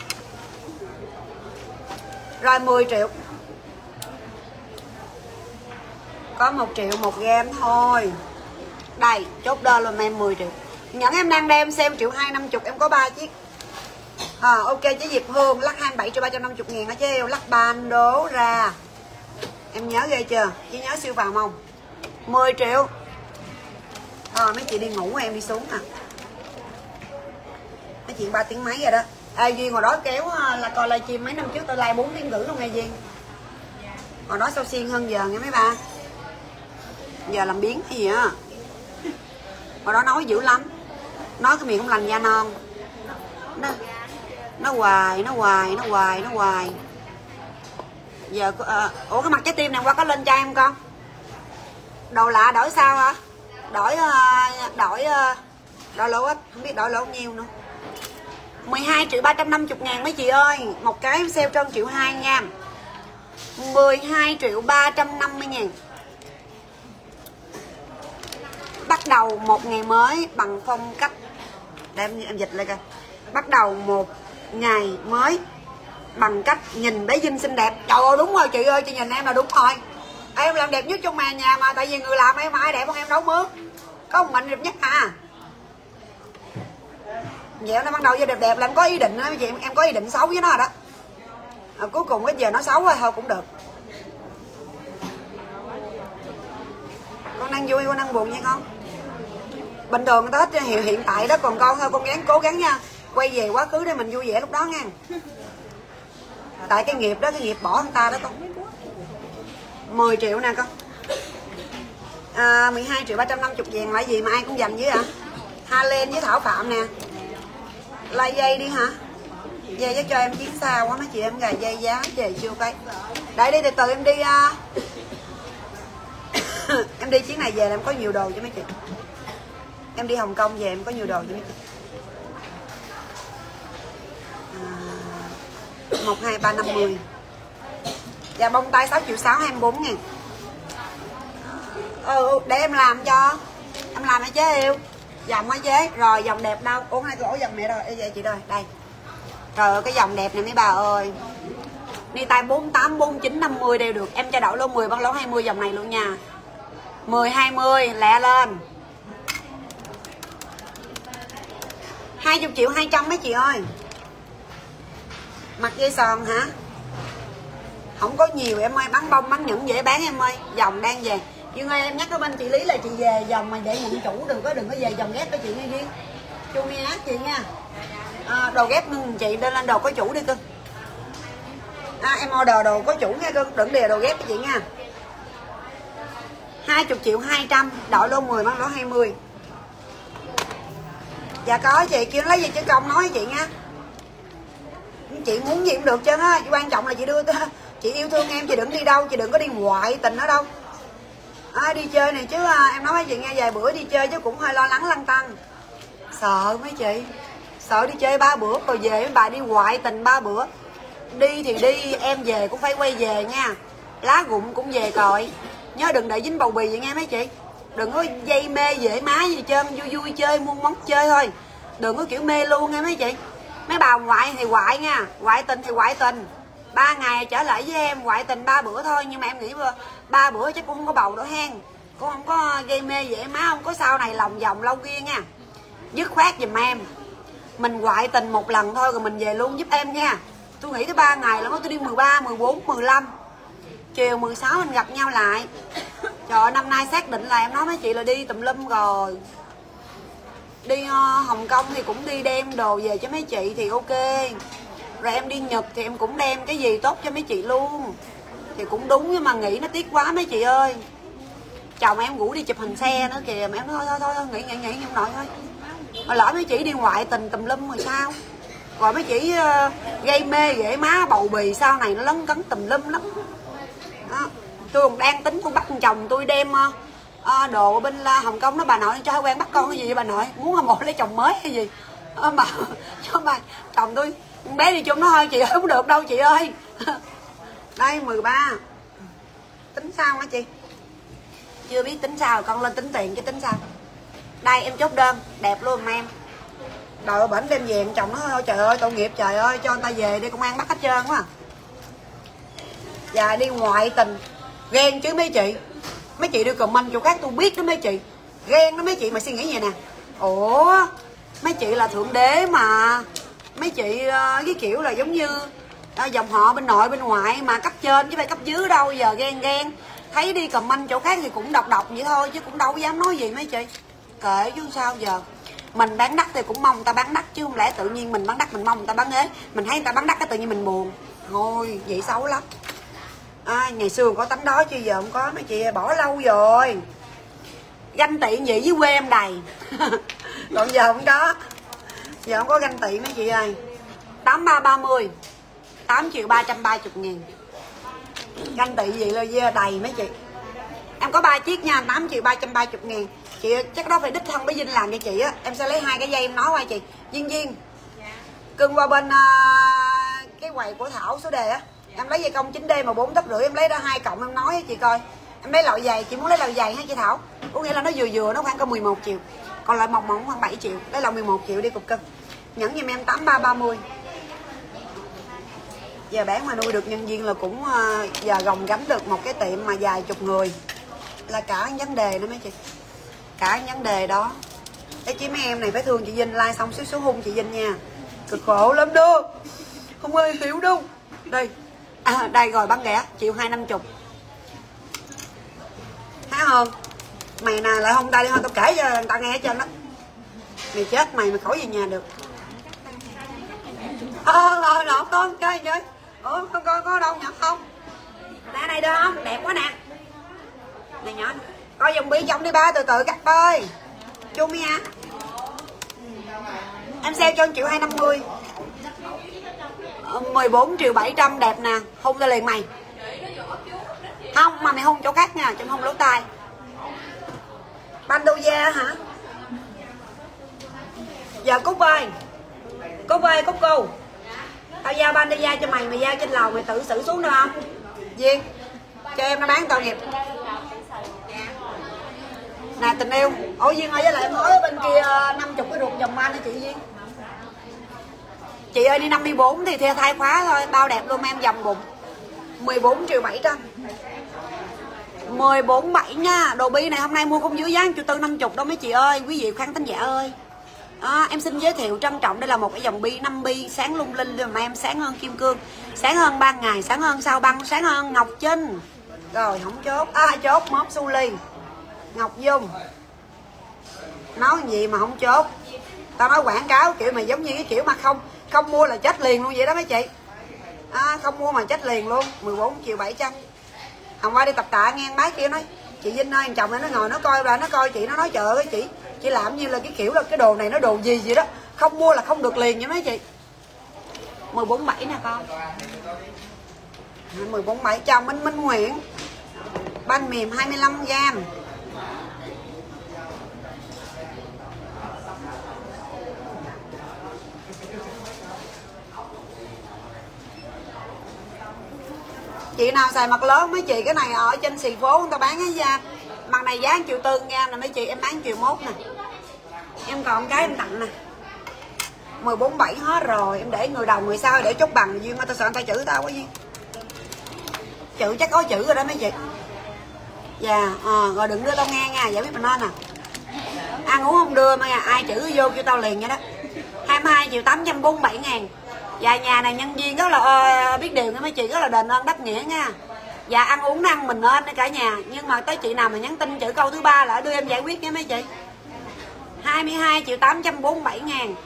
Rồi mười triệu. Có một triệu một gam thôi. Đây, chốt đơn luôn em mười triệu. Nhẫn em đang đem sale một triệu hai năm mươi, em có ba chiếc. À, ok chế Diệp Hương lắc hai mươi bảy triệu ba trăm năm mươi ngàn nó chế yêu, lắc ban đố ra. Em nhớ ghê chưa? Chỉ nhớ siêu phàm không? mười triệu. Ờ, mấy chị đi ngủ em đi xuống nè. Mấy chị ba tiếng mấy rồi đó. Ê Duyên hồi đó kéo là coi livestream mấy năm trước tôi like bốn tiếng rưỡi luôn nghe Duyên. Hồi đó sao xiên hơn giờ nghe mấy ba. Giờ làm biến cái gì á. Hồi đó nói dữ lắm. Nói cái miệng không lành da non. Nó, nó hoài, nó hoài, nó hoài, nó hoài. Giờ à, ủa cái mặt trái tim này qua có lên cho em con. Đồ lạ đổi sao hả? Đổi đổi đổi lỗ ít, không biết đổi lỗ nhiêu nữa. Mười hai triệu ba trăm năm mươi ngàn mấy chị ơi. Một cái em sale trong triệu hai nha. Mười hai triệu ba trăm năm mươi ngàn. Bắt đầu một ngày mới bằng phong cách. Để em, em dịch lại coi. Bắt đầu một ngày mới bằng cách nhìn bé Vinh xinh đẹp. Trời ơi đúng rồi chị ơi, chị nhìn em là đúng rồi. Em làm đẹp nhất trong màn nhà mà, tại vì người làm em ai đẹp hơn em đâu mướn. Có một mình đẹp nhất à. Vậy nó ban đầu giờ đẹp đẹp là em có ý định đó chị, em có ý định xấu với nó rồi đó. À, cuối cùng cái giờ nó xấu rồi thôi cũng được. Con đang vui, con đang buồn nha con. Bình thường người ta thích hiện, hiện tại đó, còn con thôi con gắng cố gắng nha. Quay về quá khứ để mình vui vẻ lúc đó nha. Tại cái nghiệp đó, cái nghiệp bỏ người ta đó con. Mười triệu nè con. À, mười hai triệu ba trăm năm mươi vàng là gì mà ai cũng dành với hả? Halen với Thảo Phạm nè. Lai dây đi hả? Dây với cho em chiến sao quá mấy chị em, gà dây giá về chưa cái. Để đi từ từ em đi. Uh... em đi chuyến này về là em có nhiều đồ cho mấy chị. Em đi Hồng Kông về em có nhiều đồ cho mấy chị. À, một hai ba năm mươi. Dạ bông tay sáu triệu sáu, hai mươi bốn ngàn. Ừ, để em làm cho. Em làm hả chế yêu. Dòng hả chế. Rồi dòng đẹp đâu. Ủa hai cổ dòng mẹ rồi. Ê, vậy chị ơi, đây. Trời ơi cái dòng đẹp này mấy bà ơi. Đi tay bốn tám, bốn chín, năm mươi đều được. Em cho đậu lô mười, bán lỗ hai mươi dòng này luôn nha. Mười, hai mươi, lẹ lên. Hai mươi triệu hai trăm mấy chị ơi. Mặt dây sòn hả? Không có nhiều em ơi, bán bông bán nhẫn dễ bán em ơi. Dòng đang về. Dương ơi em nhắc với bên chị Lý là chị về dòng mà để nhận chủ, đừng có đừng có về dòng ghép với chị nghe Duyên. Chu nghe hát chị nha. À, đồ ghép chị lên lên đồ có chủ đi cưng. À, em order đồ có chủ nha cưng, đừng đề đồ ghép với chị nha. Hai mươi triệu hai trăm, đội lô mười bán lỗ hai mươi. Dạ có chị, kêu lấy gì chứ công nói với chị nha. Chị muốn gì cũng được chứ á, quan trọng là chị đưa chị yêu thương em, chị đừng đi đâu, chị đừng có đi ngoại tình ở đâu. À, đi chơi này chứ à, em nói với chị nghe vài bữa đi chơi chứ cũng hơi lo lắng lăn tăng. Sợ mấy chị, sợ đi chơi ba bữa rồi về với bà đi ngoại tình ba bữa. Đi thì đi, em về cũng phải quay về nha. Lá rụng cũng về còi. Nhớ đừng để dính bầu bì vậy nghe mấy chị. Đừng có dây mê dễ má gì trơn, vui vui chơi, muôn món chơi thôi. Đừng có kiểu mê luôn nghe mấy chị. Mấy bà ngoại thì ngoại nha, ngoại tình thì ngoại tình. Ba ngày trở lại với em, ngoại tình ba bữa thôi. Nhưng mà em nghĩ ba bữa chắc cũng không có bầu đâu hen. Cũng không có gây mê dễ má, không có sau này lòng vòng lâu kia nha. Dứt khoát giùm em. Mình ngoại tình một lần thôi rồi mình về luôn giúp em nha. Tôi nghĩ tới ba ngày là tôi đi mười ba, mười bốn, mười lăm. Chiều mười sáu mình gặp nhau lại. Trời ơi, năm nay xác định là em nói mấy chị là đi tùm lum rồi. Đi uh, Hồng Kông thì cũng đi đem đồ về cho mấy chị thì ok. Rồi em đi Nhật thì em cũng đem cái gì tốt cho mấy chị luôn. Thì cũng đúng nhưng mà nghĩ nó tiếc quá mấy chị ơi. Chồng em ngủ đi chụp hình xe nữa kìa. Mà em nói thôi thôi thôi, nghĩ nghĩ nghĩ không nổi thôi. Mà lỡ mấy chị đi ngoại tình tùm lum rồi sao? Rồi mấy chị uh, gây mê ghệ má bầu bì sau này nó lấn cấn tùm lum lắm đó. Tôi còn đang tính tôi bắt chồng tôi đem uh, uh, đồ ở bên uh, Hồng Kông đó bà nội cho hai quen bắt con cái gì vậy bà nội, muốn một lấy chồng mới hay gì uh, mà cho mà chồng tôi bé đi chung nó thôi chị ơi, không được đâu chị ơi. Đây mười ba. Tính sao hả chị? Chưa biết tính sao, con lên tính tiền chứ tính sao. Đây em chốt đơn đẹp luôn mà em. Đợi bển đem về chồng nó thôi, trời ơi tội nghiệp, trời ơi cho người ta về đi công an bắt hết trơn quá. Dạ đi ngoại tình ghen chứ mấy chị. Mấy chị đưa comment chỗ khác tôi biết đó mấy chị. Ghen đó mấy chị, mà suy nghĩ vậy nè. Ủa mấy chị là thượng đế mà. Mấy chị uh, cái kiểu là giống như uh, dòng họ bên nội bên ngoại mà cấp trên chứ phải cấp dưới đâu. Giờ ghen ghen thấy đi comment chỗ khác thì cũng đọc đọc vậy thôi chứ cũng đâu có dám nói gì mấy chị. Kệ chứ sao giờ. Mình bán đắt thì cũng mong người ta bán đắt chứ không lẽ tự nhiên mình bán đắt mình mong người ta bán ế. Mình thấy người ta bán đắt cái tự nhiên mình buồn. Thôi vậy xấu lắm. À, ngày xưa có tánh đó chứ giờ không có mấy chị, bỏ lâu rồi. Ganh tị vậy với quê em đầy. Còn giờ không có. Giờ không có ganh tị mấy chị ơi. Tám ba ba mươi, tám triệu ba trăm ba mươi ngàn. Ganh tị vậy là đầy mấy chị. Em có ba chiếc nha, tám triệu ba trăm ba mươi ngàn. Chị chắc đó phải đích thân với Vinh làm cho chị á. Em sẽ lấy hai cái dây em nói qua chị. Duyên Duyên cưng qua bên uh, cái quầy của Thảo số đề á. Em lấy dây công chín D mà bốn tấc rưỡi, em lấy ra hai cộng em nói với chị coi. Em lấy loại giày, chị muốn lấy loại giày hả chị Thảo? Có nghĩa là nó vừa vừa nó khoảng có mười một triệu. Còn lại mỏng mỏng khoảng bảy triệu. Lấy loại mười một triệu đi cục cưng. Nhẫn giùm em tám ba ba mươi. Giờ bán mà nuôi được nhân viên là cũng uh, giờ gồng gánh được một cái tiệm mà vài chục người. Là cả vấn đề đó mấy chị. Cả vấn đề đó. Để chứ mấy em này phải thương chị Vinh, like xong xíu xíu hung chị Vinh nha. Cực khổ lắm đó. Không ai hiểu đâu. Đây. À, đây rồi bán rẻ, triệu hai năm chục. Thấy không? Mày nè lại không tay đi thôi, tao kể cho người ta nghe hết trơn đó. Mày chết mày, mày khỏi về nhà được. Ờ, ờ, lộn con, cái gì Ủa không có có đâu nhỏ không? Nè này được không? Đẹp quá nè. Này nhỏ. Coi dòng bi trong đi ba, từ từ cắt ơi. Chu Mia. Em sale cho một triệu hai trăm năm mươi. mười bốn triệu bảy trăm đẹp nè, hôn ta liền mày. Không, mà mày hôn chỗ khác nha, trong hôn lỗ tai. Bandoja hả? Giờ Cúc ơi. Cúc ơi, Cúc cô. Tao giao Bandoja cho mày, mày giao trên lầu mày tự xử xuống được không? Duyên, cho em nó bán tội nghiệp. Nè tình yêu. Ủa Duyên ơi, với lại em nói bên kia năm mươi cái ruột vòng man cho chị Duyên. Chị ơi đi năm mươi bốn thì theo thay khóa thôi, bao đẹp luôn em, vòng bụng. mười bốn triệu bảy trăm. mười bốn bảy nha. Đồ bi này hôm nay mua không dưới giá triệu tư năm mươi đâu mấy chị ơi, quý vị khán thính giả ơi. Đó, em xin giới thiệu trân trọng, đây là một cái dòng bi năm bi sáng lung linh mà em, sáng hơn kim cương, sáng hơn ban ngày, sáng hơn sao băng, sáng hơn ngọc trinh. Rồi không chốt, à chốt móp su ly. Ngọc Dung. Nói gì mà không chốt. Tao nói quảng cáo kiểu mà giống như cái kiểu mà không không mua là chết liền luôn vậy đó mấy chị. À, không mua mà chết liền luôn. Mười bốn triệu bảy trăm. Hôm qua đi tập tạ nghe bác kia nói chị Vinh ơi, chồng nó ngồi nó coi là nó coi chị, nó nói trời ơi chị chị làm như là cái kiểu là cái đồ này nó đồ gì vậy đó, không mua là không được liền vậy mấy chị. Mười bốn bảy nè con. Mười bốn bảy. Chào Minh Minh Nguyễn. Bánh mềm hai mươi lăm gram. Chị nào xài mặt lớn mấy chị, cái này ở trên xì phố người ta bán cái da mặt này giá triệu tư gram nè mấy chị, em bán triệu mốt nè. Em còn cái em tặng nè. Mười bốn bảy hết rồi, em để người đầu người sau để chốt bằng Duyên ơi, tao sợ người ta chữ tao quá Duyên. Chữ chắc có chữ rồi đó mấy chị. Dạ, à, rồi đừng đưa tao nghe nha, giải biết mình nên nè. Ăn uống không đưa mà ai chữ vô kêu tao liền vậy đó. Hai mươi hai triệu tám trăm bốn mươi bảy ngàn. Dạ nhà này nhân viên rất là uh, biết điều nha mấy chị, rất là đền ơn đáp nghĩa nha. Dạ ăn uống nó ăn mình nên cả nhà. Nhưng mà tới chị nào mà nhắn tin chữ câu thứ ba là đưa em giải quyết nha mấy chị. Hai mươi hai triệu tám trăm bốn mươi bảy ngàn.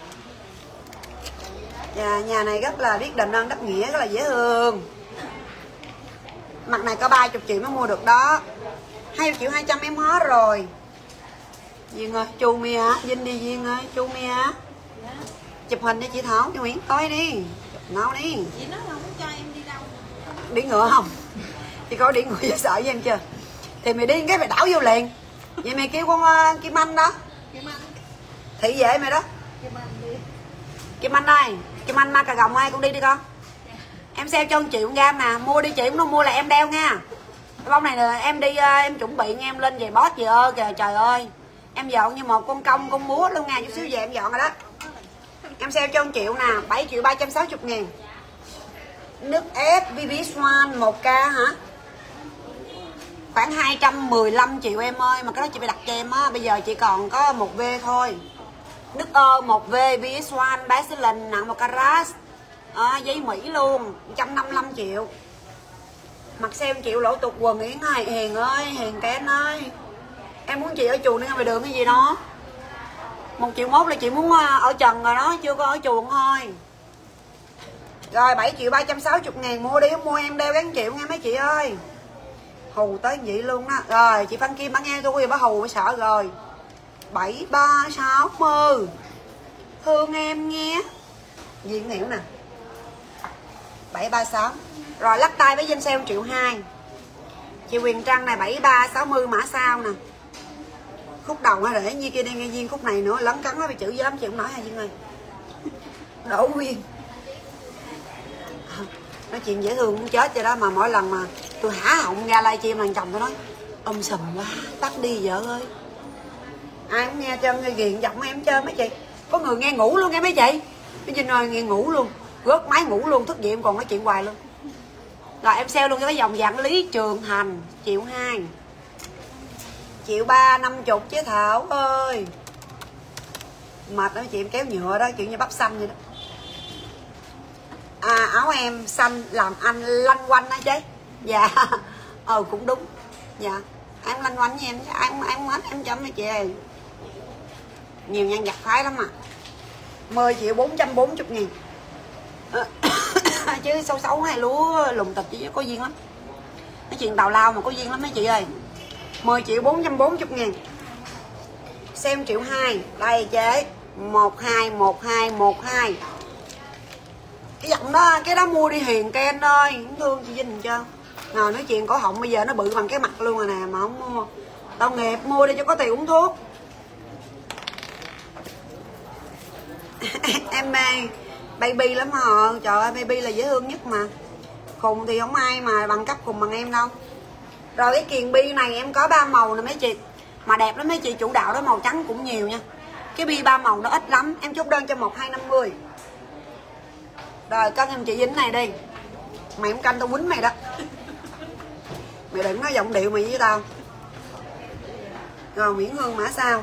Dạ nhà này rất là biết đền ơn đáp nghĩa, rất là dễ thương. Mặt này có ba mươi triệu mới mua được đó. Hai triệu hai trăm em hết rồi. Duyên ơi, Chu Mia, Vinh đi Duyên ơi, Chu Mia. Chụp hình cho chị Thảo, chị Nguyễn coi đi. Chụp nào đi. Chị nói không cho em đi đâu. Đi ngựa không? Chị coi đi ngựa dễ sợ với em chưa? Thì mày đi cái mày đảo vô liền. Vậy mày kêu con uh, Kim Anh đó. Kim Anh. Thị vệ mày đó. Kim Anh đi. Kim Anh đây. Kim Anh ma cà gồng ai con đi đi con. Em sale cho một triệu gram nè, mua đi chị, cũng không mua là em đeo nha. Cái bông này là em đi uh, em chuẩn bị nghe em lên về boss gì ơi kìa, trời ơi. Em dọn như một con công con múa luôn nha, chút xíu về em dọn rồi đó. Em sale cho một triệu nè, bảy triệu ba trăm sáu mươi ngàn. Nước ép bê bê Swan một k hả? Khoảng hai trăm mười lăm triệu em ơi, mà cái đó chị phải đặt cho em á, bây giờ chị còn có một V thôi. Nước ơ một V bê bê Swan Basilin nặng một carat. À, giấy Mỹ luôn, một trăm năm mươi lăm triệu. Mặc sale một triệu lỗ tục quần Yến ơi, Hiền ơi, Hiền Ken ơi. Em muốn chị ở chuồng đi ngoài đường cái gì đó. Một triệu mốt là chị muốn ở trần rồi đó, chưa có ở chuồng thôi. Rồi bảy triệu ba trăm sáu mươi ngàn, mua đi, mua em đeo gắn triệu nha mấy chị ơi. Hù tới vậy luôn đó. Rồi chị Phan Kim bả nghe tôi bả hù mới sợ rồi. Bảy ba sáu mươi. Thương em nghe. Diện hiểu nè. Bảy ba sáu. Rồi lắc tay với danh sale một triệu hai. Chị Quyền Trăng này bảy ba sáu mươi mã sao nè. Khúc đầu hay để như kia đi nghe Duyên, khúc này nữa lấn cắn nó bị chữ dữ lắm chị không nói hả Duyên ơi. Đổ Nguyên. Nói chuyện dễ thương muốn chết vậy đó, mà mỗi lần mà tôi hả họng ra livestream lần chồng tôi nói ông sầm quá, tắt đi vợ ơi. Ai cũng nghe chân nghe ghiền giọng em chơi mấy chị. Có người nghe ngủ luôn nghe mấy chị. Cái Vinh ơi nghe ngủ luôn, rớt máy ngủ luôn, thức dậy em còn nói chuyện hoài luôn. Rồi em sale luôn cái dòng dạng Lý Trường Thành triệu hai. Triệu ba năm chục chứ Thảo ơi. Mệt đó chị, em kéo nhựa đó, kiểu như bắp xanh vậy đó. À áo em xanh làm anh lanh quanh đó chứ. Dạ. Ờ cũng đúng. Dạ. Em lanh quanh với em chứ ai em hết em chấm với chị ơi. Nhiều nhân vật phái lắm mà. Mười triệu bốn trăm bốn mươi ngàn. chứ xấu xấu hay lúa lùng tịch chứ có duyên lắm. Cái chuyện tào lao mà có duyên lắm mấy chị ơi. Mười triệu bốn trăm bốn mươi ngàn. Xem triệu hai. Đây chế một hai một hai một hai. Cái giọng đó, cái đó mua đi Hiền Ken ơi. Không thương chị Vinh chưa. Nào nói chuyện cổ họng bây giờ nó bự bằng cái mặt luôn rồi nè. Mà không mua. Tao nghiệp mua đi cho có tiền uống thuốc. Em mê baby lắm hả. Trời ơi baby là dễ thương nhất mà. Khùng thì không ai mà bằng cấp khùng bằng em đâu. Rồi cái kiền bi này em có ba màu nè mấy chị. Mà đẹp lắm mấy chị, chủ đạo đó màu trắng cũng nhiều nha. Cái bi ba màu nó ít lắm. Em chốt đơn cho một hai năm mươi. Rồi cân em chị Vinh này đi. Mày không canh tao quýnh mày đó. Mày đừng nói giọng điệu mày với tao. Rồi Nguyễn Hương mã sao.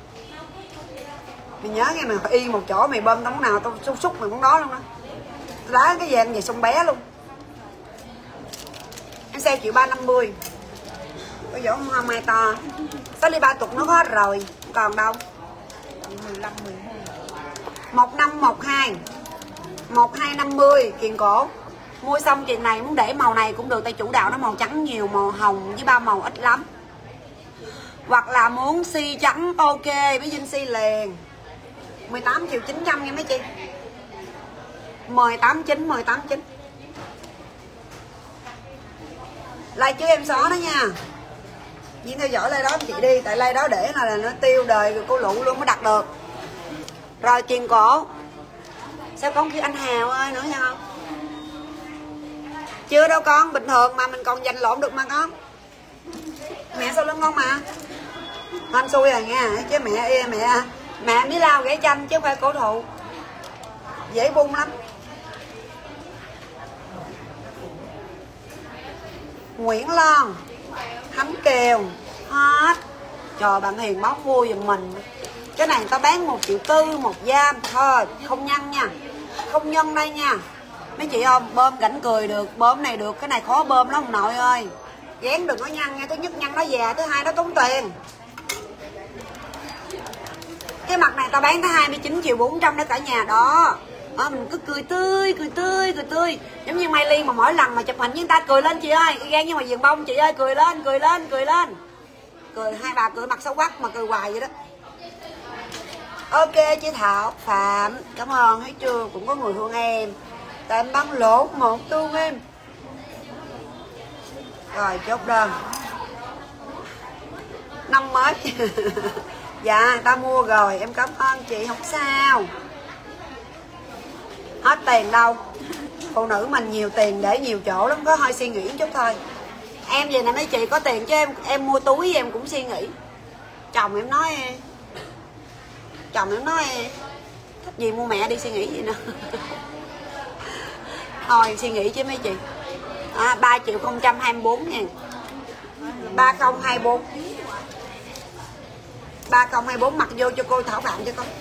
Mày nhớ nghe mày y một chỗ mày bơm tao nào tao xúc xúc mày cũng đó luôn đó. Đá cái vàng về sông bé luôn. Em xe triệu ba năm mươi. Có vỏ hoa mai to. Sáu ly ba tục nó có hết rồi. Còn đâu. mười lăm, mười hai. một năm một hai. một hai năm mươi kiền cổ. Mua xong kiền này muốn để màu này cũng được, tay chủ đạo nó màu trắng nhiều, màu hồng với ba màu ít lắm. Hoặc là muốn si trắng ok với Vinh si liền. mười tám triệu chín trăm nha mấy chị. mười tám chín mười tám chín. Like chứ em xóa đó nha. Viên theo dõi like đó chị đi, tại like đó để là nó tiêu đời rồi cô lụ luôn mới đặt được. Rồi kiền cổ. Sao con kêu anh Hào ơi nữa nha không? Chưa đâu con, bình thường mà mình còn giành lộn được mà con. Mẹ sau lưng con mà. Anh xui rồi nha, chứ mẹ mẹ mẹ đi lao gãy chanh chứ không phải cổ thụ. Dễ bung lắm. Nguyễn Loan, Khánh Kiều, hết. Trời bạn Hiền báo mua giùm mình. Cái này người ta bán một triệu tư một giam thôi, không nhân nha. Không nhân đây nha. Mấy chị không, bơm cảnh cười được, bơm này được, cái này khó bơm lắm ông nội ơi. Dán đừng có nhăn nha, thứ nhất nhăn nó già, thứ hai nó tốn tiền. Cái mặt này tao bán tới hai mươi chín triệu bốn trăm đó cả nhà đó. À, mình cứ cười tươi, cười tươi, cười tươi. Giống như Mai Liên mà mỗi lần mà chụp hình với người ta cười lên chị ơi. Gan như mà viền bông chị ơi, cười lên, cười lên, cười lên. Cười hai bà cười mặt xấu quắc mà cười hoài vậy đó. Ok chị Thảo, Phạm, cảm ơn, thấy chưa, cũng có người thương em. Tại em bán lỗ một thương em. Rồi chốt đơn. Năm mới. Dạ ta mua rồi, em cảm ơn chị, không sao. Hết tiền đâu. Phụ nữ mình nhiều tiền để nhiều chỗ lắm, có hơi suy nghĩ chút thôi. Em về nè mấy chị có tiền chứ em em mua túi em cũng suy nghĩ. Chồng em nói Chồng em nói thích gì mua mẹ đi suy nghĩ gì nữa. Thôi suy nghĩ chứ mấy chị. À, ba triệu không trăm hai mươi bốn ngàn. Ba không hai bốn. Ba không hai bốn mặc vô cho cô Thảo Phạm cho con.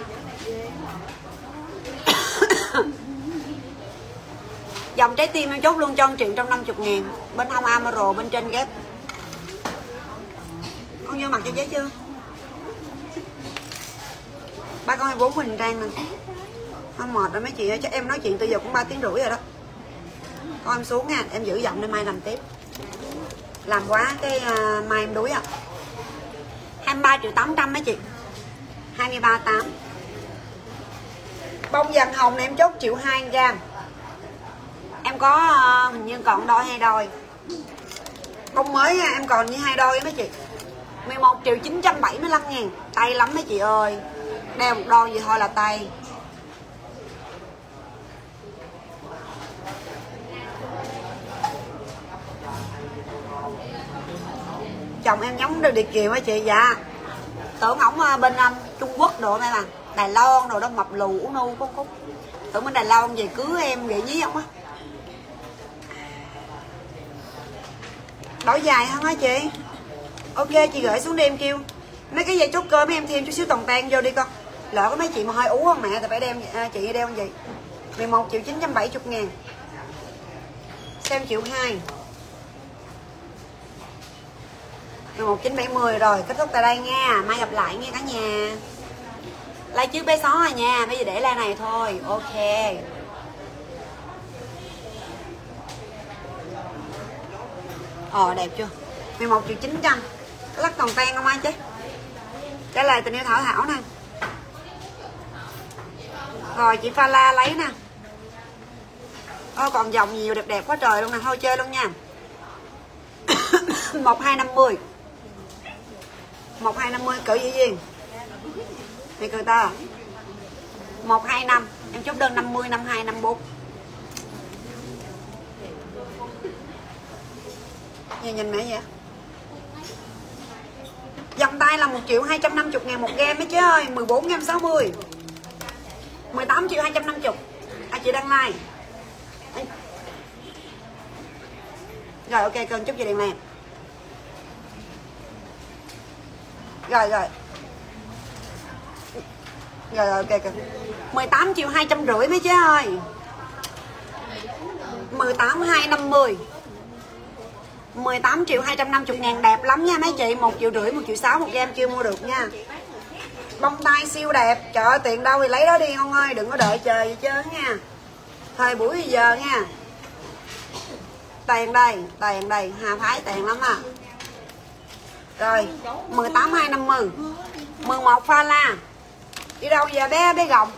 Dòng trái tim em chốt luôn cho một triệu trong năm mươi ngàn. Bên hông Amaro bên trên ghép. Con vô mặc cho giấy chưa? Ba con hai bốn Huỳnh Trang nè. Không mệt rồi mấy chị ơi, chắc em nói chuyện từ giờ cũng ba tiếng rưỡi rồi đó. Con em xuống nha, em giữ giọng để mai làm tiếp. Làm quá cái uh, mai em đuối à. hai mươi ba triệu tám trăm mấy chị. hai mươi ba tám. Bông vàng hồng này em chốt triệu hai gram. Em có uh, hình như còn đôi hay đôi. Bông mới nha, em còn như hai đôi mấy chị. mười một triệu chín trăm bảy mươi lăm ngàn. Tay lắm mấy chị ơi. Đeo một đôi gì thôi là tay. Chồng em giống được Điệt Kiều hả chị? Dạ. Tưởng ổng bên um, Trung Quốc đồ này mà. Đài Loan đồ đó mập lù ú nu con cúc. Tưởng bên Đài Loan về cưới em vậy nhí không á. Đổi dài hơn hả chị? Ok chị gửi xuống đi em kêu. Mấy cái dây chốt cơ mấy em thêm chút xíu tòng tan vô đi con. Lỡ có mấy chị mà hơi ú hơn mẹ thì phải đem à, chị đeo gì. mười một triệu chín trăm bảy mươi ngàn. Xem triệu hai. mười một chín bảy mươi rồi, kết thúc tại đây nha. Mai gặp lại nha cả nhà. Like trước bé xó rồi nha. Bây giờ để like này thôi. Ok. Ờ đẹp chưa? mười một triệu chín trăm. Lắc còn tan không ai chứ? Trả lời tình yêu Thảo Thảo nè. Rồi chị Pha La lấy nè. Ô, còn dòng nhiều đẹp đẹp quá trời luôn nè. Thôi chơi luôn nha. Một hai năm mươi. Một hai năm mươi cỡ gì gì? Mày cười ta. Một hai năm. Em chốt đơn năm mươi, năm hai, năm bốn. Gì nhìn mẹ vậy? Dòng tay là một triệu hai trăm năm mươi ngàn một game mấy chứ ơi. Mười bốn gam sáu mươi. Mười tám triệu hai trăm năm mươi. À chị đăng like. Rồi ok cân chúc chị đèn này. Rồi rồi. Rồi rồi ok cân. Mười tám triệu hai trăm rưỡi mấy chứ ơi. Mười tám hai năm mươi. Mười tám triệu hai trăm năm mươi ngàn đẹp lắm nha mấy chị. Một triệu rưỡi, một triệu sáu một game chưa mua được nha. Bông tay siêu đẹp. Trời ơi tiền đâu thì lấy đó đi không ơi. Đừng có đợi chờ gì chứ nha. Thời buổi giờ nha. Tiền đây, tiền đây, Hà Thái tiền lắm à. Rồi, mười tám hai năm mươi. mười một Pha La. Đi đâu giờ bé bé gồng.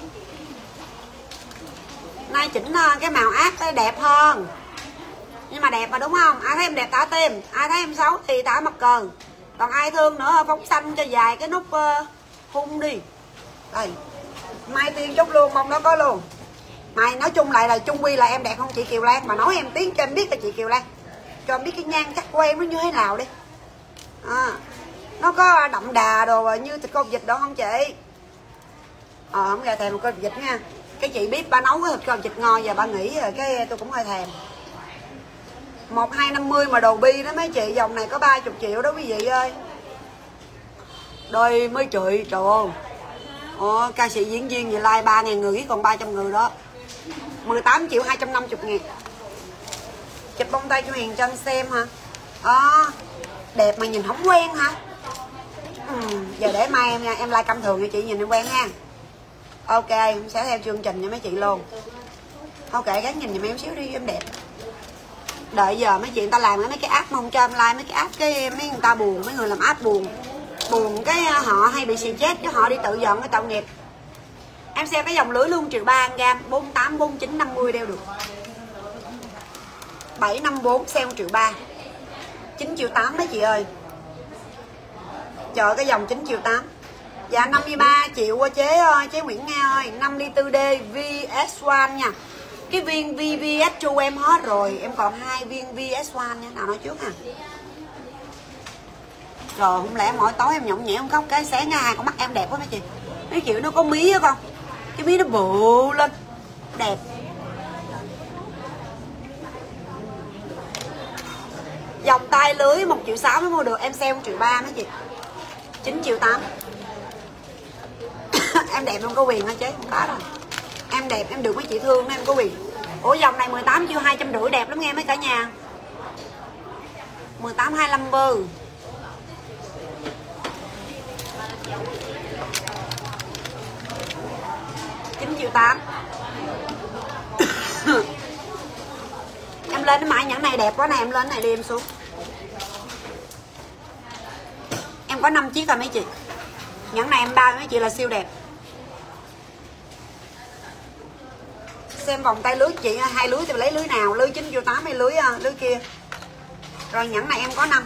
Nay chỉnh cái màu ác cái đẹp hơn. Nhưng mà đẹp mà đúng không? Ai thấy em đẹp thả tim, ai thấy em xấu thì thả mặt cờ. Còn ai thương nữa phóng xanh cho dài cái nút uh, hung đi. Đây. Mai Tiên chốt luôn, mong đó có luôn. Mày nói chung lại là chung quy là em đẹp không chị Kiều Lan. Mà nói em tiếng cho em biết là chị Kiều Lan. Cho em biết cái nhan chắc của em nó như thế nào đi. À, nó có đậm đà đồ như thịt kho vịt đâu không chị? Ờ không ra thèm một con vịt nha. Cái chị biết ba nấu cái thịt kho vịt ngon giờ ba nghĩ rồi cái tôi cũng hơi thèm. Một hai năm mươi mà đồ bi đó mấy chị. Dòng này có ba mươi triệu đó quý vị ơi. Đây mới chị trời ơi. Ồ, ca sĩ diễn viên gì like ba ngàn người còn ba trăm người đó. Mười tám triệu hai trăm năm mươi ngàn. Chụp bông tay cho Huyền Trân xem hả? À, đẹp mà nhìn không quen hả? Ừ, giờ để mai em nha. Em like căm thường cho chị nhìn em quen nha. Ok, em sẽ theo chương trình cho mấy chị luôn. Ok, gắn nhìn giùm em xíu đi em đẹp. Đợi giờ mấy chị người ta làm mấy cái app mà không cho em like mấy cái app cái mấy người ta buồn, mấy người làm app buồn. Buồn cái họ hay bị xì chết chứ họ đi tự giận cái tạo nghiệp. Em xem cái dòng lưới luôn triệu ba gam, bốn tám, bốn chín, năm mươi đeo được. Bảy năm bốn sale triệu ba. Chín triệu tám mấy chị ơi. Chờ cái dòng chín triệu tám. Dạ năm mươi ba triệu qua chế ơi, chế Nguyễn Nga ơi, năm ly tư D vê ét một nha. Cái viên vê vê ét cho em hết rồi, em còn hai viên vê ét một nha, nào nói trước nè. Rồi không lẽ mỗi tối em nhõng nhẽo không khóc cái sáng ra hai con mắt em đẹp quá mấy chị. Mấy kiểu nó có mí á con. Cái mí nó bự lên. Đẹp. Dòng tay lưới một triệu sáu mới mua được, em sale một triệu ba mấy chị. chín triệu tám. Em đẹp em có quyền hả chứ? Không có đâu. Em đẹp em được mấy chị thương em có quyền. Ủa dòng này mười tám triệu hai trăm rưỡi đẹp lắm nghe mấy cả nhà. Mười tám hai năm mươi. Chín triệu tám. Em lên cái mã nhãn này đẹp quá nè, em lên này đi em xuống. Em có năm chiếc rồi mấy chị. Nhãn này em bao mấy chị là siêu đẹp. Xem vòng tay lưới chị hai lưới thì lấy lưới nào, lưới chín triệu tám hay lưới lưới kia. Rồi nhẫn này em có năm.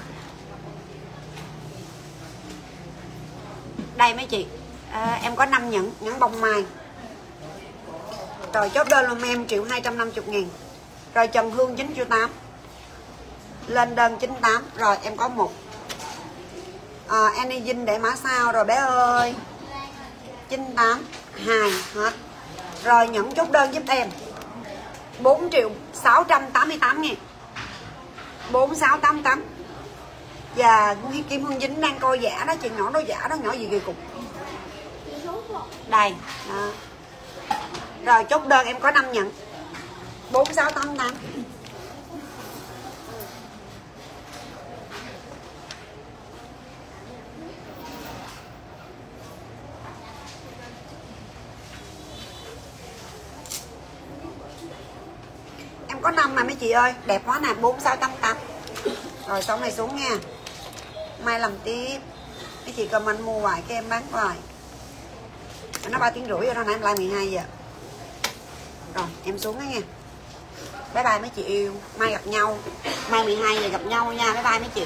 Đây mấy chị. À, em có năm nhẫn, nhẫn bông mai. Rồi chốt đơn luôn em triệu hai trăm năm mươi ngàn. Rồi Trần Hương chín triệu tám. Lên đơn chín tám. Rồi em có một à, Anyzin để mã sao rồi bé ơi. chín tám hai hết. Rồi nhẫn chốt đơn giúp em bốn triệu sáu trăm tám mươi tám ngàn. Bốn sáu tám tám. Và Kim Hương Dính đang coi giả đó. Chị nhỏ đó giả đó, nhỏ gì kỳ cục. Đây đó. Rồi chốt đơn em có năm nhận. Bốn sáu tám tám. Em có năm mà mấy chị ơi. Đẹp quá nè. Bốn sáu tám tám. Rồi xong này xuống nha. Mai làm tiếp. Mấy chị comment mua hoài cái em bán hoài. Nó ba tiếng rưỡi rồi, nó nãy em like mười hai giờ. Rồi em xuống đó nha. Bye bye mấy chị yêu. Mai gặp nhau. Mai mười hai giờ gặp nhau nha. Bye bye mấy chị.